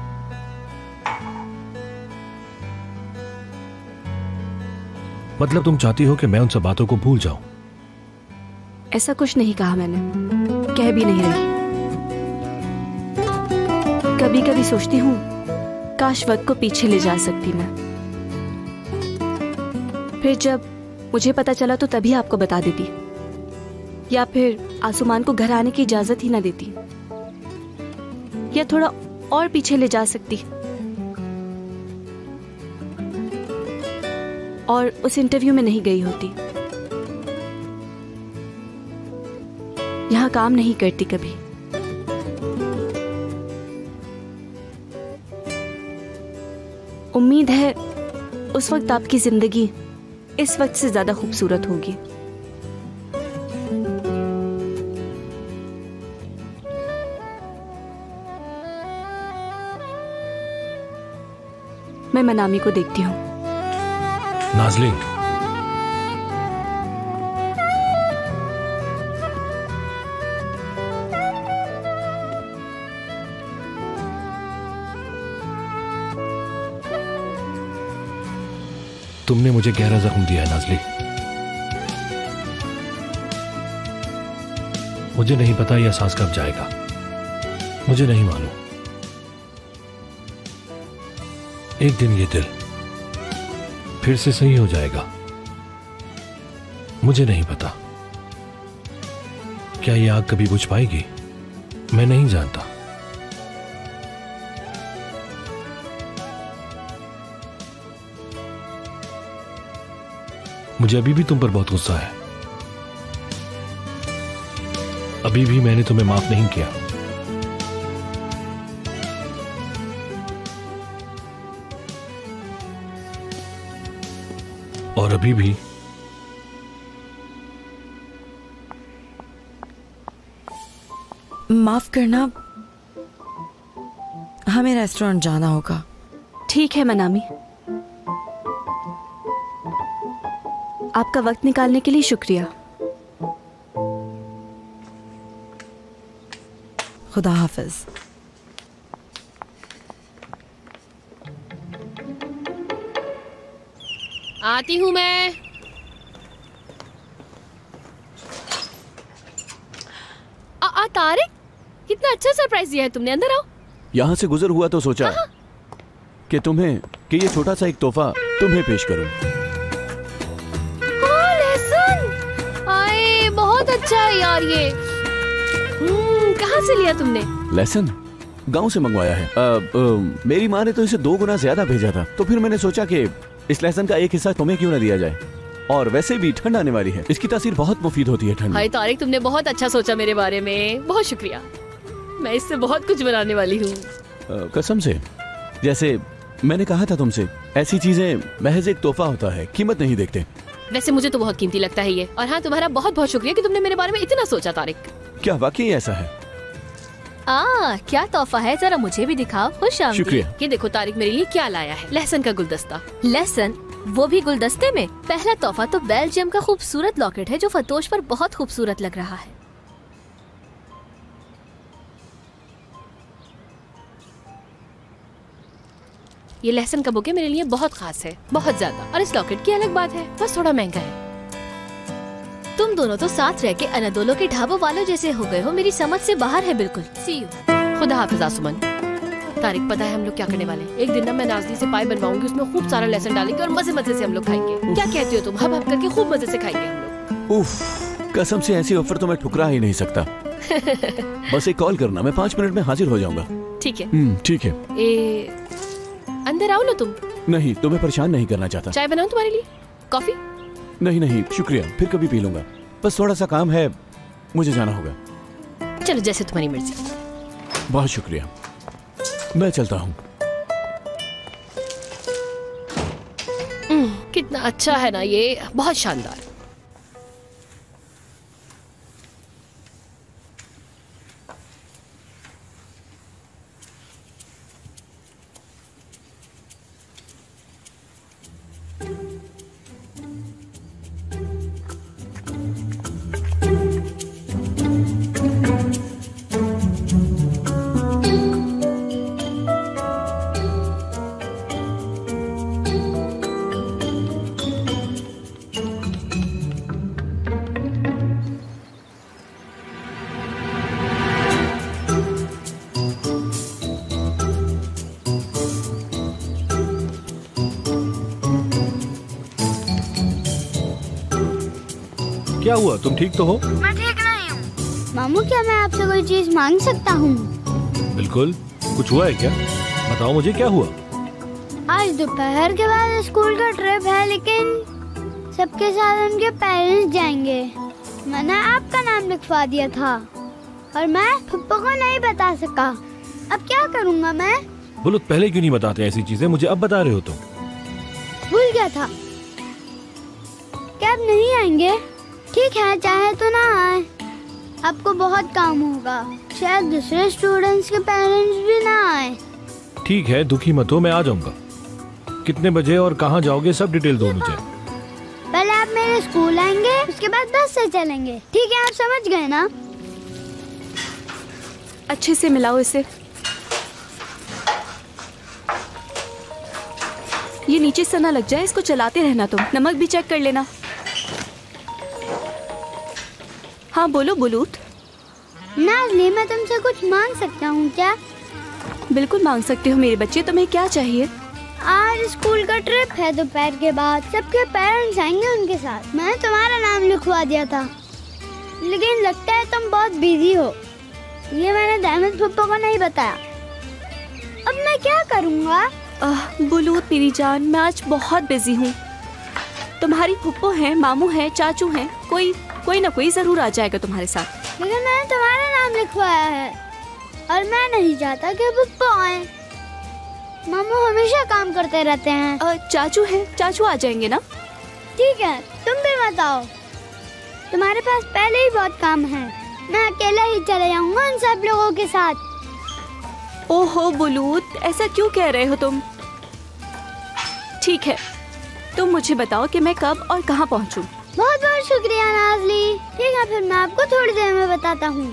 मतलब तुम चाहती हो कि मैं उन सब बातों को भूल जाऊं? ऐसा कुछ नहीं कहा मैंने, कह भी नहीं रही। कभी कभी सोचती हूँ काश वक्त को पीछे ले जा सकती मैं। फिर जब मुझे पता चला तो तभी आपको बता देती, या फिर आसुमान को घर आने की इजाजत ही ना देती, या थोड़ा और पीछे ले जा सकती और उस इंटरव्यू में नहीं गई होती। यहां काम नहीं करती कभी। उम्मीद है उस वक्त आपकी जिंदगी इस वक्त से ज्यादा खूबसूरत होगी। मैं मनामी को देखती हूँ। नाज़लीन, तुमने मुझे गहरा जख्म दिया है नाज़ली। मुझे नहीं पता यह एहसास कब जाएगा, मुझे नहीं मालूम। एक दिन ये दिल फिर से सही हो जाएगा, मुझे नहीं पता। क्या ये आग कभी बुझ पाएगी, मैं नहीं जानता। मुझे अभी भी तुम पर बहुत गुस्सा है। अभी भी मैंने तुम्हें माफ नहीं किया। और अभी भी माफ करना, हमें रेस्टोरेंट जाना होगा। ठीक है मनामी, आपका वक्त निकालने के लिए शुक्रिया। खुदा हाफिज। आती हूँ मैं। आ, आ तारिक, कितना अच्छा सरप्राइज दिया है तुमने। अंदर आओ। यहाँ से गुजर हुआ तो सोचा कि तुम्हें कि ये छोटा सा एक तोहफा तुम्हें पेश करूं। हाँ, लहसुन। आए, बहुत अच्छा है यार ये। हम्म, कहाँ से लिया तुमने? लहसुन गांव से मंगवाया है। आ, आ, मेरी माँ ने तो इसे दो गुना ज्यादा भेजा था, तो फिर मैंने सोचा कि इस लहसुन का एक हिस्सा तुम्हें क्यों ना दिया जाए। और वैसे भी ठंड आने वाली है, इसकी तासीर बहुत मुफीद होती है ठंड में। हाय तारिक, तुमने बहुत अच्छा सोचा मेरे बारे में, बहुत शुक्रिया। मैं इससे बहुत कुछ बनाने वाली हूँ। कसम से, जैसे मैंने कहा था तुमसे, ऐसी चीजें महज एक तोहफा होता है, कीमत नहीं देखते। वैसे मुझे तो बहुत कीमती लगता है ये। और हाँ, तुम्हारा बहुत बहुत शुक्रिया कि तुमने मेरे बारे में इतना सोचा तारिक। क्या वाकई ऐसा है? आ, क्या तोहफा है, जरा मुझे भी दिखाओ। खुश आमदीद। शुक्रिया। ये देखो तारिक मेरे लिए क्या लाया है, लहसुन का गुलदस्ता। लहसुन, वो भी गुलदस्ते में? पहला तोहफा तो बेल्जियम का खूबसूरत लॉकेट है जो फतोश पर बहुत खूबसूरत लग रहा है। ये लहसुन का बुके मेरे लिए बहुत खास है, बहुत ज्यादा। और इस लॉकेट की अलग बात है, बस थोड़ा महंगा है। तुम दोनों तो साथ रह के अनादोलो के ढाबों वालों जैसे हो गए हो, मेरी समझ से बाहर है बिल्कुल। See you. खुदा हाफिज आसुमान। तारिक, पता है हम लोग क्या करने वाले हैं? एक दिन ना मैं नाज़ली से पाई बनवाऊंगी, उसमें खूब सारा लहसुन डालेंगे और मजे मजे से हम लोग खाएंगे। क्या कहती हो तुम? हब हब करके खूब मजे से खाएंगे हम लोग। उफ, कसम से ऐसी ऑफर तो मैं ठुकरा ही नहीं सकता। बस एक कॉल करना, मैं पाँच मिनट में हाजिर हो जाऊंगा। ठीक है। हम्म, ठीक है। ए, अंदर आओ ना तुम। नहीं, तुम्हें परेशान नहीं करना चाहता। चाय बनाऊं तुम्हारे लिए? कॉफी? नहीं नहीं शुक्रिया, फिर कभी पी लूंगा। बस थोड़ा सा काम है, मुझे जाना होगा। चलो, जैसे तुम्हारी मर्जी। बहुत शुक्रिया, मैं चलता हूँ। कितना अच्छा है ना ये, बहुत शानदार। क्या हुआ, तुम ठीक तो हो? मैं ठीक नहीं हूँ। मामू, क्या मैं आपसे कोई चीज मांग सकता हूँ? बिल्कुल। कुछ हुआ है क्या? बताओ मुझे, क्या हुआ? आज दोपहर के बाद स्कूल का ट्रिप है, लेकिन सबके साथ उनके पेरेंट्स जाएंगे। मैंने आपका नाम लिखवा दिया था और मैं पप्पा को नहीं बता सका। अब क्या करूँगा मैं? बोलो, पहले क्यों नहीं बताते ऐसी चीजें? मुझे अब बता रहे हो तुम? भूल गया था। क्या अब नहीं आएंगे? ठीक है, चाहे तो ना आए। आपको बहुत काम होगा, शायद दूसरे स्टूडेंट्स के पेरेंट्स भी ना आए। ठीक है, दुखी मत हो, मैं आ जाऊंगा। कितने बजे और कहाँ जाओगे, सब डिटेल दो मुझे। पहले आप मेरे स्कूल आएंगे, उसके बाद बस से चलेंगे। ठीक है, आप समझ गए ना? अच्छे से मिलाओ इसे। ये नीचे से ना लग जाए, इसको चलाते रहना तुम। नमक भी चेक कर लेना। हाँ बोलो बुलूत। नाज़ली, मैं तुमसे कुछ मांग सकता हूँ क्या? बिल्कुल मांग सकते हो मेरे बच्चे, तुम्हें क्या चाहिए? आज स्कूल का ट्रिप है, दोपहर के बाद सबके पेरेंट्स आएंगे उनके साथ। मैंने तुम्हारा नाम लिखवा दिया था, लेकिन लगता है तुम बहुत बिजी हो। ये मैंने दामद पप्पा को नहीं बताया। अब मैं क्या करूँगा? बुलूत मेरी जान, मैं आज बहुत बिजी हूँ। तुम्हारी फुप्पो हैं, मामू हैं, चाचू हैं, कोई कोई ना कोई जरूर आ जाएगा तुम्हारे साथ। लेकिन मैंने तुम्हारा नाम लिखवाया है और मैं नहीं चाहता कि फुप्पो आए। मामू हमेशा काम करते रहते हैं। आ, चाचू हैं, चाचू आ जाएंगे ना? ठीक है, तुम भी बताओ। तुम्हारे पास पहले ही बहुत काम है, मैं अकेला ही चले जाऊंगा उन सब लोगों के साथ। ओहो बुलूत, ऐसा क्यों कह रहे हो तुम? ठीक है, तुम मुझे बताओ कि मैं कब और कहाँ पहुँचूं। बहुत बहुत शुक्रिया नाज़ली। ठीक है, फिर मैं आपको थोड़ी देर में बताता हूँ।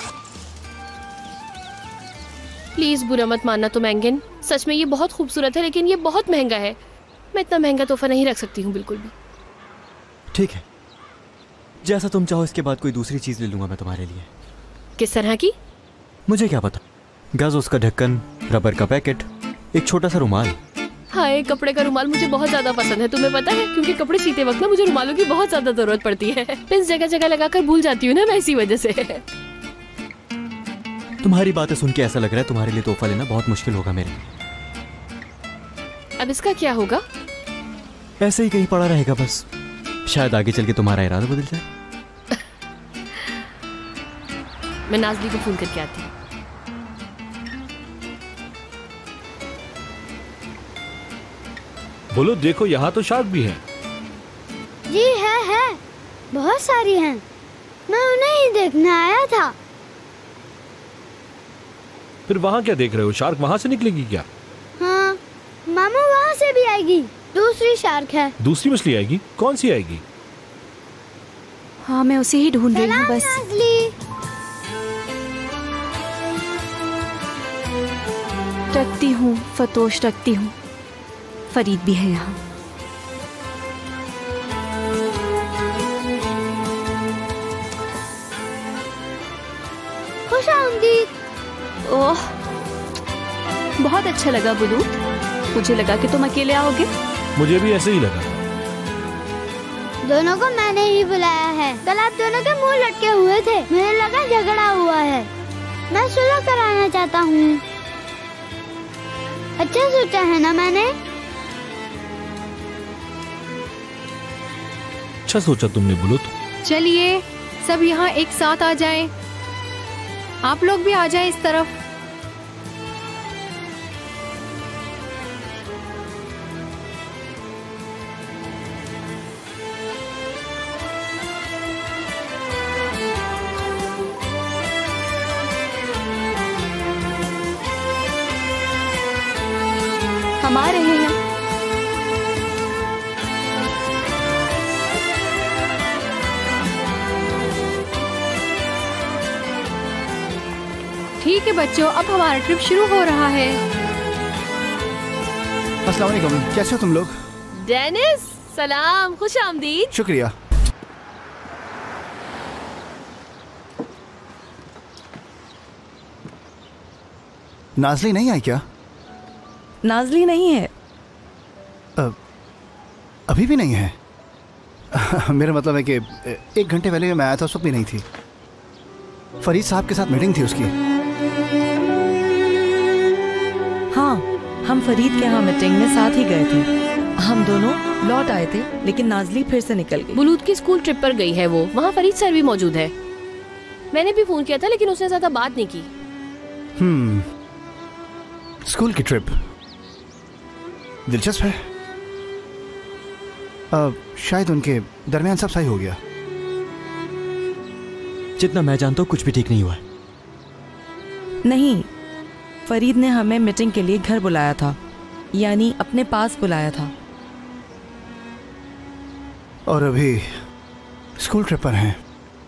प्लीज बुरा मत मानना तुम एंगन, सच में ये बहुत खूबसूरत है, लेकिन ये बहुत महंगा है। मैं इतना महंगा तोहफा नहीं रख सकती हूँ बिल्कुल भी। ठीक है, जैसा तुम चाहो। इसके बाद कोई दूसरी चीज ले लूंगा मैं तुम्हारे लिए। किस तरह की? मुझे क्या पता। गज उसका ढक्कन, रबर का पैकेट, एक छोटा सा रुमाल। हाय, कपड़े का रुमाल मुझे बहुत ज्यादा पसंद है, तुम्हें पता है? क्योंकि कपड़े सीते वक्त ना मुझे रुमालों की बहुत ज्यादा जरूरत पड़ती है। पिंस जगह जगह लगाकर भूल जाती हूँ ना मैं, इसी वजह से। तुम्हारी बातें सुन के ऐसा लग रहा है तुम्हारे लिए तोहफा लेना बहुत मुश्किल होगा मेरे लिए। अब इसका क्या होगा? ऐसे ही कहीं पड़ा रहेगा बस। शायद आगे चल के तुम्हारा इरादा बदल जाए। मैं नाज़ली को फोन करके आती हूँ। बोलो, देखो यहाँ तो शार्क भी है। जी है है बहुत सारी हैं। मैं उन्हें ही देखने आया था। फिर वहाँ क्या देख रहे हो? शार्क वहाँ से निकलेगी क्या? हाँ, मामू वहाँ से भी आएगी। दूसरी शार्क है। दूसरी मछली आएगी? कौन सी आएगी? हाँ, मैं उसे ही ढूंढ रही हूँ बस। रखती हूँ फतोश, रखती हूँ। फरीद भी है यहाँ। खुश आमदीद। ओह, बहुत अच्छा लगा बुलू। मुझे लगा कि तुम अकेले आओगे। मुझे भी ऐसे ही लगा। दोनों को मैंने ही बुलाया है। कल आप दोनों के मुंह लटके हुए थे, मुझे लगा झगड़ा हुआ है। मैं सुलह कराना चाहता हूँ। अच्छा सोचा है ना मैंने? अच्छा सोचा तुमने बुलूत। चलिए सब यहाँ एक साथ आ जाएं। आप लोग भी आ जाएं इस तरफ। हम आ रहे हैं। ठीक है बच्चों, अब हमारा ट्रिप शुरू हो रहा है। अस्सलाम वालेकुम, कैसे हो तुम लोग? डेनिस, सलाम, खुश आमदीद। शुक्रिया। नाज़ली नहीं आई क्या? नाज़ली नहीं है। अब अभी भी नहीं है? मेरा मतलब है कि एक घंटे पहले मैं आया था, उस वक्त भी नहीं थी। फरीद साहब के साथ मीटिंग थी उसकी। हाँ, हम फरीद के यहाँ मीटिंग में साथ ही गए थे। हम दोनों लौट आए थे, लेकिन नाजली फिर से निकल गई। बुलूद की स्कूल ट्रिप पर गई है वो, वहाँ फरीद सर भी मौजूद है। मैंने भी फोन किया था लेकिन उसने ज्यादा बात नहीं की। हम्म, स्कूल की ट्रिप दिलचस्प है। अब शायद उनके दरमियान सब सही हो गया। जितना मैं जानता हूँ कुछ भी ठीक नहीं हुआ है। नहीं, फरीद ने हमें मीटिंग के लिए घर बुलाया था, यानी अपने पास बुलाया था। और अभी स्कूल ट्रिप पर हैं।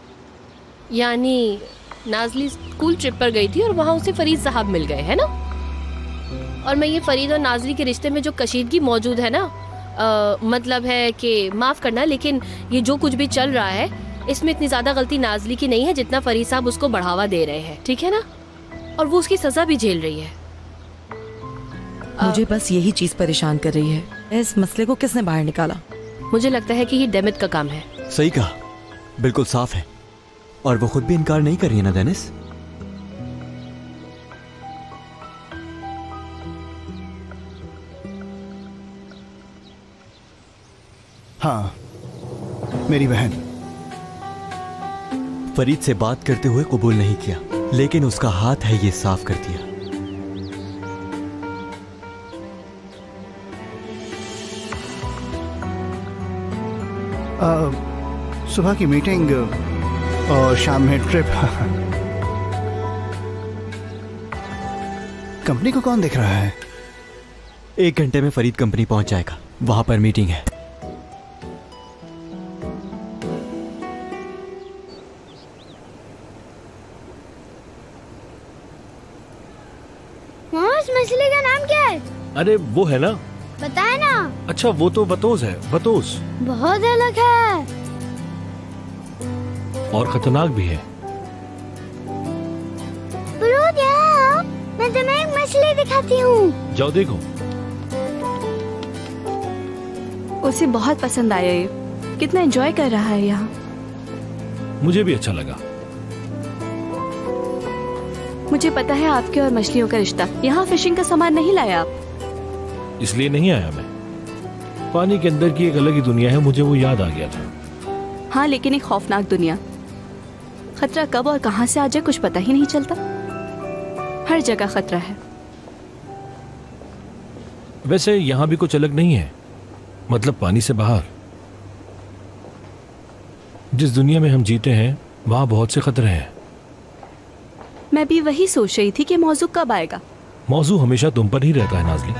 यानी नाजली स्कूल ट्रिप पर गई थी और वहाँ उसे फरीद साहब मिल गए, है ना? और मैं ये फरीद और नाजली के रिश्ते में जो कशीदगी मौजूद है ना, आ, मतलब है कि माफ़ करना, लेकिन ये जो कुछ भी चल रहा है इसमें इतनी ज़्यादा गलती नाजली की नहीं है जितना फरीद साहब उसको बढ़ावा दे रहे हैं, ठीक है ना? और वो उसकी सज़ा भी झेल रही है। मुझे बस यही चीज़ परेशान कर रही है, इस मसले को किसने बाहर निकाला? मुझे लगता है कि ये डेमित का काम है। सही कहा, बिल्कुल साफ है। और वो खुद भी इनकार नहीं कर रही है ना डेनिस? हाँ, मेरी बहन। फरीद से बात करते हुए कबूल नहीं किया, लेकिन उसका हाथ है ये साफ कर दिया। आ, सुबह की मीटिंग और शाम में ट्रिप। कंपनी को कौन देख रहा है? एक घंटे में फरीद कंपनी पहुंच जाएगा, वहां पर मीटिंग है। उस मछली का नाम क्या है? अरे वो है ना, बताए ना। अच्छा वो तो बतोस है। बतोस बहुत अलग है और खतरनाक भी है। बुलूद, यहाँ आओ, मैं तुम्हें एक मछली दिखाती हूँ। जाओ देखो। उसे बहुत पसंद आया, ये कितना एंजॉय कर रहा है यहाँ। मुझे भी अच्छा लगा। मुझे पता है आपके और मछलियों का रिश्ता। यहाँ फिशिंग का सामान नहीं लाया आप? इसलिए नहीं आया मैं। पानी के अंदर की एक अलग ही दुनिया है, मुझे वो याद आ गया था। हाँ, लेकिन एक खौफनाक दुनिया। खतरा कब और कहां से आ जाए कुछ पता ही नहीं चलता। हर जगह खतरा है। वैसे यहाँ भी कुछ अलग नहीं है, मतलब पानी से बाहर। जिस दुनिया में हम जीते हैं वहां बहुत से खतरे हैं। मैं भी वही सोच रही थी कि मौजू कब आएगा। मौजू हमेशा तुम पर ही रहता है नाजली।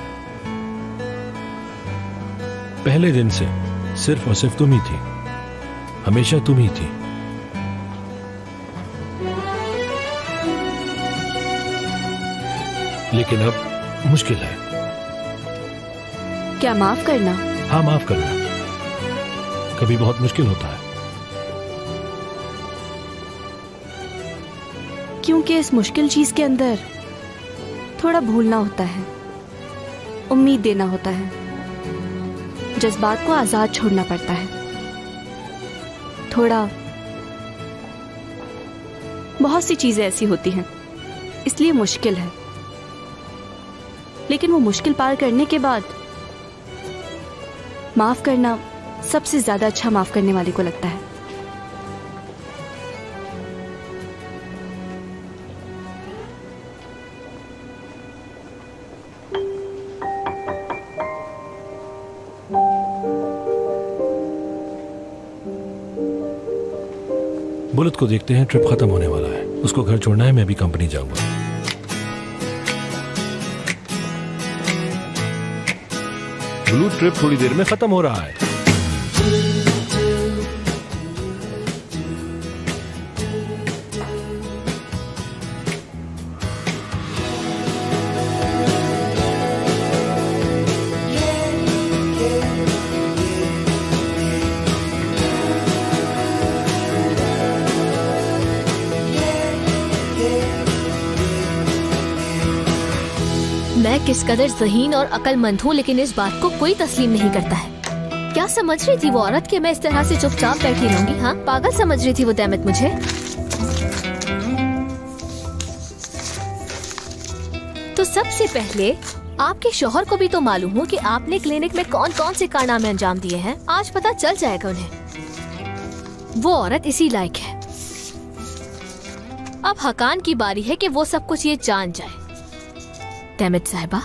पहले दिन से सिर्फ और सिर्फ तुम ही थी, हमेशा तुम ही थी। लेकिन अब मुश्किल है। क्या माफ करना? हाँ, माफ करना कभी बहुत मुश्किल होता है, क्योंकि इस मुश्किल चीज के अंदर थोड़ा भूलना होता है, उम्मीद देना होता है, जज्बात को आजाद छोड़ना पड़ता है। थोड़ा बहुत सी चीजें ऐसी होती हैं, इसलिए मुश्किल है। लेकिन वो मुश्किल पार करने के बाद माफ करना सबसे ज्यादा अच्छा माफ करने वाले को लगता है। बुलेट को देखते हैं, ट्रिप खत्म होने वाला है, उसको घर छोड़ना है, मैं भी कंपनी जाऊंगा। ब्लू ट्रिप थोड़ी देर में खत्म हो रहा है। मैं किस कदर ज़हीन और अक्लमंद हूँ, लेकिन इस बात को कोई तस्लीम नहीं करता है। क्या समझ रही थी वो औरत कि मैं इस तरह से चुपचाप बैठी रहूंगी? हाँ, पागल समझ रही थी वो डेमिट मुझे। तो सबसे पहले आपके शौहर को भी तो मालूम हो कि आपने क्लिनिक में कौन कौन से कारनामे अंजाम दिए हैं। आज पता चल जाएगा उन्हें। वो औरत इसी लायक है। अब हकान की बारी है कि वो सब कुछ ये जान जाए। डेमिट साहिबा,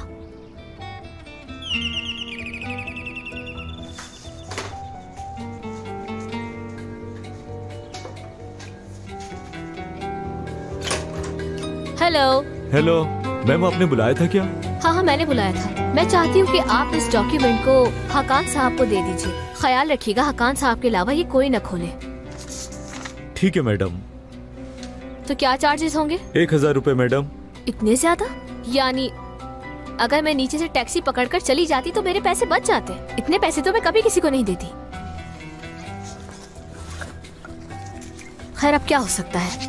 हेलो। हेलो मैम, आपने बुलाया था क्या? हाँ हाँ मैंने बुलाया था। मैं चाहती हूँ कि आप इस डॉक्यूमेंट को हकान साहब को दे दीजिए। ख्याल रखिएगा हकान साहब के अलावा ये कोई न खोले। ठीक है मैडम। तो क्या चार्जेस होंगे? एक हजार रुपए मैडम। इतने ज्यादा? यानी अगर मैं नीचे से टैक्सी पकड़कर चली जाती तो मेरे पैसे बच जाते। इतने पैसे तो मैं कभी किसी को नहीं देती। खैर अब क्या हो सकता है।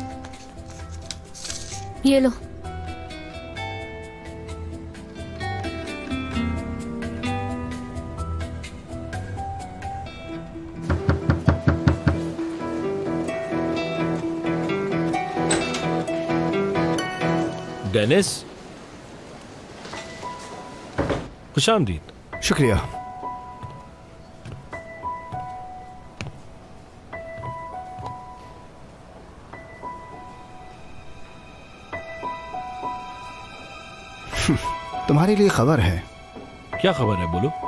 ये लो। डेनिस, खुशामदीद। शुक्रिया। तुम्हारे लिए खबर है। क्या खबर है, बोलो।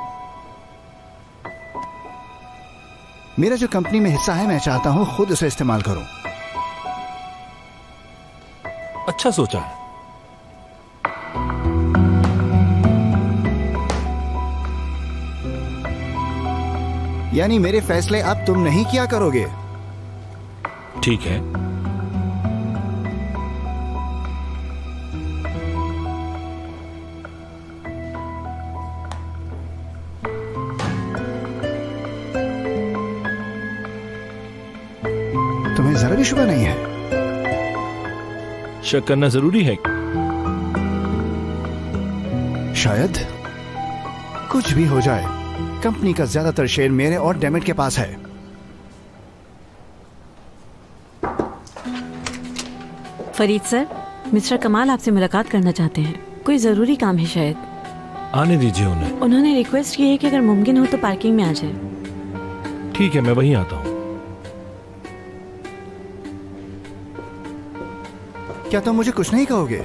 मेरा जो कंपनी में हिस्सा है मैं चाहता हूं खुद उसे इस्तेमाल करूं। अच्छा सोचा है। यानी मेरे फैसले अब तुम नहीं किया करोगे? ठीक है। तुम्हें जरा भी शुबा नहीं है? शक करना जरूरी है। शायद कुछ भी हो जाए, कंपनी का ज्यादातर शेयर मेरे और डेमिट के पास है। फरीद सर, मिस्टर कमाल आपसे मुलाकात करना चाहते हैं। कोई जरूरी काम है शायद। आने दीजिए उन्हें। उन्होंने रिक्वेस्ट की है कि अगर मुमकिन हो तो पार्किंग में आ जाए। ठीक है, मैं वहीं आता हूँ। क्या तुम मुझे कुछ नहीं कहोगे?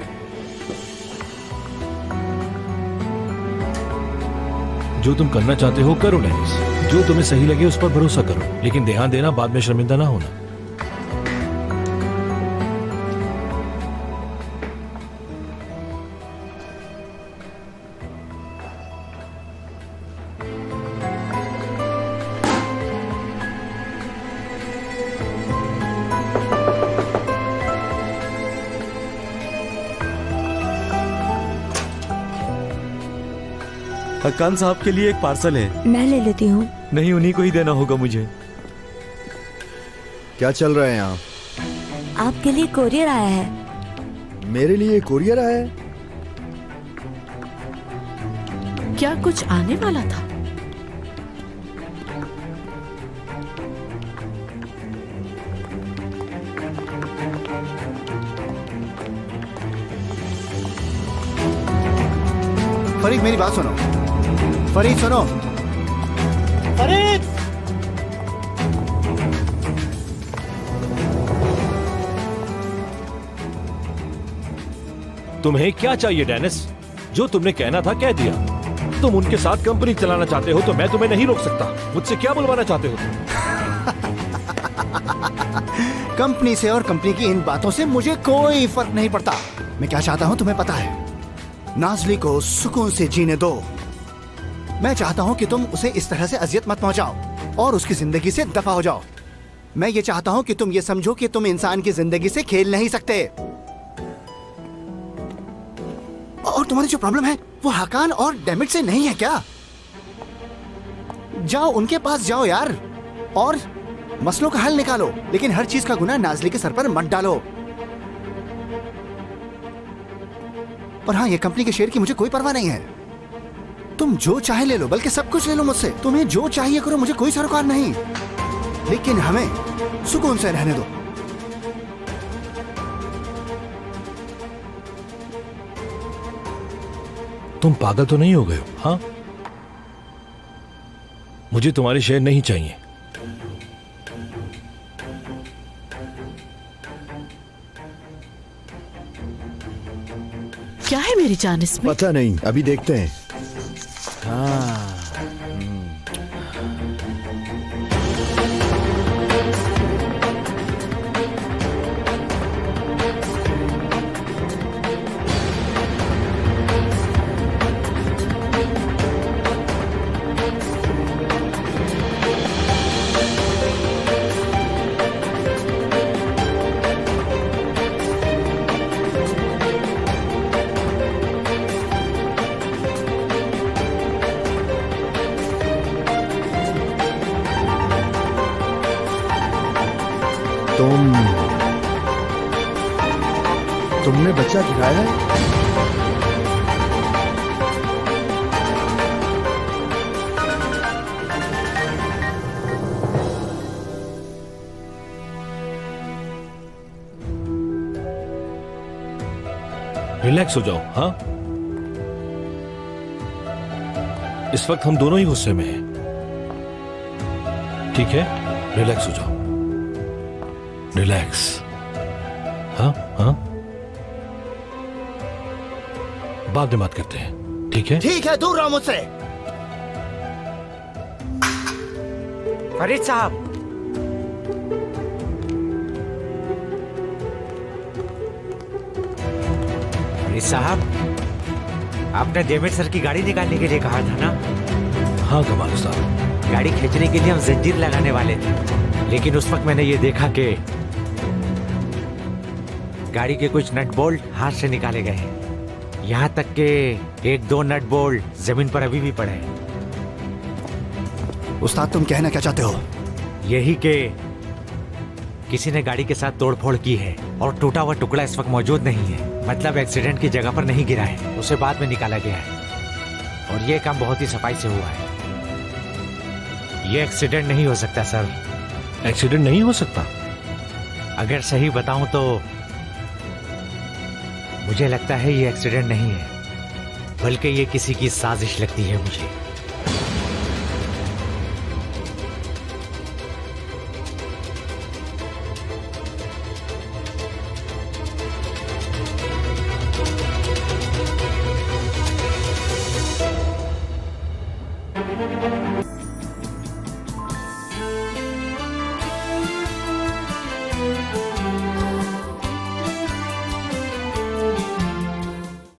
जो तुम करना चाहते हो करो डेनिस। जो तुम्हें सही लगे उस पर भरोसा करो, लेकिन ध्यान देना बाद में शर्मिंदा ना होना। हक्कान साहब के लिए एक पार्सल है। मैं ले लेती हूँ। नहीं, उन्हीं को ही देना होगा मुझे। क्या चल रहा है यहाँ? आपके लिए कोरियर आया है। मेरे लिए कोरियर आया है? क्या कुछ आने वाला था? फरीद मेरी बात सुनो। फरीद सुनो। फरीद! तुम्हें क्या चाहिए डेनिस? जो तुमने कहना था कह दिया। तुम उनके साथ कंपनी चलाना चाहते हो तो मैं तुम्हें नहीं रोक सकता। मुझसे क्या बुलवाना चाहते हो? कंपनी से और कंपनी की इन बातों से मुझे कोई फर्क नहीं पड़ता। मैं क्या चाहता हूं तुम्हें पता है। नाज़ली को सुकून से जीने दो। मैं चाहता हूं कि तुम उसे इस तरह से अजियत मत पहुंचाओ और उसकी जिंदगी से दफा हो जाओ। मैं ये चाहता हूं कि तुम ये समझो कि तुम इंसान की जिंदगी से खेल नहीं सकते। और तुम्हारी जो प्रॉब्लम है वो हकान और डेमिट से नहीं है क्या? जाओ उनके पास जाओ यार और मसलों का हल निकालो, लेकिन हर चीज का गुनाह नाज़ली के सर पर मत डालो। और हाँ, ये कंपनी के शेयर की मुझे कोई परवाह नहीं है। तुम जो चाहे ले लो, बल्कि सब कुछ ले लो मुझसे। तुम्हें जो चाहिए करो, मुझे कोई सरोकार नहीं, लेकिन हमें सुकून से रहने दो। तुम पागल तो नहीं हो गए हो? हाँ, मुझे तुम्हारे शेयर नहीं चाहिए। क्या है मेरी जान इसमें? पता नहीं, अभी देखते हैं। हाँ। तुम तुमने बच्चा गिराया है? रिलैक्स हो जाओ। हाँ, इस वक्त हम दोनों ही गुस्से में हैं। ठीक है, रिलैक्स हो जाओ, रिलैक्स। हाँ हाँ, बाद में बात करते हैं, ठीक है? ठीक है, दूर रहो मुझसे। फरीद साहब, फरीद साहब, आपने देमिर सर की गाड़ी निकालने के लिए कहा था ना? हाँ कमाल साहब, गाड़ी खींचने के लिए हम जंजीर लगाने वाले थे, लेकिन उस वक्त मैंने ये देखा कि गाड़ी के कुछ नट बोल्ट हाथ से निकाले गए हैं। यहाँ तक के एक दो नट बोल्ट जमीन पर अभी भी पड़े हैं। उस्ताद, तुम कहना क्या चाहते हो? यही कि किसी ने गाड़ी के साथ तोड़फोड़ की है और टूटा हुआ टुकड़ा इस वक्त मौजूद नहीं है। मतलब एक्सीडेंट की जगह पर नहीं गिरा है, उसे बाद में निकाला गया है। और ये काम बहुत ही सफाई से हुआ है। ये एक्सीडेंट नहीं हो सकता सर। एक्सीडेंट नहीं हो सकता? अगर सही बताऊं तो मुझे लगता है ये एक्सीडेंट नहीं है, बल्कि ये किसी की साजिश लगती है मुझे।